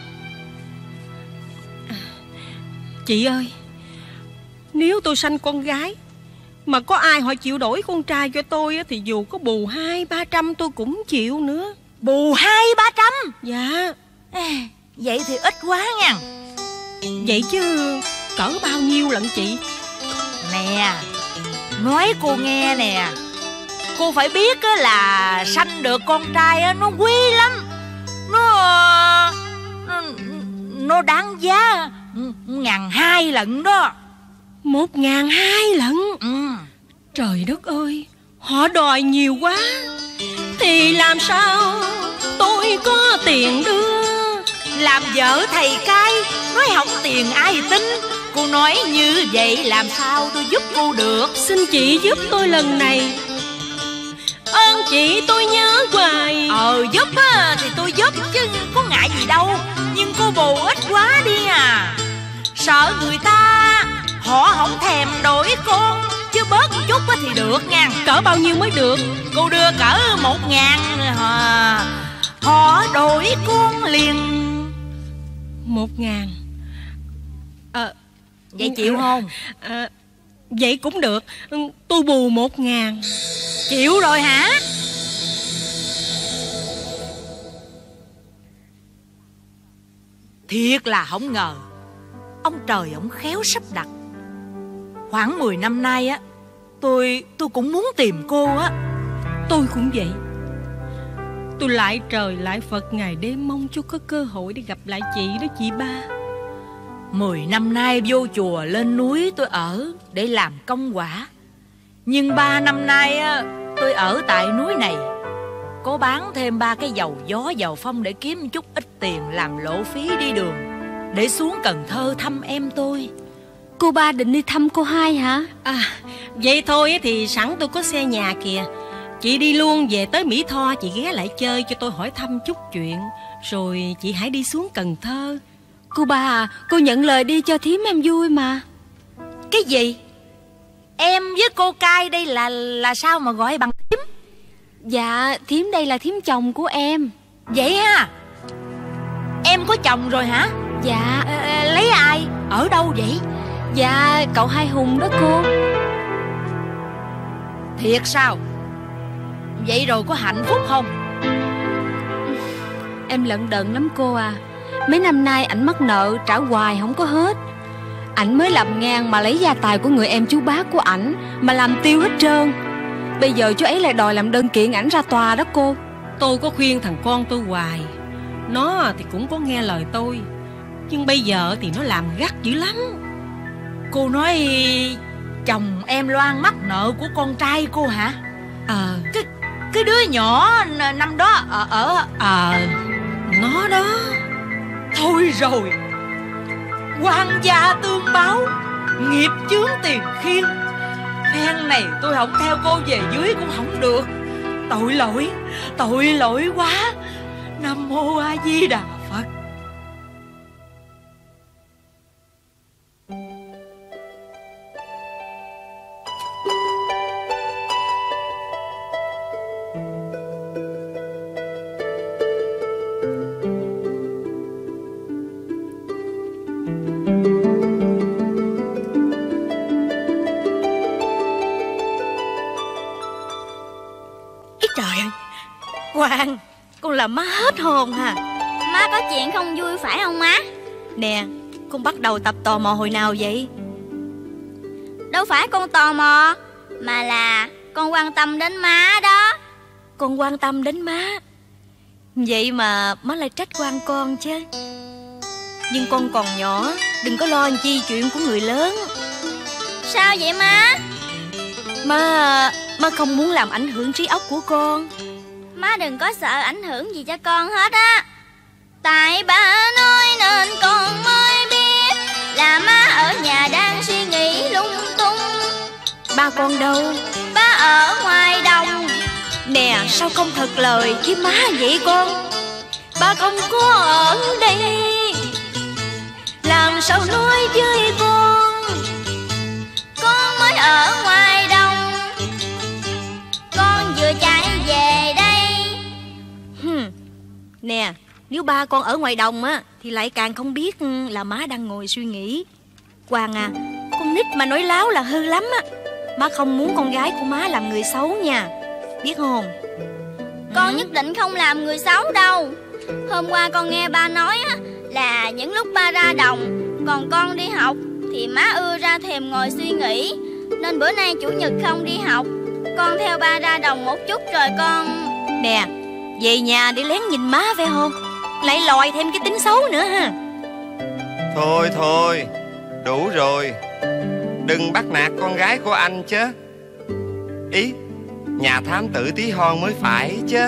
à, chị ơi, nếu tôi sanh con gái mà có ai họ chịu đổi con trai cho tôi thì dù có bù hai ba trăm tôi cũng chịu nữa. Bù hai ba trăm? Dạ. Vậy thì ít quá nha. Vậy chứ cỡ bao nhiêu lận chị? Nè, nói cô nghe nè, cô phải biết là sanh được con trai nó quý lắm. Nó Nó, nó đáng giá ngàn hai lận đó. Một ngàn hai lận? Ừ. Trời đất ơi, họ đòi nhiều quá. Thì làm sao tôi có tiền đưa? Làm vợ thầy cai, nói không tiền ai tin. Cô nói như vậy làm sao tôi giúp cô được? Xin chị giúp tôi lần này, ơn chị tôi nhớ hoài. Ờ giúp á, thì tôi giúp chứ có ngại gì đâu. Nhưng cô bù ít quá đi à. Sợ người ta họ không thèm đổi con, chứ bớt một chút thì được nha. Cỡ bao nhiêu mới được? Cô đưa cỡ một ngàn, họ, họ đổi con liền. Một ngàn à, vậy chịu không? À, vậy cũng được, tôi bù một ngàn. Chịu rồi hả? Thiệt là không ngờ ông trời ông khéo sắp đặt. Khoảng mười năm nay á, Tôi tôi cũng muốn tìm cô á. Tôi cũng vậy. Tôi lại trời lại Phật ngày đêm mong cho có cơ hội để gặp lại chị đó chị ba. Mười năm nay vô chùa lên núi tôi ở để làm công quả. Nhưng ba năm nay á, tôi ở tại núi này, có bán thêm ba cái dầu gió dầu phong để kiếm chút ít tiền làm lộ phí đi đường, để xuống Cần Thơ thăm em tôi. Cô ba định đi thăm cô hai hả? À, vậy thôi thì sẵn tôi có xe nhà kìa. Chị đi luôn về tới Mỹ Tho, chị ghé lại chơi cho tôi hỏi thăm chút chuyện, rồi chị hãy đi xuống Cần Thơ. Cô ba à, cô nhận lời đi cho thím em vui mà. Cái gì? Em với cô Cai đây là là sao mà gọi bằng thím? Dạ, thím đây là thím chồng của em. Vậy ha? Em có chồng rồi hả? Dạ. à, Lấy ai? Ở đâu vậy? Dạ, cậu Hai Hùng đó cô. Thiệt sao? Vậy rồi có hạnh phúc không? Em lận đận lắm cô à. Mấy năm nay ảnh mắc nợ trả hoài không có hết. Ảnh mới làm ngang mà lấy gia tài của người em chú bác của ảnh mà làm tiêu hết trơn. Bây giờ chú ấy lại đòi làm đơn kiện ảnh ra tòa đó cô. Tôi có khuyên thằng con tôi hoài, nó thì cũng có nghe lời tôi, nhưng bây giờ thì nó làm gắt dữ lắm. Cô nói chồng em Loan mắc nợ của con trai cô hả? Ờ. Cái, cái đứa nhỏ năm đó ở ở Ờ, nó đó. Thôi rồi, quan gia tương báo, nghiệp chướng tiền khiên. Phen này tôi không theo cô về dưới cũng không được. Tội lỗi, tội lỗi quá. Nam Mô A Di Đà Phật. Hoàng, con làm má hết hồn hả? Má có chuyện không vui phải không má? Nè, con bắt đầu tập tò mò hồi nào vậy? Đâu phải con tò mò, mà là con quan tâm đến má đó. Con quan tâm đến má, vậy mà má lại trách quan con chứ. Nhưng con còn nhỏ, đừng có lo chi chuyện của người lớn. Sao vậy má? Má, má không muốn làm ảnh hưởng trí óc của con. Má đừng có sợ ảnh hưởng gì cho con hết á. Tại ba nói nên con mới biết là má ở nhà đang suy nghĩ lung tung. Ba con đâu? Ba ở ngoài đồng. Nè, sao không thật lời với má vậy con? Ba không có ở đây, làm sao nói với con? Con mới ở ngoài đồng, con vừa chạy về đây. hmm. Nè, nếu ba con ở ngoài đồng á thì lại càng không biết là má đang ngồi suy nghĩ. Hoàng à, con nít mà nói láo là hư lắm á. Má không muốn con gái của má làm người xấu nha, biết không? Con ừ. nhất định không làm người xấu đâu. Hôm qua con nghe ba nói á, là những lúc ba ra đồng còn con đi học thì má ưa ra thèm ngồi suy nghĩ. Nên bữa nay chủ nhật không đi học, con theo ba ra đồng một chút rồi con... Nè, về nhà để lén nhìn má phải không? Lại lòi thêm cái tính xấu nữa ha. Thôi thôi, đủ rồi. Đừng bắt nạt con gái của anh chứ. Ý, nhà thám tử tí hon mới phải chứ.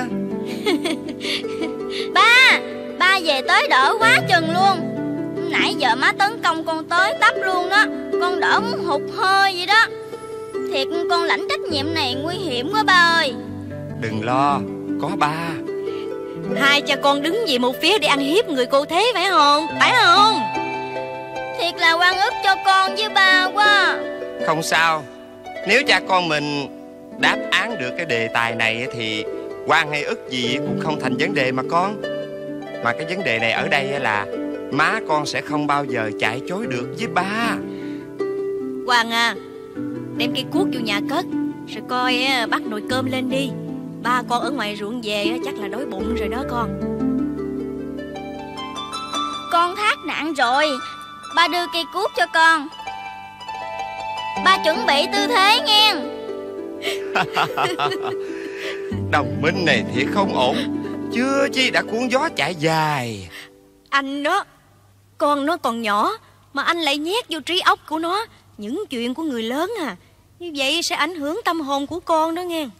Ba, ba về tới đỡ quá chừng luôn. Nãy giờ má tấn công con tới tấp luôn đó. Con đỡ muốn hụt hơi vậy đó. Thiệt con lãnh trách nhiệm này nguy hiểm quá ba ơi. Đừng lo, có ba. Hai cha con đứng về một phía để ăn hiếp người cô thế phải không? Phải không? Thiệt là oan ức cho con với ba quá. Không sao. Nếu cha con mình đáp án được cái đề tài này thì oan hay ức gì cũng không thành vấn đề mà con. Mà cái vấn đề này ở đây là má con sẽ không bao giờ chạy chối được với ba. Hoàng à, đem cây cuốc vô nhà cất, rồi coi bắt nồi cơm lên đi. Ba con ở ngoài ruộng về chắc là đói bụng rồi đó con. Con thác nạn rồi, ba đưa cây cuốc cho con. Ba chuẩn bị tư thế nghe. Đồng minh này thiệt không ổn. Chưa chi đã cuốn gió chạy dài. Anh đó, con nó còn nhỏ mà anh lại nhét vô trí óc của nó những chuyện của người lớn à. Như vậy sẽ ảnh hưởng tâm hồn của con đó nghe.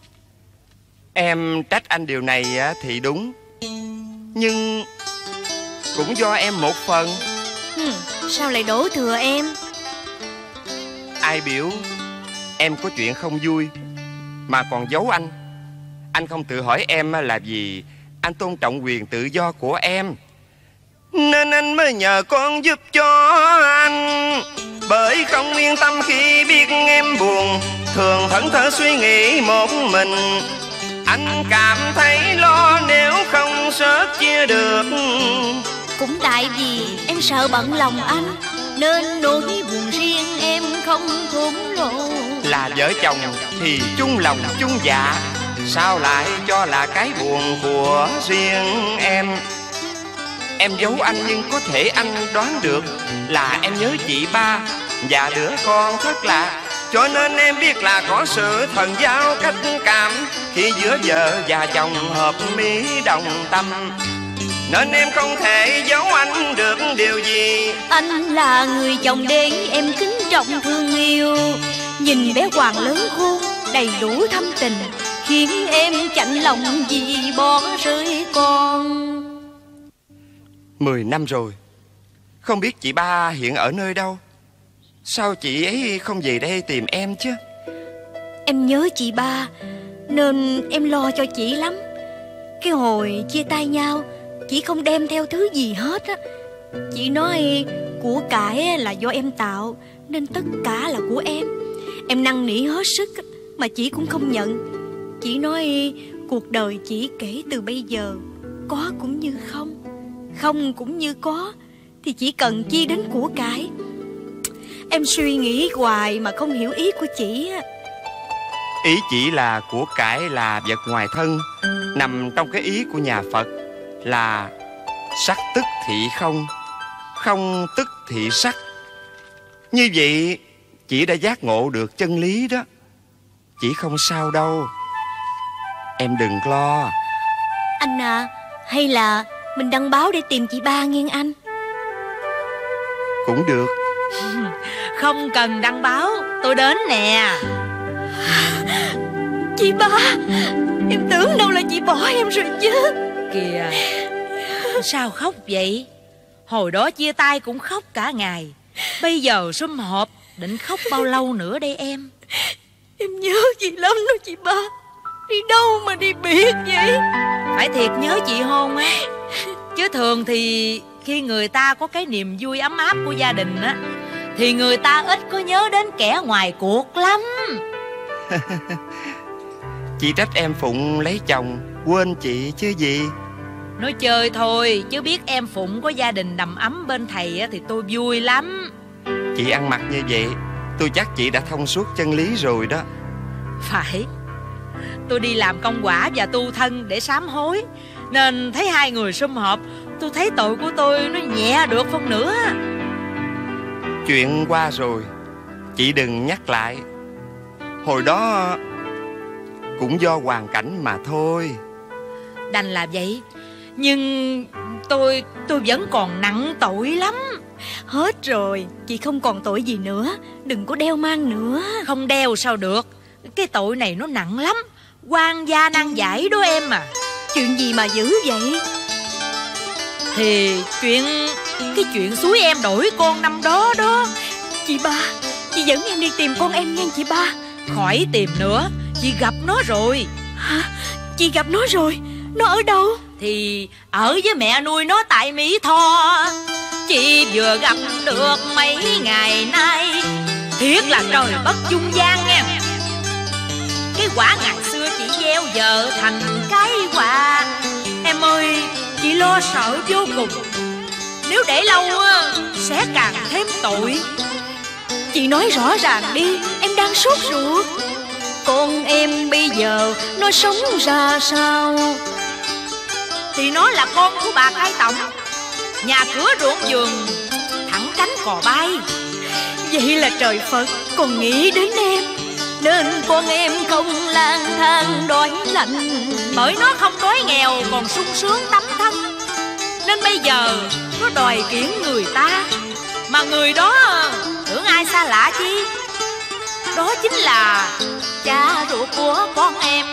Em trách anh điều này thì đúng, nhưng cũng do em một phần. hmm, Sao lại đổ thừa em? Ai biểu em có chuyện không vui mà còn giấu anh. Anh không tự hỏi em là vì anh tôn trọng quyền tự do của em, nên anh mới nhờ con giúp cho anh. Bởi không yên tâm khi biết em buồn, thường thẫn thờ suy nghĩ một mình. Anh cảm thấy lo nếu không sớt chia được. Cũng tại vì em sợ bận lòng anh, nên nỗi buồn riêng em không thốn lộ. Là vợ chồng thì chung lòng chung dạ, sao lại cho là cái buồn của riêng em. Em giấu anh nhưng có thể anh đoán được là em nhớ chị ba và đứa con thất lạc. Cho nên em biết là có sự thần giao cách cảm khi giữa vợ và chồng hợp mỹ đồng tâm. Nên em không thể giấu anh được điều gì. Anh là người chồng để em kính trọng thương yêu. Nhìn bé Hoàng lớn khôn đầy đủ thâm tình, khiến em chạnh lòng vì bỏ rơi con. Mười năm rồi, không biết chị ba hiện ở nơi đâu. Sao chị ấy không về đây tìm em chứ? Em nhớ chị ba nên em lo cho chị lắm. Cái hồi chia tay nhau, chị không đem theo thứ gì hết á. Chị nói của cải là do em tạo, nên tất cả là của em. Em năn nỉ hết sức mà chị cũng không nhận. Chị nói cuộc đời chỉ kể từ bây giờ, có cũng như không, không cũng như có, thì chỉ cần chi đến của cải. Em suy nghĩ hoài mà không hiểu ý của chị á. Ý chỉ là của cải là vật ngoài thân, nằm trong cái ý của nhà Phật là sắc tức thị không, không tức thị sắc. Như vậy chị đã giác ngộ được chân lý đó. Chị không sao đâu, em đừng lo. Anh à, hay là mình đăng báo để tìm chị ba nghe anh? Cũng được. Không cần đăng báo, tôi đến nè. Chị ba, em tưởng đâu là chị bỏ em rồi chứ. Kìa, sao khóc vậy? Hồi đó chia tay cũng khóc cả ngày, bây giờ sum họp, định khóc bao lâu nữa đây em? Em nhớ chị lắm đó chị ba. Đi đâu mà đi biệt vậy? Phải thiệt nhớ chị hôn á. Chứ thường thì khi người ta có cái niềm vui ấm áp của gia đình á, thì người ta ít có nhớ đến kẻ ngoài cuộc lắm. Chị trách em Phụng lấy chồng quên chị chứ gì. Nói chơi thôi, chứ biết em Phụng có gia đình đầm ấm bên thầy á, thì tôi vui lắm. Chị ăn mặc như vậy, tôi chắc chị đã thông suốt chân lý rồi đó. Phải. Tôi đi làm công quả và tu thân để sám hối, nên thấy hai người sum họp, tôi thấy tội của tôi nó nhẹ được phân nửa. Chuyện qua rồi, chị đừng nhắc lại. Hồi đó cũng do hoàn cảnh mà thôi. Đành là vậy, nhưng tôi tôi vẫn còn nặng tội lắm. Hết rồi, chị không còn tội gì nữa. Đừng có đeo mang nữa. Không đeo sao được, cái tội này nó nặng lắm. Quan gia nan giải đó em à. Chuyện gì mà dữ vậy? Thì chuyện Cái chuyện suối em đổi con năm đó đó. Chị ba, chị dẫn em đi tìm con em nha chị ba. Khỏi tìm nữa, chị gặp nó rồi. Hả? Chị gặp nó rồi? Nó ở đâu? Thì ở với mẹ nuôi nó tại Mỹ Tho. Chị vừa gặp được mấy ngày nay, thiệt là trời bất dung gian nha. Cái quả ngày xưa chị gieo giờ thành cái quả. Em ơi, chị lo sợ vô cùng. Nếu để lâu á, sẽ càng thêm tội. Chị nói rõ ràng đi, em đang sốt ruột. Con em bây giờ nó sống ra sao? Thì nó là con của bà cai tổng, nhà cửa ruộng vườn thẳng cánh cò bay. Vậy là trời Phật còn nghĩ đến em, nên con em không lang thang đói lạnh. Bởi nó không đói nghèo còn sung sướng tấm thân, nên bây giờ nó đòi kiển người ta. Mà người đó tưởng ai xa lạ chi, đó chính là cha ruột của con em.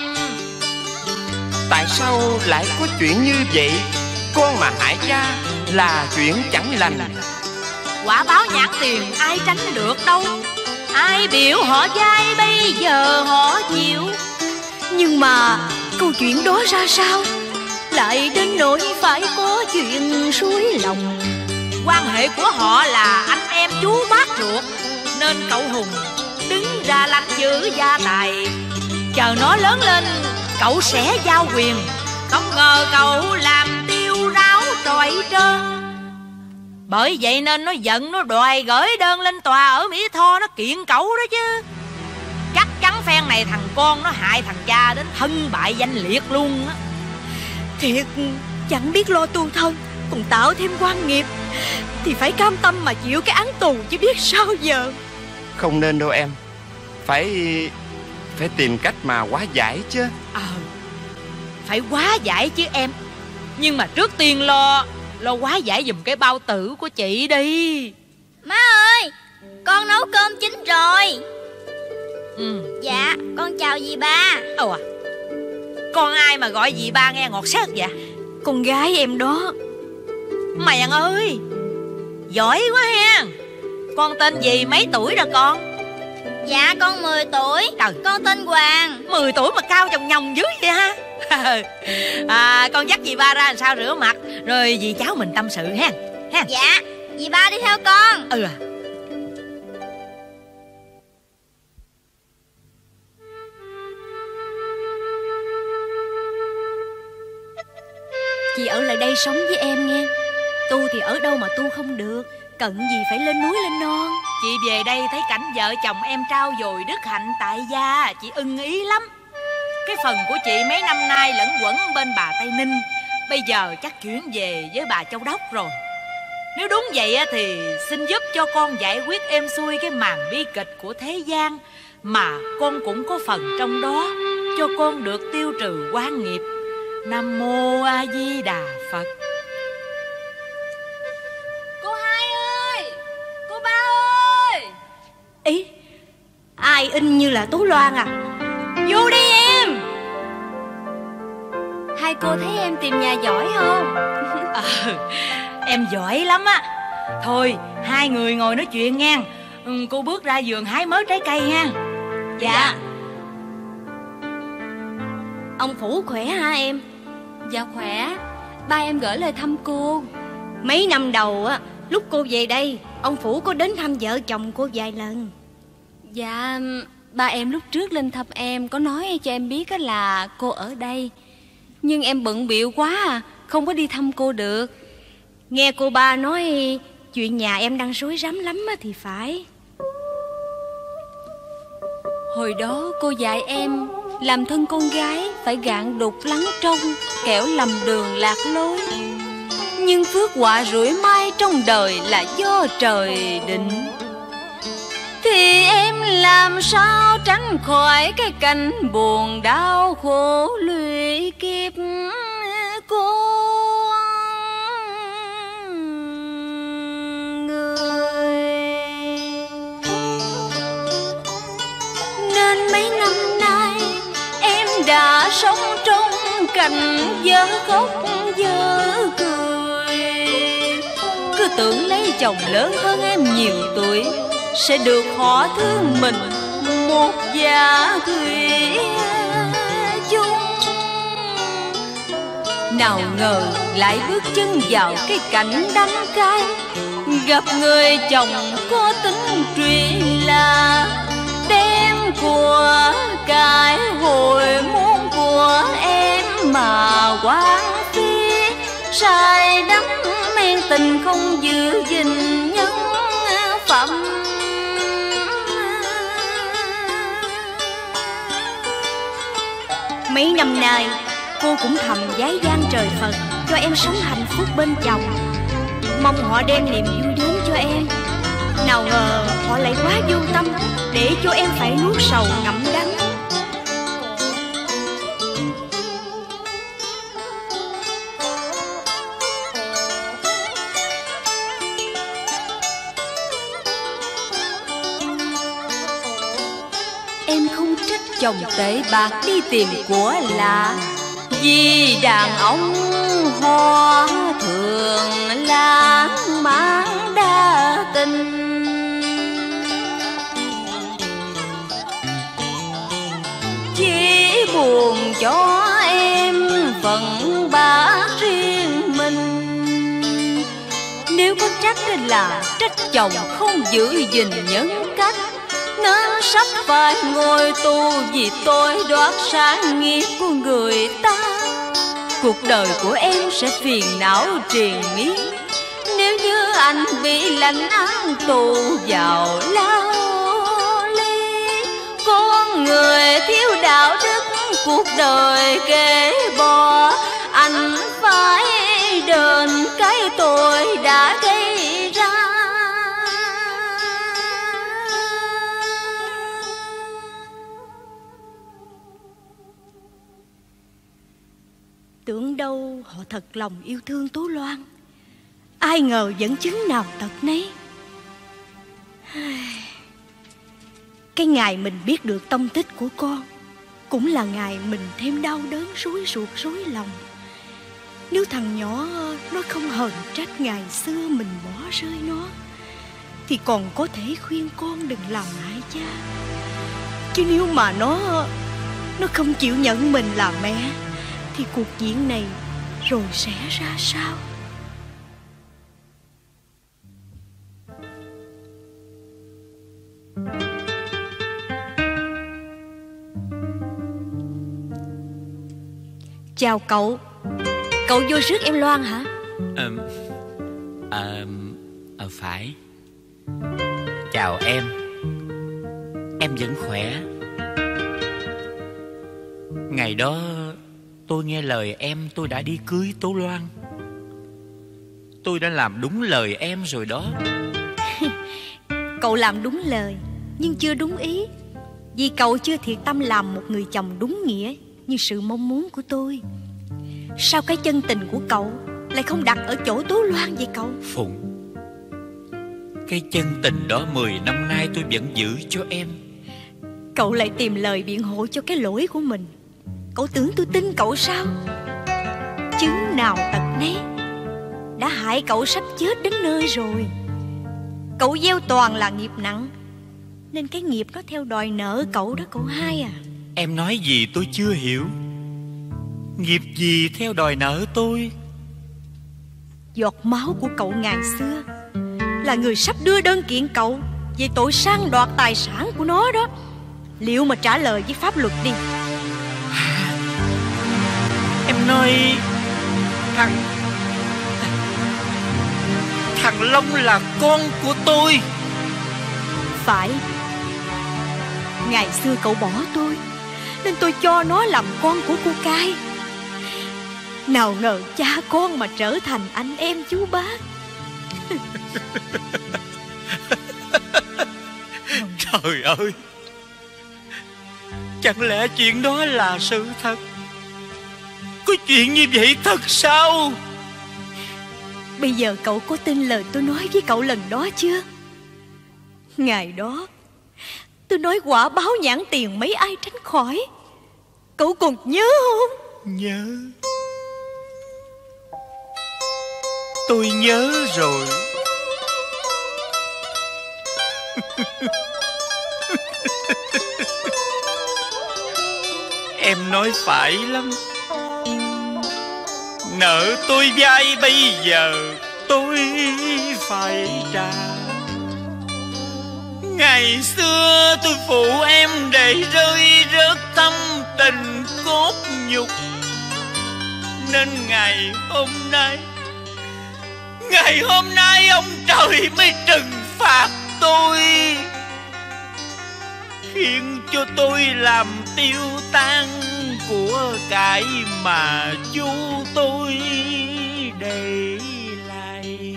Tại sao lại có chuyện như vậy? Con mà hại cha là chuyện chẳng lành. Quả báo nhãn tiền ai tránh được đâu. Ai biểu họ dai bây giờ họ chịu. Nhưng mà câu chuyện đó ra sao? Lại đến nỗi phải có chuyện suối lòng. Quan hệ của họ là anh em chú bác ruột, nên cậu Hùng đứng ra lãnh giữ gia tài. Chờ nó lớn lên cậu sẽ giao quyền. Không ngờ cậu làm tiêu ráo trọi trơn. Bởi vậy nên nó giận, nó đòi gửi đơn lên tòa ở Mỹ Tho, nó kiện cậu đó chứ. Chắc chắn phen này thằng con nó hại thằng cha đến thân bại danh liệt luôn á. Thiệt chẳng biết lo tu thân, còn tạo thêm quan nghiệp, thì phải cam tâm mà chịu cái án tù chứ biết sao giờ. Không nên đâu em. Phải Phải tìm cách mà hóa giải chứ. Ờ à, phải hóa giải chứ em. Nhưng mà trước tiên lo Lo hóa giải giùm cái bao tử của chị đi. Má ơi, con nấu cơm chín rồi. Ừ. Dạ, con chào dì ba. Ồ à, con ai mà gọi dì ba nghe ngọt sớt vậy? Con gái em đó. Mày ơi, giỏi quá ha. Con tên gì, mấy tuổi rồi con? Dạ con mười tuổi. Trời. Con tên Hoàng. Mười tuổi mà cao chồng nhồng dữ vậy ha. À, con dắt dì ba ra làm sao rửa mặt, rồi dì cháu mình tâm sự ha. Ha. Dạ, dì ba đi theo con. Ừ à. Chị ở lại đây sống với em nghe. Tu thì ở đâu mà tu không được, cần gì phải lên núi lên non. Chị về đây thấy cảnh vợ chồng em trao dồi đức hạnh tại gia, chị ưng ý lắm. Cái phần của chị mấy năm nay lẫn quẩn bên bà Tây Ninh, bây giờ chắc chuyển về với bà Châu Đốc rồi. Nếu đúng vậy thì xin giúp cho con giải quyết êm xuôi cái màn bi kịch của thế gian, mà con cũng có phần trong đó, cho con được tiêu trừ oan nghiệp. Nam Mô A Di Đà Phật. Cô Hai ơi, cô Ba ơi. Ý, ai in như là Tú Loan à? Vô đi em. Hai cô thấy em tìm nhà giỏi không? À, em giỏi lắm á. Thôi hai người ngồi nói chuyện nghe. ừ, Cô bước ra vườn hái mớ trái cây nha. Dạ. Ông Phủ khỏe hả em? Dạ khỏe. Ba em gửi lời thăm cô. Mấy năm đầu á, lúc cô về đây, ông Phủ có đến thăm vợ chồng cô vài lần. Dạ, ba em lúc trước lên thăm em có nói cho em biết là cô ở đây. Nhưng em bận bịu quá à, không có đi thăm cô được. Nghe cô ba nói chuyện nhà em đang rối rắm lắm á thì phải. Hồi đó cô dạy em làm thân con gái phải gạn đục lắng trong, kẻo lầm đường lạc lối. Nhưng phước họa rủi mai trong đời là do trời định. Thì em làm sao tránh khỏi cái cảnh buồn đau khổ lụy kiếp cô người. Nên mấy năm nay em đã sống trong cảnh dở khóc dở cười. Cứ tưởng lấy chồng lớn hơn em nhiều tuổi sẽ được họ thương mình một gia thủy chung. Nào ngờ lại bước chân vào cái cảnh đắng cay, gặp người chồng có tính truyền là đem của cải hồi môn của em mà quán phí. Sai đắm men tình không giữ gìn nhân phẩm. Mấy năm nay cô cũng thầm vái van trời Phật cho em sống hạnh phúc bên chồng, mong họ đem niềm vui đến cho em. Nào ngờ họ lại quá vô tâm, để cho em phải nuốt sầu ngậm đắng. Em không trách chồng tệ bạc đi tìm của lạ, vì đàn ông họ thường lãng mạn đa tình. Chỉ buồn cho em phận bá riêng mình. Nếu có trách là trách chồng không giữ gìn nhân cách, nên sắp phải ngồi tù vì tôi đoạt sáng nghiệp của người ta. Cuộc đời của em sẽ phiền não triền miên nếu như anh bị lãnh án tù vào lao ly. Con người thiếu đạo đức, cuộc đời ghê bỏ, anh phải đền cái tội đã gây ra. Tưởng đâu họ thật lòng yêu thương Tú Loan, ai ngờ vẫn chứng nào tật nấy. Cái ngày mình biết được tông tích của con cũng là ngày mình thêm đau đớn rối ruột rối lòng. Nếu thằng nhỏ nó không hờn trách ngày xưa mình bỏ rơi nó, thì còn có thể khuyên con đừng làm hại cha. Chứ nếu mà nó Nó không chịu nhận mình là mẹ, thì cuộc diễn này rồi sẽ ra sao? Chào cậu. Cậu vô rước em Loan hả? Ờ, ờ, ờ phải. Chào chào em. Em vẫn khỏe. Ngày đó tôi nghe lời em, tôi đã đi cưới Tố Loan. Tôi đã làm đúng lời em rồi đó. Cậu làm đúng lời nhưng chưa đúng ý, vì cậu chưa thiệt tâm làm một người chồng đúng nghĩa như sự mong muốn của tôi. Sao cái chân tình của cậu lại không đặt ở chỗ Tố Loan vậy cậu? Phụng, cái chân tình đó mười năm nay tôi vẫn giữ cho em. Cậu lại tìm lời biện hộ cho cái lỗi của mình. Cậu tưởng tôi tin cậu sao? Chứng nào tật nấy, đã hại cậu sắp chết đến nơi rồi. Cậu gieo toàn là nghiệp nặng, nên cái nghiệp nó theo đòi nợ cậu đó cậu hai à. Em nói gì tôi chưa hiểu. Nghiệp gì theo đòi nợ tôi? Giọt máu của cậu ngày xưa là người sắp đưa đơn kiện cậu về tội sang đoạt tài sản của nó đó. Liệu mà trả lời với pháp luật đi. Em nói Thằng Thằng Long là con của tôi. Phải. Ngày xưa cậu bỏ tôi, nên tôi cho nó làm con của cô Cai. Nào ngờ cha con mà trở thành anh em chú bác. Trời ơi, chẳng lẽ chuyện đó là sự thật? Có chuyện như vậy thật sao? Bây giờ cậu có tin lời tôi nói với cậu lần đó chưa? Ngày đó tôi nói quả báo nhãn tiền mấy ai tránh khỏi. Cậu còn nhớ không? Nhớ. Tôi nhớ rồi. Em nói phải lắm. Nợ tôi vay bây giờ tôi phải trả. Ngày xưa tôi phụ em để rơi rớt thâm tình cốt nhục, nên ngày hôm nay Ngày hôm nay ông trời mới trừng phạt tôi, khiến cho tôi làm tiêu tan của cải mà chú tôi để lại,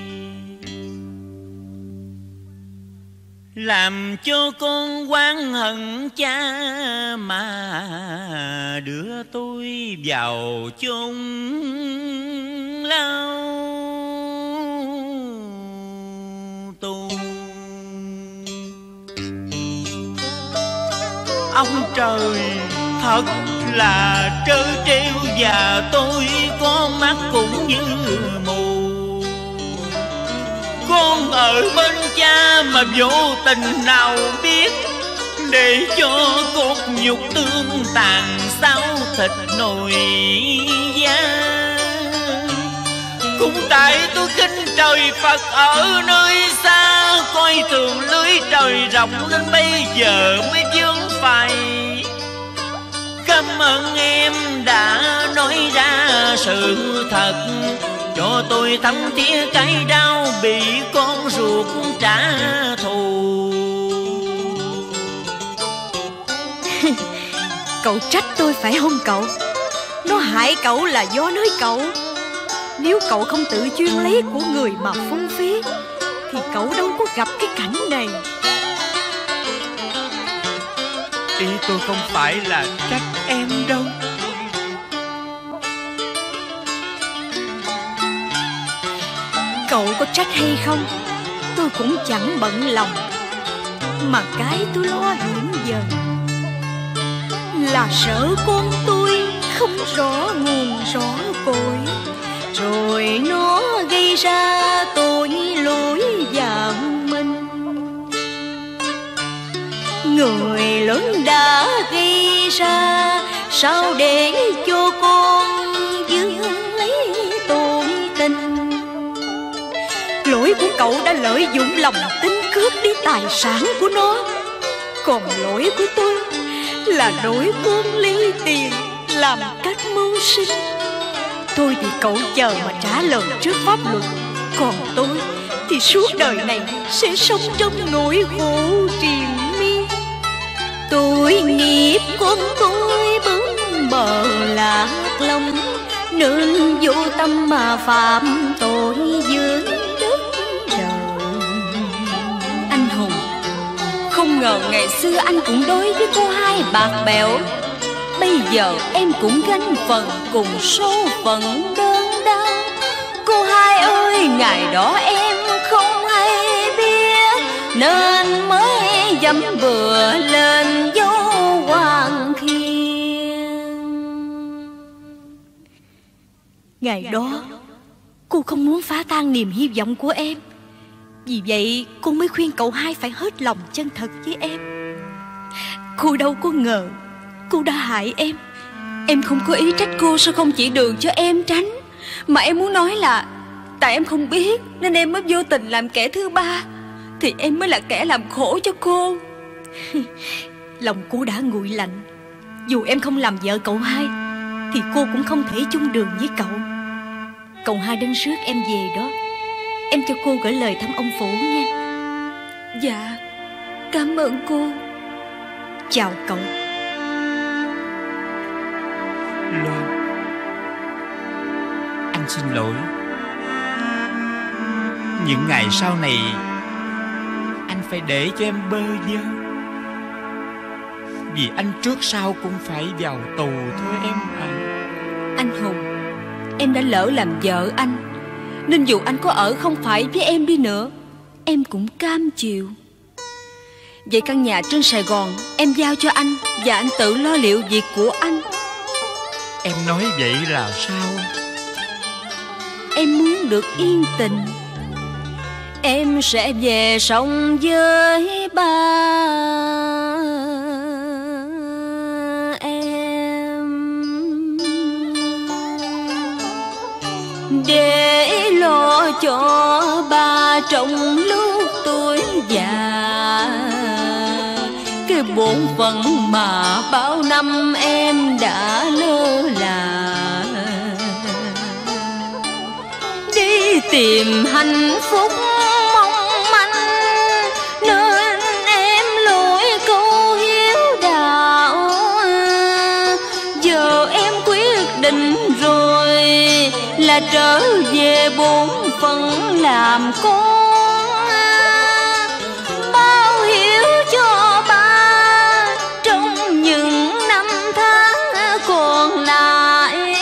làm cho con oán hận cha mà đưa tôi vào chốn lao tù. Ông trời thật là trớ trêu, và tôi có mắt cũng như mù. Con ở bên cha mà vô tình nào biết, để cho cốt nhục tương tàn sao thịt nồi da. Cũng tại tôi khinh trời Phật ở nơi xa, coi thường lưới trời rộng nên bây giờ mới vướng phải. Cảm ơn em đã nói ra sự thật, cho tôi thấm thía cái đau bị con ruột trả thù. Cậu trách tôi phải không cậu? Nó hại cậu là do nơi cậu. Nếu cậu không tự chuyên lấy của người mà phung phí, thì cậu đâu có gặp cái cảnh này. Ý tôi không phải là trách em đâu. Cậu có trách hay không tôi cũng chẳng bận lòng, mà cái tôi lo hiện giờ là sợ con tôi không rõ nguồn rõ cội, rồi nó gây ra tội lỗi vào mình. Người lớn đã gây ra, sao để cho con dương lấy tội tình. Lỗi của cậu đã lợi dụng lòng tin cướp đi tài sản của nó, còn lỗi của tôi là đổi quân ly tiền làm cách mưu sinh. Thôi thì cậu chờ mà trả lời trước pháp luật, Còn tôi thì suốt đời này sẽ sống trong nỗi khổ triền miên. Tội nghiệp con tôi bướng bờ lạc lòng, nên vô tâm mà phạm tội dưới đất trời. Anh Hùng, không ngờ ngày xưa anh cũng đối với cô Hai bạc bẽo. Bây giờ em cũng gánh phần cùng số phận đơn đau. Cô Hai ơi, ngày đó em không hay biết, nên mới dẫm bừa lên dấu Hoàng Khiên. Ngày đó cô không muốn phá tan niềm hy vọng của em, vì vậy cô mới khuyên cậu Hai phải hết lòng chân thật với em. Cô đâu có ngờ cô đã hại em. Em không có ý trách cô sao không chỉ đường cho em tránh, mà em muốn nói là tại em không biết nên em mới vô tình làm kẻ thứ ba, thì em mới là kẻ làm khổ cho cô. Lòng cô đã nguội lạnh. Dù em không làm vợ cậu Hai thì cô cũng không thể chung đường với cậu. Cậu Hai đến rước em về đó, em cho cô gửi lời thăm ông phủ nha. Dạ, cảm ơn cô. Chào cậu. Loan, anh xin lỗi. Những ngày sau này anh phải để cho em bơ vơ, vì anh trước sau cũng phải vào tù thôi em à. Anh Hùng, em đã lỡ làm vợ anh, nên dù anh có ở không phải với em đi nữa, em cũng cam chịu. Vậy căn nhà trên Sài Gòn em giao cho anh, và anh tự lo liệu việc của anh. Em nói vậy là sao? Em muốn được yên tình. Em sẽ về sống với ba em, để lo cho ba trong lúc tuổi già. Cái bổn phận mà bao năm em đã lơ là, đi tìm hạnh phúc mong manh, nên em lỗi câu hiếu đạo. Giờ em quyết định rồi là trở về bổn phận làm con, bao hiếu cho ba trong những năm tháng còn lại.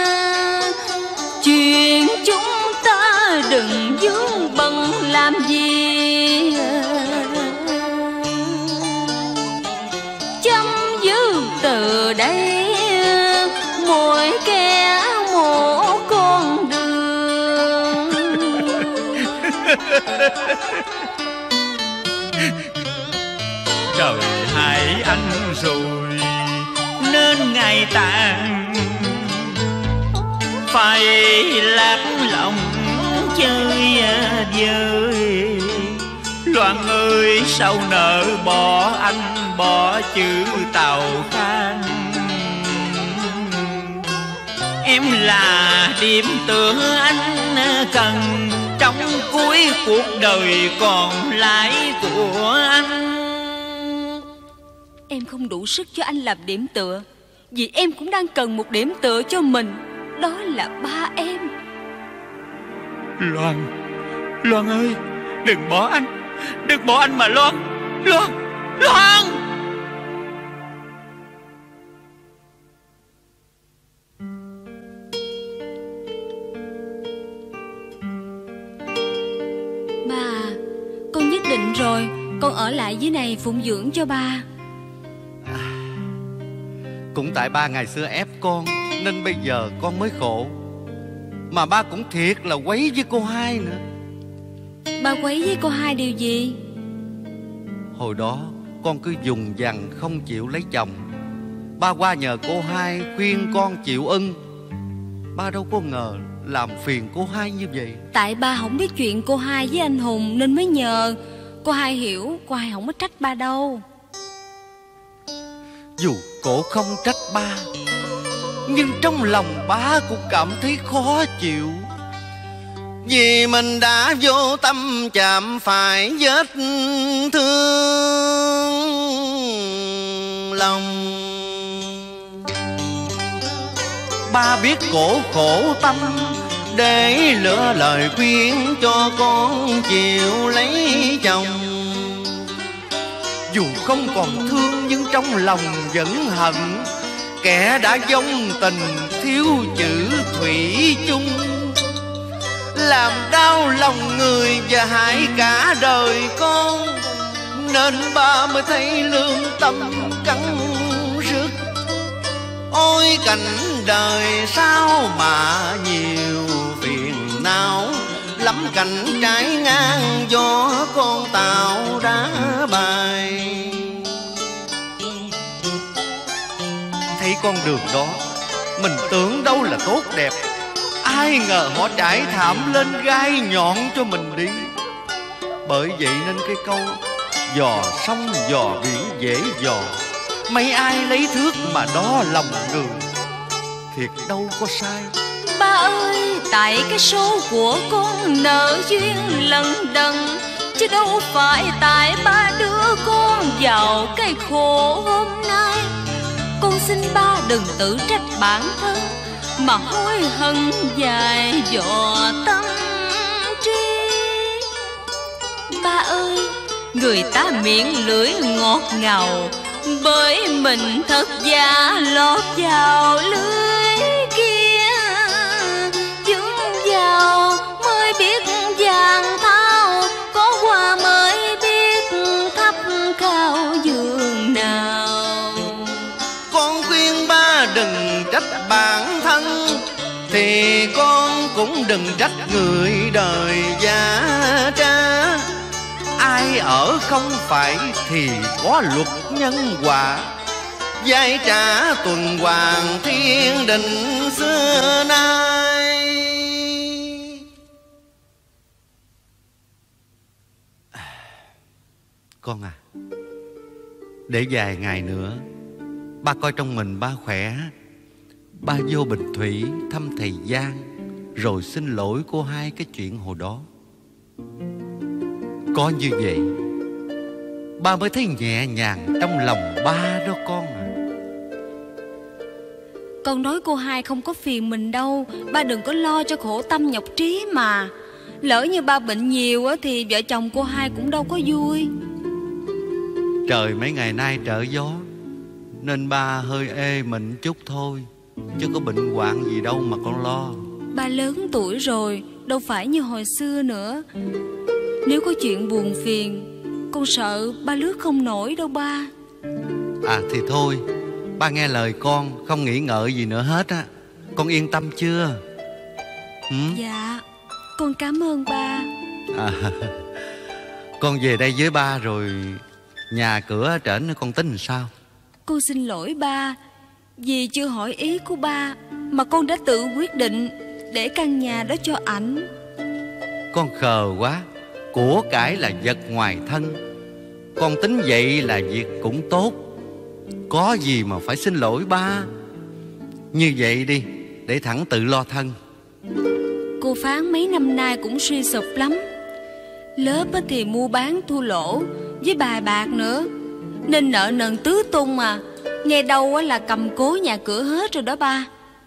Chuyện chúng ta đừng vướng bận làm gì, chấm dứt từ đây mỗi kẻ một con đường. Trời hại anh rồi nên ngày tàn phải lạc lòng chơi vơi. Loan ơi, sao nỡ bỏ anh, bỏ chữ tàu khang. Em là điểm tựa anh cần trong cuối cuộc đời còn lại của anh. Em không đủ sức cho anh làm điểm tựa, vì em cũng đang cần một điểm tựa cho mình, đó là ba em. Loan, Loan ơi, đừng bỏ anh, đừng bỏ anh mà Loan, Loan, Loan. Ba, con nhất định rồi, con ở lại dưới này phụng dưỡng cho ba. À, cũng tại ba ngày xưa ép con nên bây giờ con mới khổ. Mà ba cũng thiệt là quấy với cô Hai nữa. Ba quấy với cô Hai điều gì? Hồi đó con cứ dùng dằng không chịu lấy chồng. Ba qua nhờ cô Hai khuyên con chịu ưng. Ba đâu có ngờ làm phiền cô Hai như vậy. Tại ba không biết chuyện cô Hai với anh Hùng nên mới nhờ. Cô Hai hiểu, cô Hai không có trách ba đâu. Dù cổ không trách ba, nhưng trong lòng ba cũng cảm thấy khó chịu. vì mình đã vô tâm chạm phải vết thương lòng. Ba biết cổ khổ tâm để lựa lời khuyên cho con chịu lấy chồng. Dù không còn thương nhưng trong lòng vẫn hận kẻ đã vong tình thiếu chữ thủy chung, làm đau lòng người và hại cả đời con. Nên ba mới thấy lương tâm cắn rứt. Ôi cảnh đời sao mà nhiều phiền não, lắm cảnh trái ngang do con tạo đá bài. Thấy con đường đó mình tưởng đâu là tốt đẹp, ai ngờ họ trải thảm lên gai nhọn cho mình đi. Bởi vậy nên cái câu dò sông dò biển dễ dò, mấy ai lấy thước mà đo lòng người, thiệt đâu có sai. Ba ơi, tại cái số của con nợ duyên lần đần, chứ đâu phải tại ba đứa con vào cái khổ hôm nay. Con xin ba đừng tự trách bản thân mà hối hận dài dò tâm trí. Ba ơi, người ta miệng lưỡi ngọt ngào, bởi mình thật giả lọt vào lưới kia. Dướng vào mới biết vàng thao, có qua mới biết thấp cao giường nào. Con khuyên ba đừng trách bản thân, thì con cũng đừng trách người đời giả tra. Ai ở không phải thì có luật nhân quả, vai trả tuần hoàn thiên đình xưa nay. Con à, để vài ngày nữa ba coi trong mình ba khỏe, ba vô Bình Thủy thăm thầy Giang, rồi xin lỗi cô hai cái chuyện hồi đó. Có như vậy ba mới thấy nhẹ nhàng trong lòng ba đó con à. Con nói cô hai không có phiền mình đâu, ba đừng có lo cho khổ tâm nhọc trí mà. Lỡ như ba bệnh nhiều thì vợ chồng cô hai cũng đâu có vui. Trời mấy ngày nay trở gió nên ba hơi ê mình chút thôi, chứ có bệnh hoạn gì đâu mà con lo. Ba lớn tuổi rồi, đâu phải như hồi xưa nữa. Nếu có chuyện buồn phiền, con sợ ba lướt không nổi đâu ba. À thì thôi, ba nghe lời con, không nghĩ ngợi gì nữa hết á. Con yên tâm chưa? Ừ? Dạ, con cảm ơn ba. À, con về đây với ba rồi nhà cửa ở trển con tính làm sao? Con xin lỗi ba, vì chưa hỏi ý của ba mà con đã tự quyết định để căn nhà đó cho ảnh. Con khờ quá, của cải là vật ngoài thân, con tính vậy là việc cũng tốt, có gì mà phải xin lỗi ba. Như vậy đi, để thẳng tự lo thân. Cô Phán mấy năm nay cũng suy sụp lắm. Lớp thì mua bán thua lỗ, với bài bạc nữa, nên nợ nần tứ tung mà. Nghe đâu là cầm cố nhà cửa hết rồi đó ba.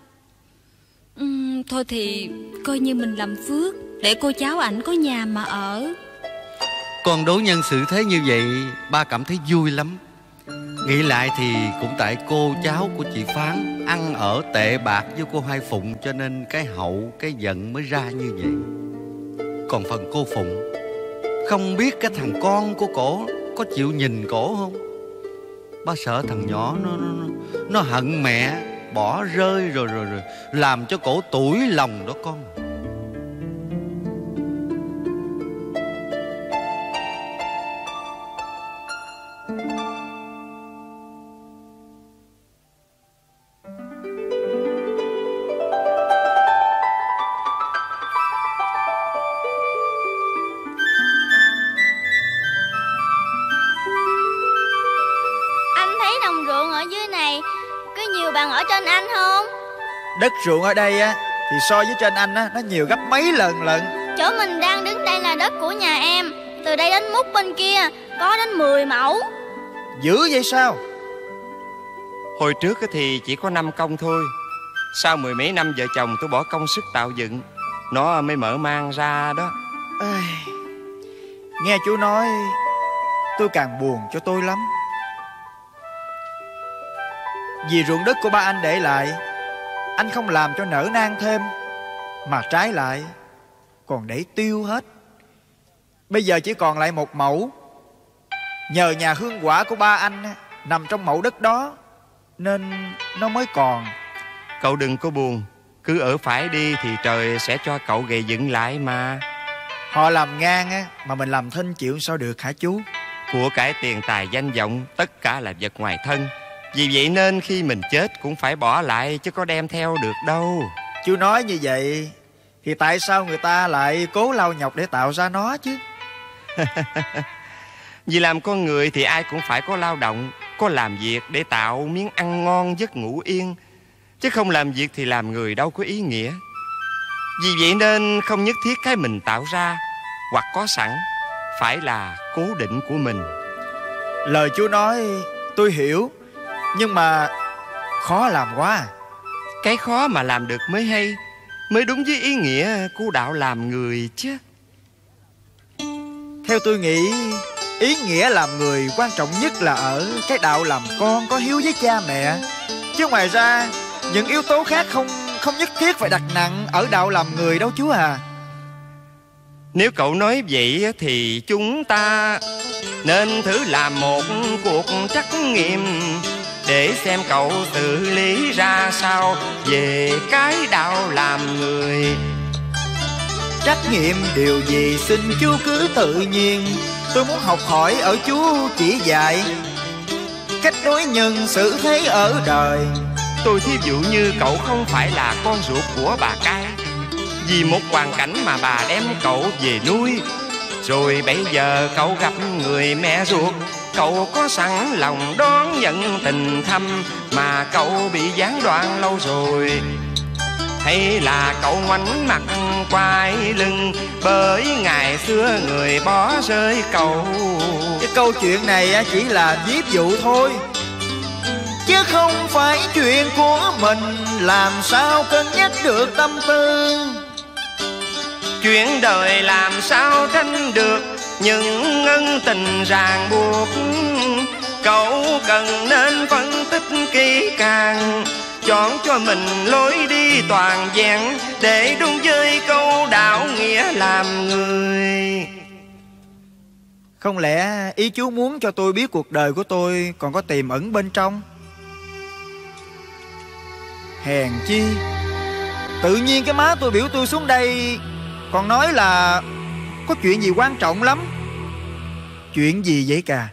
uhm, Thôi thì coi như mình làm phước, để cô cháu ảnh có nhà mà ở. Con đối nhân xử thế như vậy, ba cảm thấy vui lắm. Nghĩ lại thì cũng tại cô cháu của chị Phán ăn ở tệ bạc với cô Hai Phụng, cho nên cái hậu cái giận mới ra như vậy. Còn phần cô Phụng, không biết cái thằng con của cổ có chịu nhìn cổ không. Ba sợ thằng nhỏ nó nó nó hận mẹ, bỏ rơi rồi rồi rồi làm cho cổ tủi lòng đó con. Bằng ở trên anh không? Đất ruộng ở đây á thì so với trên anh á nó nhiều gấp mấy lần lận. Chỗ mình đang đứng đây là đất của nhà em. Từ đây đến mút bên kia có đến mười mẫu. Dữ vậy sao? Hồi trước thì chỉ có năm công thôi. Sau mười mấy năm vợ chồng tôi bỏ công sức tạo dựng, nó mới mở mang ra đó. Ê, nghe chú nói tôi càng buồn cho tôi lắm. Vì ruộng đất của ba anh để lại, anh không làm cho nở nang thêm, mà trái lại còn để tiêu hết. Bây giờ chỉ còn lại một mẫu. Nhờ nhà hương quả của ba anh nằm trong mẫu đất đó nên nó mới còn. Cậu đừng có buồn, cứ ở phải đi thì trời sẽ cho cậu gầy dựng lại mà. Họ làm ngang á, mà mình làm thinh chịu sao được hả chú? Của cải tiền tài danh vọng tất cả là vật ngoài thân. Vì vậy nên khi mình chết cũng phải bỏ lại, chứ có đem theo được đâu. Chú nói như vậy thì tại sao người ta lại cố lao nhọc để tạo ra nó chứ? Vì làm con người thì ai cũng phải có lao động, có làm việc để tạo miếng ăn ngon giấc ngủ yên. Chứ không làm việc thì làm người đâu có ý nghĩa. Vì vậy nên không nhất thiết cái mình tạo ra hoặc có sẵn phải là cố định của mình. Lời chú nói tôi hiểu, nhưng mà khó làm quá. Cái khó mà làm được mới hay, mới đúng với ý nghĩa của đạo làm người chứ. Theo tôi nghĩ, ý nghĩa làm người quan trọng nhất là ở cái đạo làm con có hiếu với cha mẹ. Chứ ngoài ra những yếu tố khác không không nhất thiết phải đặt nặng ở đạo làm người đâu chú à. Nếu cậu nói vậy thì chúng ta nên thử làm một cuộc trắc nghiệm để xem cậu xử lý ra sao về cái đạo làm người. Trắc nghiệm điều gì xin chú cứ tự nhiên. Tôi muốn học hỏi ở chú chỉ dạy cách đối nhân xử thế ở đời. Tôi thí dụ như cậu không phải là con ruột của bà Cai, vì một hoàn cảnh mà bà đem cậu về nuôi. Rồi bây giờ cậu gặp người mẹ ruột, cậu có sẵn lòng đón nhận tình thâm mà cậu bị gián đoạn lâu rồi. Hay là cậu ngoảnh mặt quay lưng bởi ngày xưa người bỏ rơi cậu. Cái câu chuyện này chỉ là ví dụ thôi, chứ không phải chuyện của mình. Làm sao cân nhắc được tâm tư? Chuyện đời làm sao tránh được những ân tình ràng buộc. Cậu cần nên phân tích kỹ càng, chọn cho mình lối đi toàn vẹn để đúng với câu đạo nghĩa làm người. Không lẽ ý chú muốn cho tôi biết cuộc đời của tôi còn có tiềm ẩn bên trong? Hèn chi tự nhiên cái má tôi biểu tôi xuống đây còn nói là có chuyện gì quan trọng lắm. Chuyện gì vậy cả?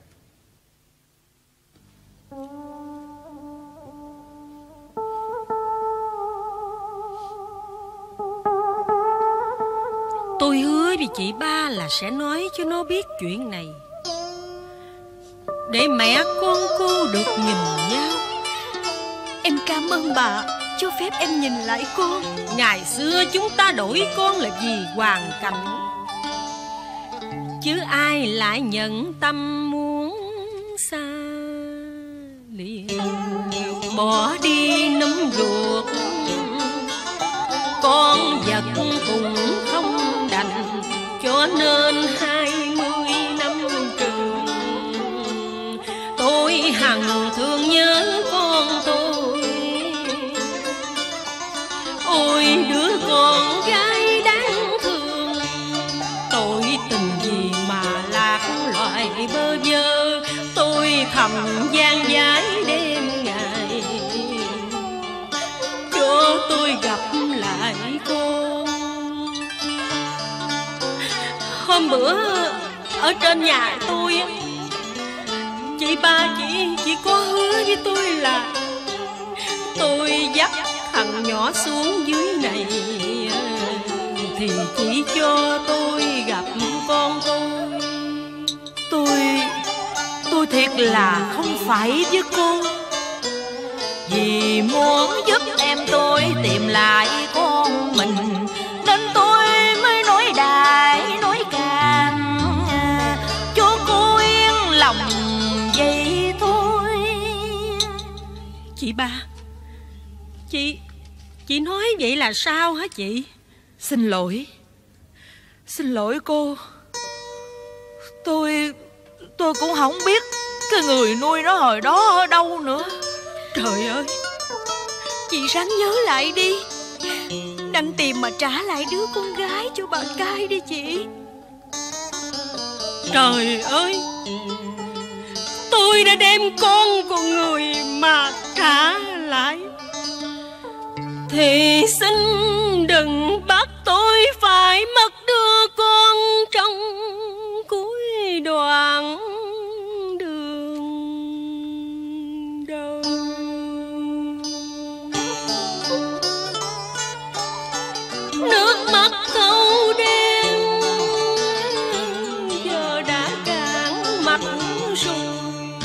Tôi hứa với chị ba là sẽ nói cho nó biết chuyện này, để mẹ con cô được nhìn nhau. Em cảm ơn bà cho phép em nhìn lại con. Ngày xưa chúng ta đổi con là vì hoàn cảnh, chứ ai lại nhận tâm muốn xa lìa. Bỏ đi nấm ruột con vật cũng không đành, cho nên hai mươi năm trường tôi hằng thương nhớ con tôi. Ôi đứa con gái đáng thương, tội tình gì mà lạc loài bơ vơ. Tôi thầm gian dái đêm ngày cho tôi gặp lại con. Hôm bữa ở trên nhà tôi, chị ba chỉ chỉ có hứa với tôi là tôi dắt thằng nhỏ xuống dưới này thì chỉ cho tôi gặp con tôi. Tôi Tôi thiệt là không phải với cô, vì muốn giúp em tôi tìm lại con mình nên tôi mới nói Chị Chị nói vậy là sao hả chị? Xin lỗi. Xin lỗi cô. Tôi Tôi cũng không biết cái người nuôi nó hồi đó ở đâu nữa. Trời ơi, chị ráng nhớ lại đi. Đang tìm mà trả lại đứa con gái cho bà cai đi chị. Trời ơi, tôi đã đem con của người mà trả lại, thì xin đừng bắt tôi phải mất đứa con trong cuối đoạn đường đời. Nước mắt thâu đêm giờ đã cạn mặt rồi.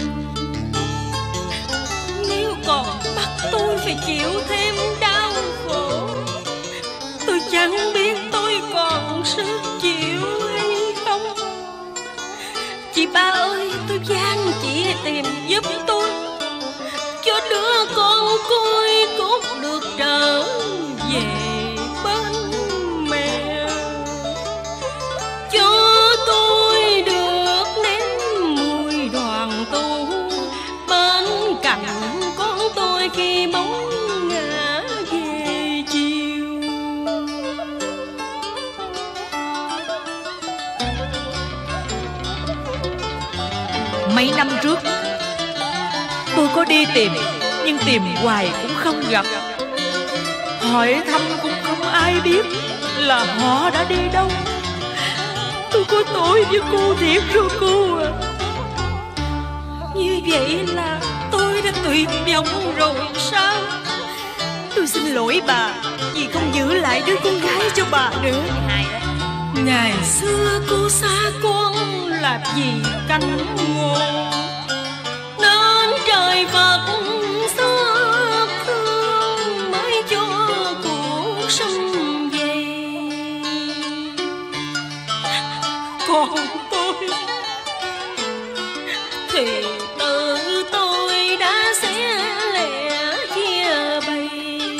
Nếu còn bắt tôi phải chịu thêm đau khổ, tôi chẳng biết tôi còn sức chịu hay không. Chị ba ơi, tôi van chị tìm giúp tôi, cho đứa con côi cốt được trở về bên mẹ, cho tôi được nếm mùi đoàn tụ bên cạnh con tôi khi bóng ngã về chiều. Mấy năm trước tôi có đi tìm, nhưng tìm hoài cũng không gặp. Hỏi thăm cũng không ai biết là họ đã đi đâu. Tôi có tội với cô thiệt rồi cô à. Như vậy là tôi đã tuyệt vọng rồi sao? Tôi xin lỗi bà vì không giữ lại đứa con gái cho bà nữa. Ngày xưa cô xa con là vì cánh ngô, nên trời Phật xót thương mới cho cuộc sống về. Còn tôi thì tự tôi đã xé lẻ chia bầy.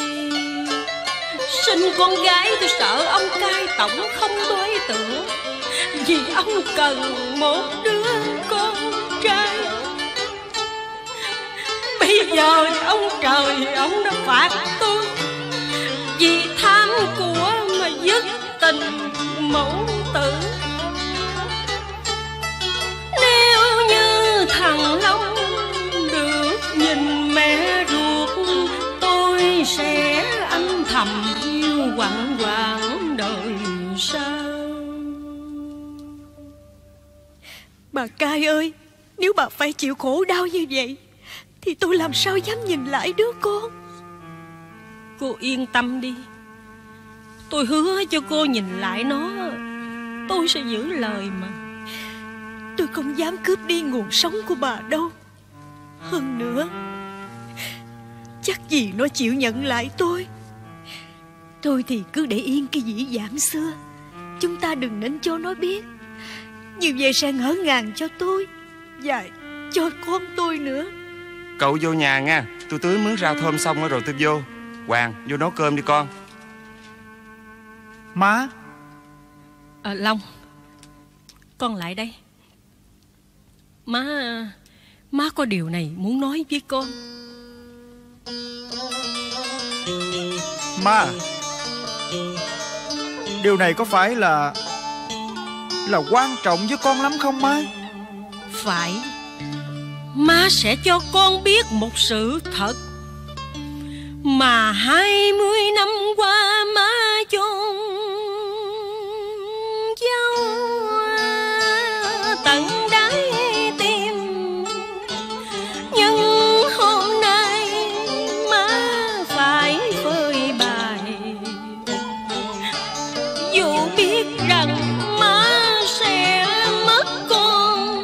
Sinh con gái tôi sợ ông cai tổng không đối tượng, vì ông cần một đứa con trai. Bây giờ ông trời ông đã phạt tôi vì tham của mà dứt tình mẫu tử. Nếu như thằng Long được nhìn mẹ ruột, tôi sẽ âm thầm yêu quặn quảng đời sau. Bà cai ơi, nếu bà phải chịu khổ đau như vậy thì tôi làm sao dám nhìn lại đứa con. Cô yên tâm đi, tôi hứa cho cô nhìn lại nó, tôi sẽ giữ lời mà. Tôi không dám cướp đi nguồn sống của bà đâu. Hơn nữa, chắc gì nó chịu nhận lại tôi. Tôi thì cứ để yên cái dĩ vãng xưa. Chúng ta đừng nên cho nó biết. Như vậy sẽ ngỡ ngàng cho tôi và cho con tôi nữa. Cậu vô nhà nha, tôi tưới mướn rau thơm xong rồi tôi vô. Hoàng, vô nấu cơm đi con. Má. À, Long, con lại đây. Má Má có điều này muốn nói với con. Má, điều này có phải là Là quan trọng với con lắm không má? Phải. Má sẽ cho con biết một sự thật mà hai mươi năm qua má chôn giấu tận đáy tim. Nhưng hôm nay má phải phơi bày, dù biết rằng má sẽ mất con.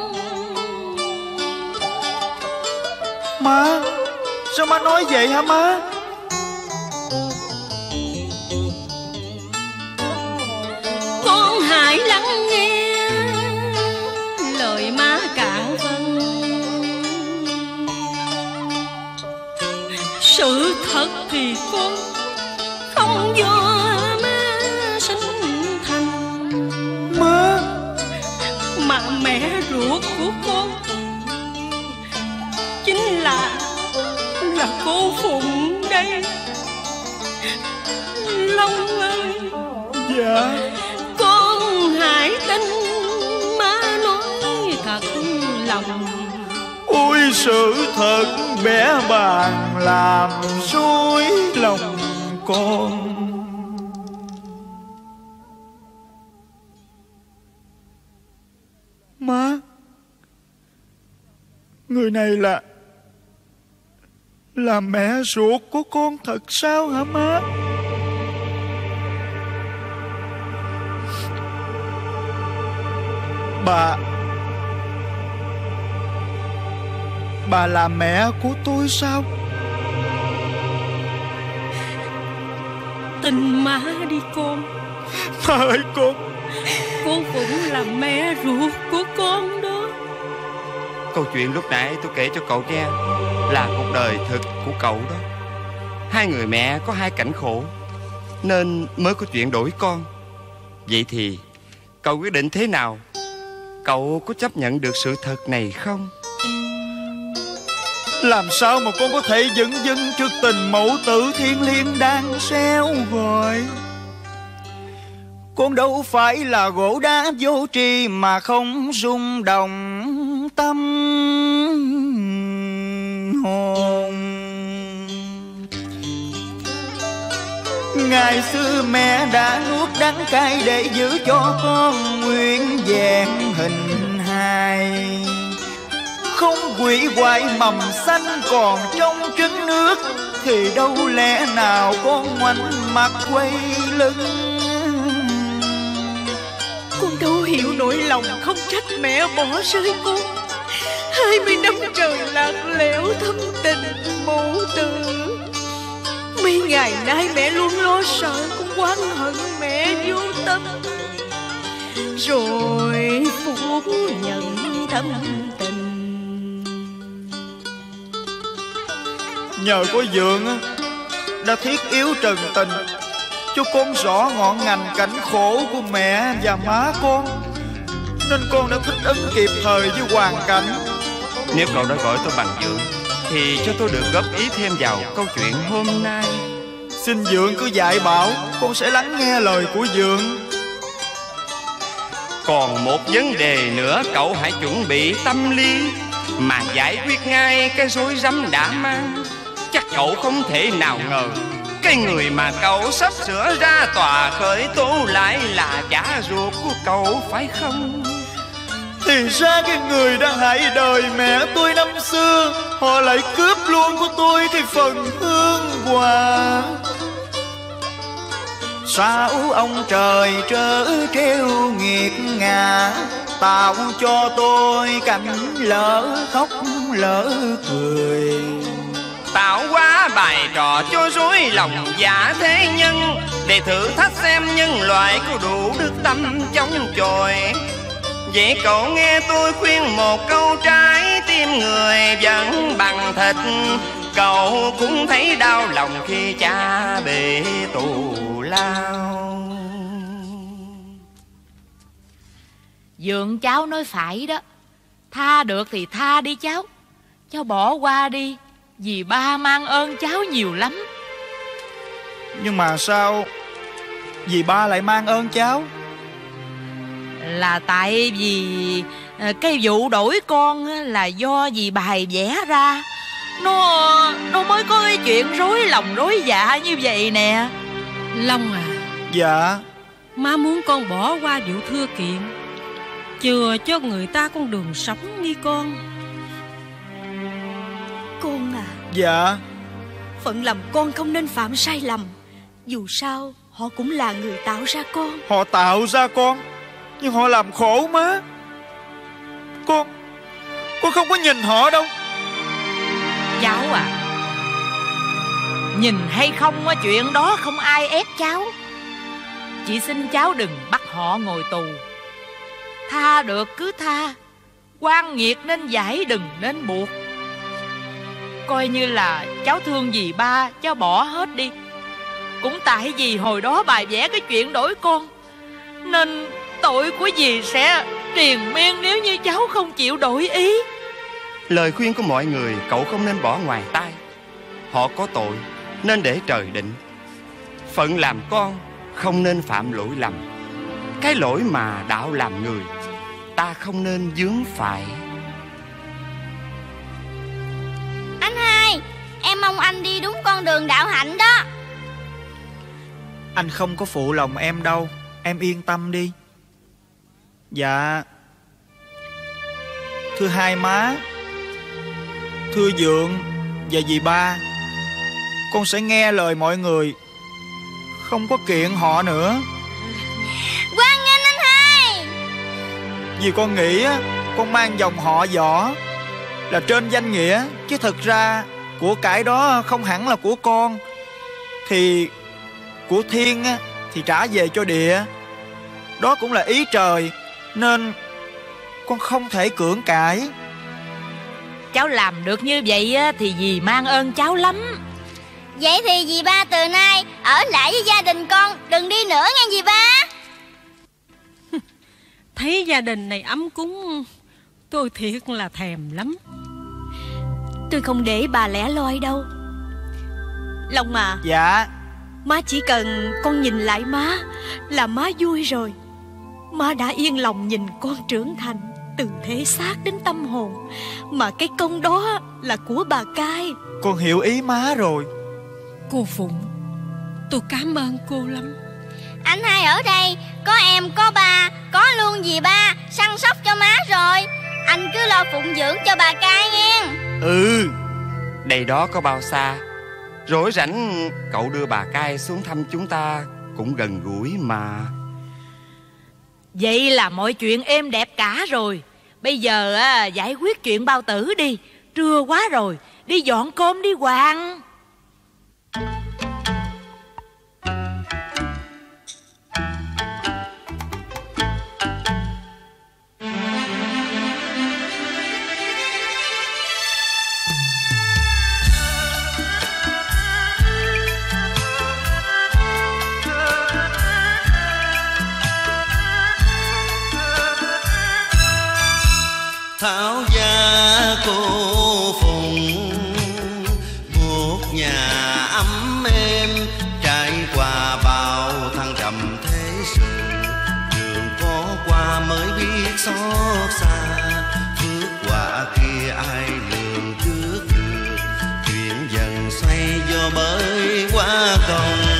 Má, sao má nói vậy hả má? Con hãy lắng nghe lời má cạn phân. Sự thật thì con không do má sinh thành, Má, mà mẹ ruột của con chính là là cô Phụng đây. Long ơi, dạ, con hãy tin má nói thật lòng. ôi sự thật bẽ bàng làm rối lòng con. Má, người này là Là mẹ ruột của con thật sao hả má? Bà Bà là mẹ của tôi sao? Tin má đi con. Má ơi con, Cô cũng là mẹ ruột của con đó. Câu chuyện lúc nãy tôi kể cho cậu nghe là cuộc đời thực của cậu đó. Hai người mẹ có hai cảnh khổ nên mới có chuyện đổi con. Vậy thì cậu quyết định thế nào? Cậu có chấp nhận được sự thật này không? làm sao mà con có thể dửng dưng trước tình mẫu tử thiêng liêng đang xeo gọi? Con đâu phải là gỗ đá vô tri mà không rung động tâm hồn. Ngày xưa mẹ đã nuốt đắng cay để giữ cho con nguyên vẹn hình hài, không hủy hoại mầm xanh còn trong trứng nước, thì đâu lẽ nào con ngoảnh mặt quay lưng. Con đâu hiểu nỗi lòng không trách mẹ bỏ rơi con. Hai mươi năm trời lạc lẽo thâm tình mẫu tử. Mấy ngày nay mẹ luôn lo sợ con oán hận mẹ vô tâm, rồi phủ nhận thâm tình. Nhờ có Dượng đã thiết yếu trần tình cho con rõ ngọn ngành cảnh khổ của mẹ và má con, nên con đã thích ứng kịp thời với hoàn cảnh. Nếu cậu đã gọi tôi bằng Dượng thì cho tôi được góp ý thêm vào câu chuyện hôm nay. Xin Dượng cứ dạy bảo, con sẽ lắng nghe lời của Dượng. Còn một vấn đề nữa cậu hãy chuẩn bị tâm lý mà giải quyết ngay cái rối rắm đã mang. Chắc cậu không thể nào ngờ cái người mà cậu sắp sửa ra tòa khởi tố lại là cha ruột của cậu, phải không? Thì ra cái người đang hại đời mẹ tôi năm xưa, họ lại cướp luôn của tôi cái phần hương hoa. Sao ông trời trớ trêu nghiệt ngã, tạo cho tôi cảnh lỡ khóc lỡ cười. Tạo quá bài trò cho rối lòng giả thế nhân, để thử thách xem nhân loại có đủ đức tâm chống chọi. Vậy cậu nghe tôi khuyên một câu, trái tim người vẫn bằng thịt. Cậu cũng thấy đau lòng khi cha bị tù lao. Dượng cháu nói phải đó. Tha được thì tha đi cháu. Cháu bỏ qua đi, vì ba mang ơn cháu nhiều lắm. Nhưng mà sao vì ba lại mang ơn cháu? Là tại vì cái vụ đổi con là do vì bài vẽ ra. Nó Nó mới có cái chuyện rối lòng rối dạ như vậy nè. Long à, Dạ. má muốn con bỏ qua vụ thưa kiện, chừa cho người ta con đường sống đi con. Con à, Dạ. phận làm con không nên phạm sai lầm. Dù sao họ cũng là người tạo ra con. Họ tạo ra con, nhưng họ làm khổ má. Con Con không có nhìn họ đâu. Cháu à, nhìn hay không á, chuyện đó không ai ép cháu. Chị xin cháu đừng bắt họ ngồi tù. Tha được cứ tha, oan nghiệt nên giải đừng nên buộc. Coi như là cháu thương dì ba, cháu bỏ hết đi. Cũng tại vì hồi đó bài vẽ cái chuyện đổi con, nên tội của dì sẽ triền miên nếu như cháu không chịu đổi ý. Lời khuyên của mọi người cậu không nên bỏ ngoài tai. Họ có tội nên để trời định. Phận làm con không nên phạm lỗi lầm. Cái lỗi mà đạo làm người ta không nên vướng phải. Anh hai, em mong anh đi đúng con đường đạo hạnh đó. Anh không có phụ lòng em đâu, em yên tâm đi. Dạ. Thưa hai má, thưa dượng và dì ba, con sẽ nghe lời mọi người, không có kiện họ nữa. Hoan nghênh anh hai. Vì con nghĩ á, con mang dòng họ Võ là trên danh nghĩa, chứ thực ra của cải đó không hẳn là của con. Thì của thiên á, thì trả về cho địa. Đó cũng là ý trời, nên con không thể cưỡng cãi. Cháu làm được như vậy thì dì mang ơn cháu lắm. Vậy thì dì ba từ nay ở lại với gia đình con, đừng đi nữa nghe dì ba. Thấy gia đình này ấm cúng, tôi thiệt là thèm lắm. Tôi không để bà lẻ loi đâu. Long à. Dạ. Má chỉ cần con nhìn lại má là má vui rồi. Má đã yên lòng nhìn con trưởng thành từ thể xác đến tâm hồn. Mà cái công đó là của bà Cai. Con hiểu ý má rồi. Cô Phụng, tôi cảm ơn cô lắm. Anh hai ở đây, có em, có ba, có luôn dì ba săn sóc cho má rồi. Anh cứ lo phụng dưỡng cho bà Cai nghe. Ừ, đây đó có bao xa. Rỗi rảnh cậu đưa bà Cai xuống thăm chúng ta cũng gần gũi mà. Vậy là mọi chuyện êm đẹp cả rồi. Bây giờ à, giải quyết chuyện bao tử đi. Trưa quá rồi, đi dọn cơm đi Hoàng. Tháo gia cô Phụng, một nhà ấm êm, trải qua bao thăng trầm thế sự. Đường có qua mới biết xót xa, phước quả kia ai lường trước được. Chuyện dần xoay do bởi quá công.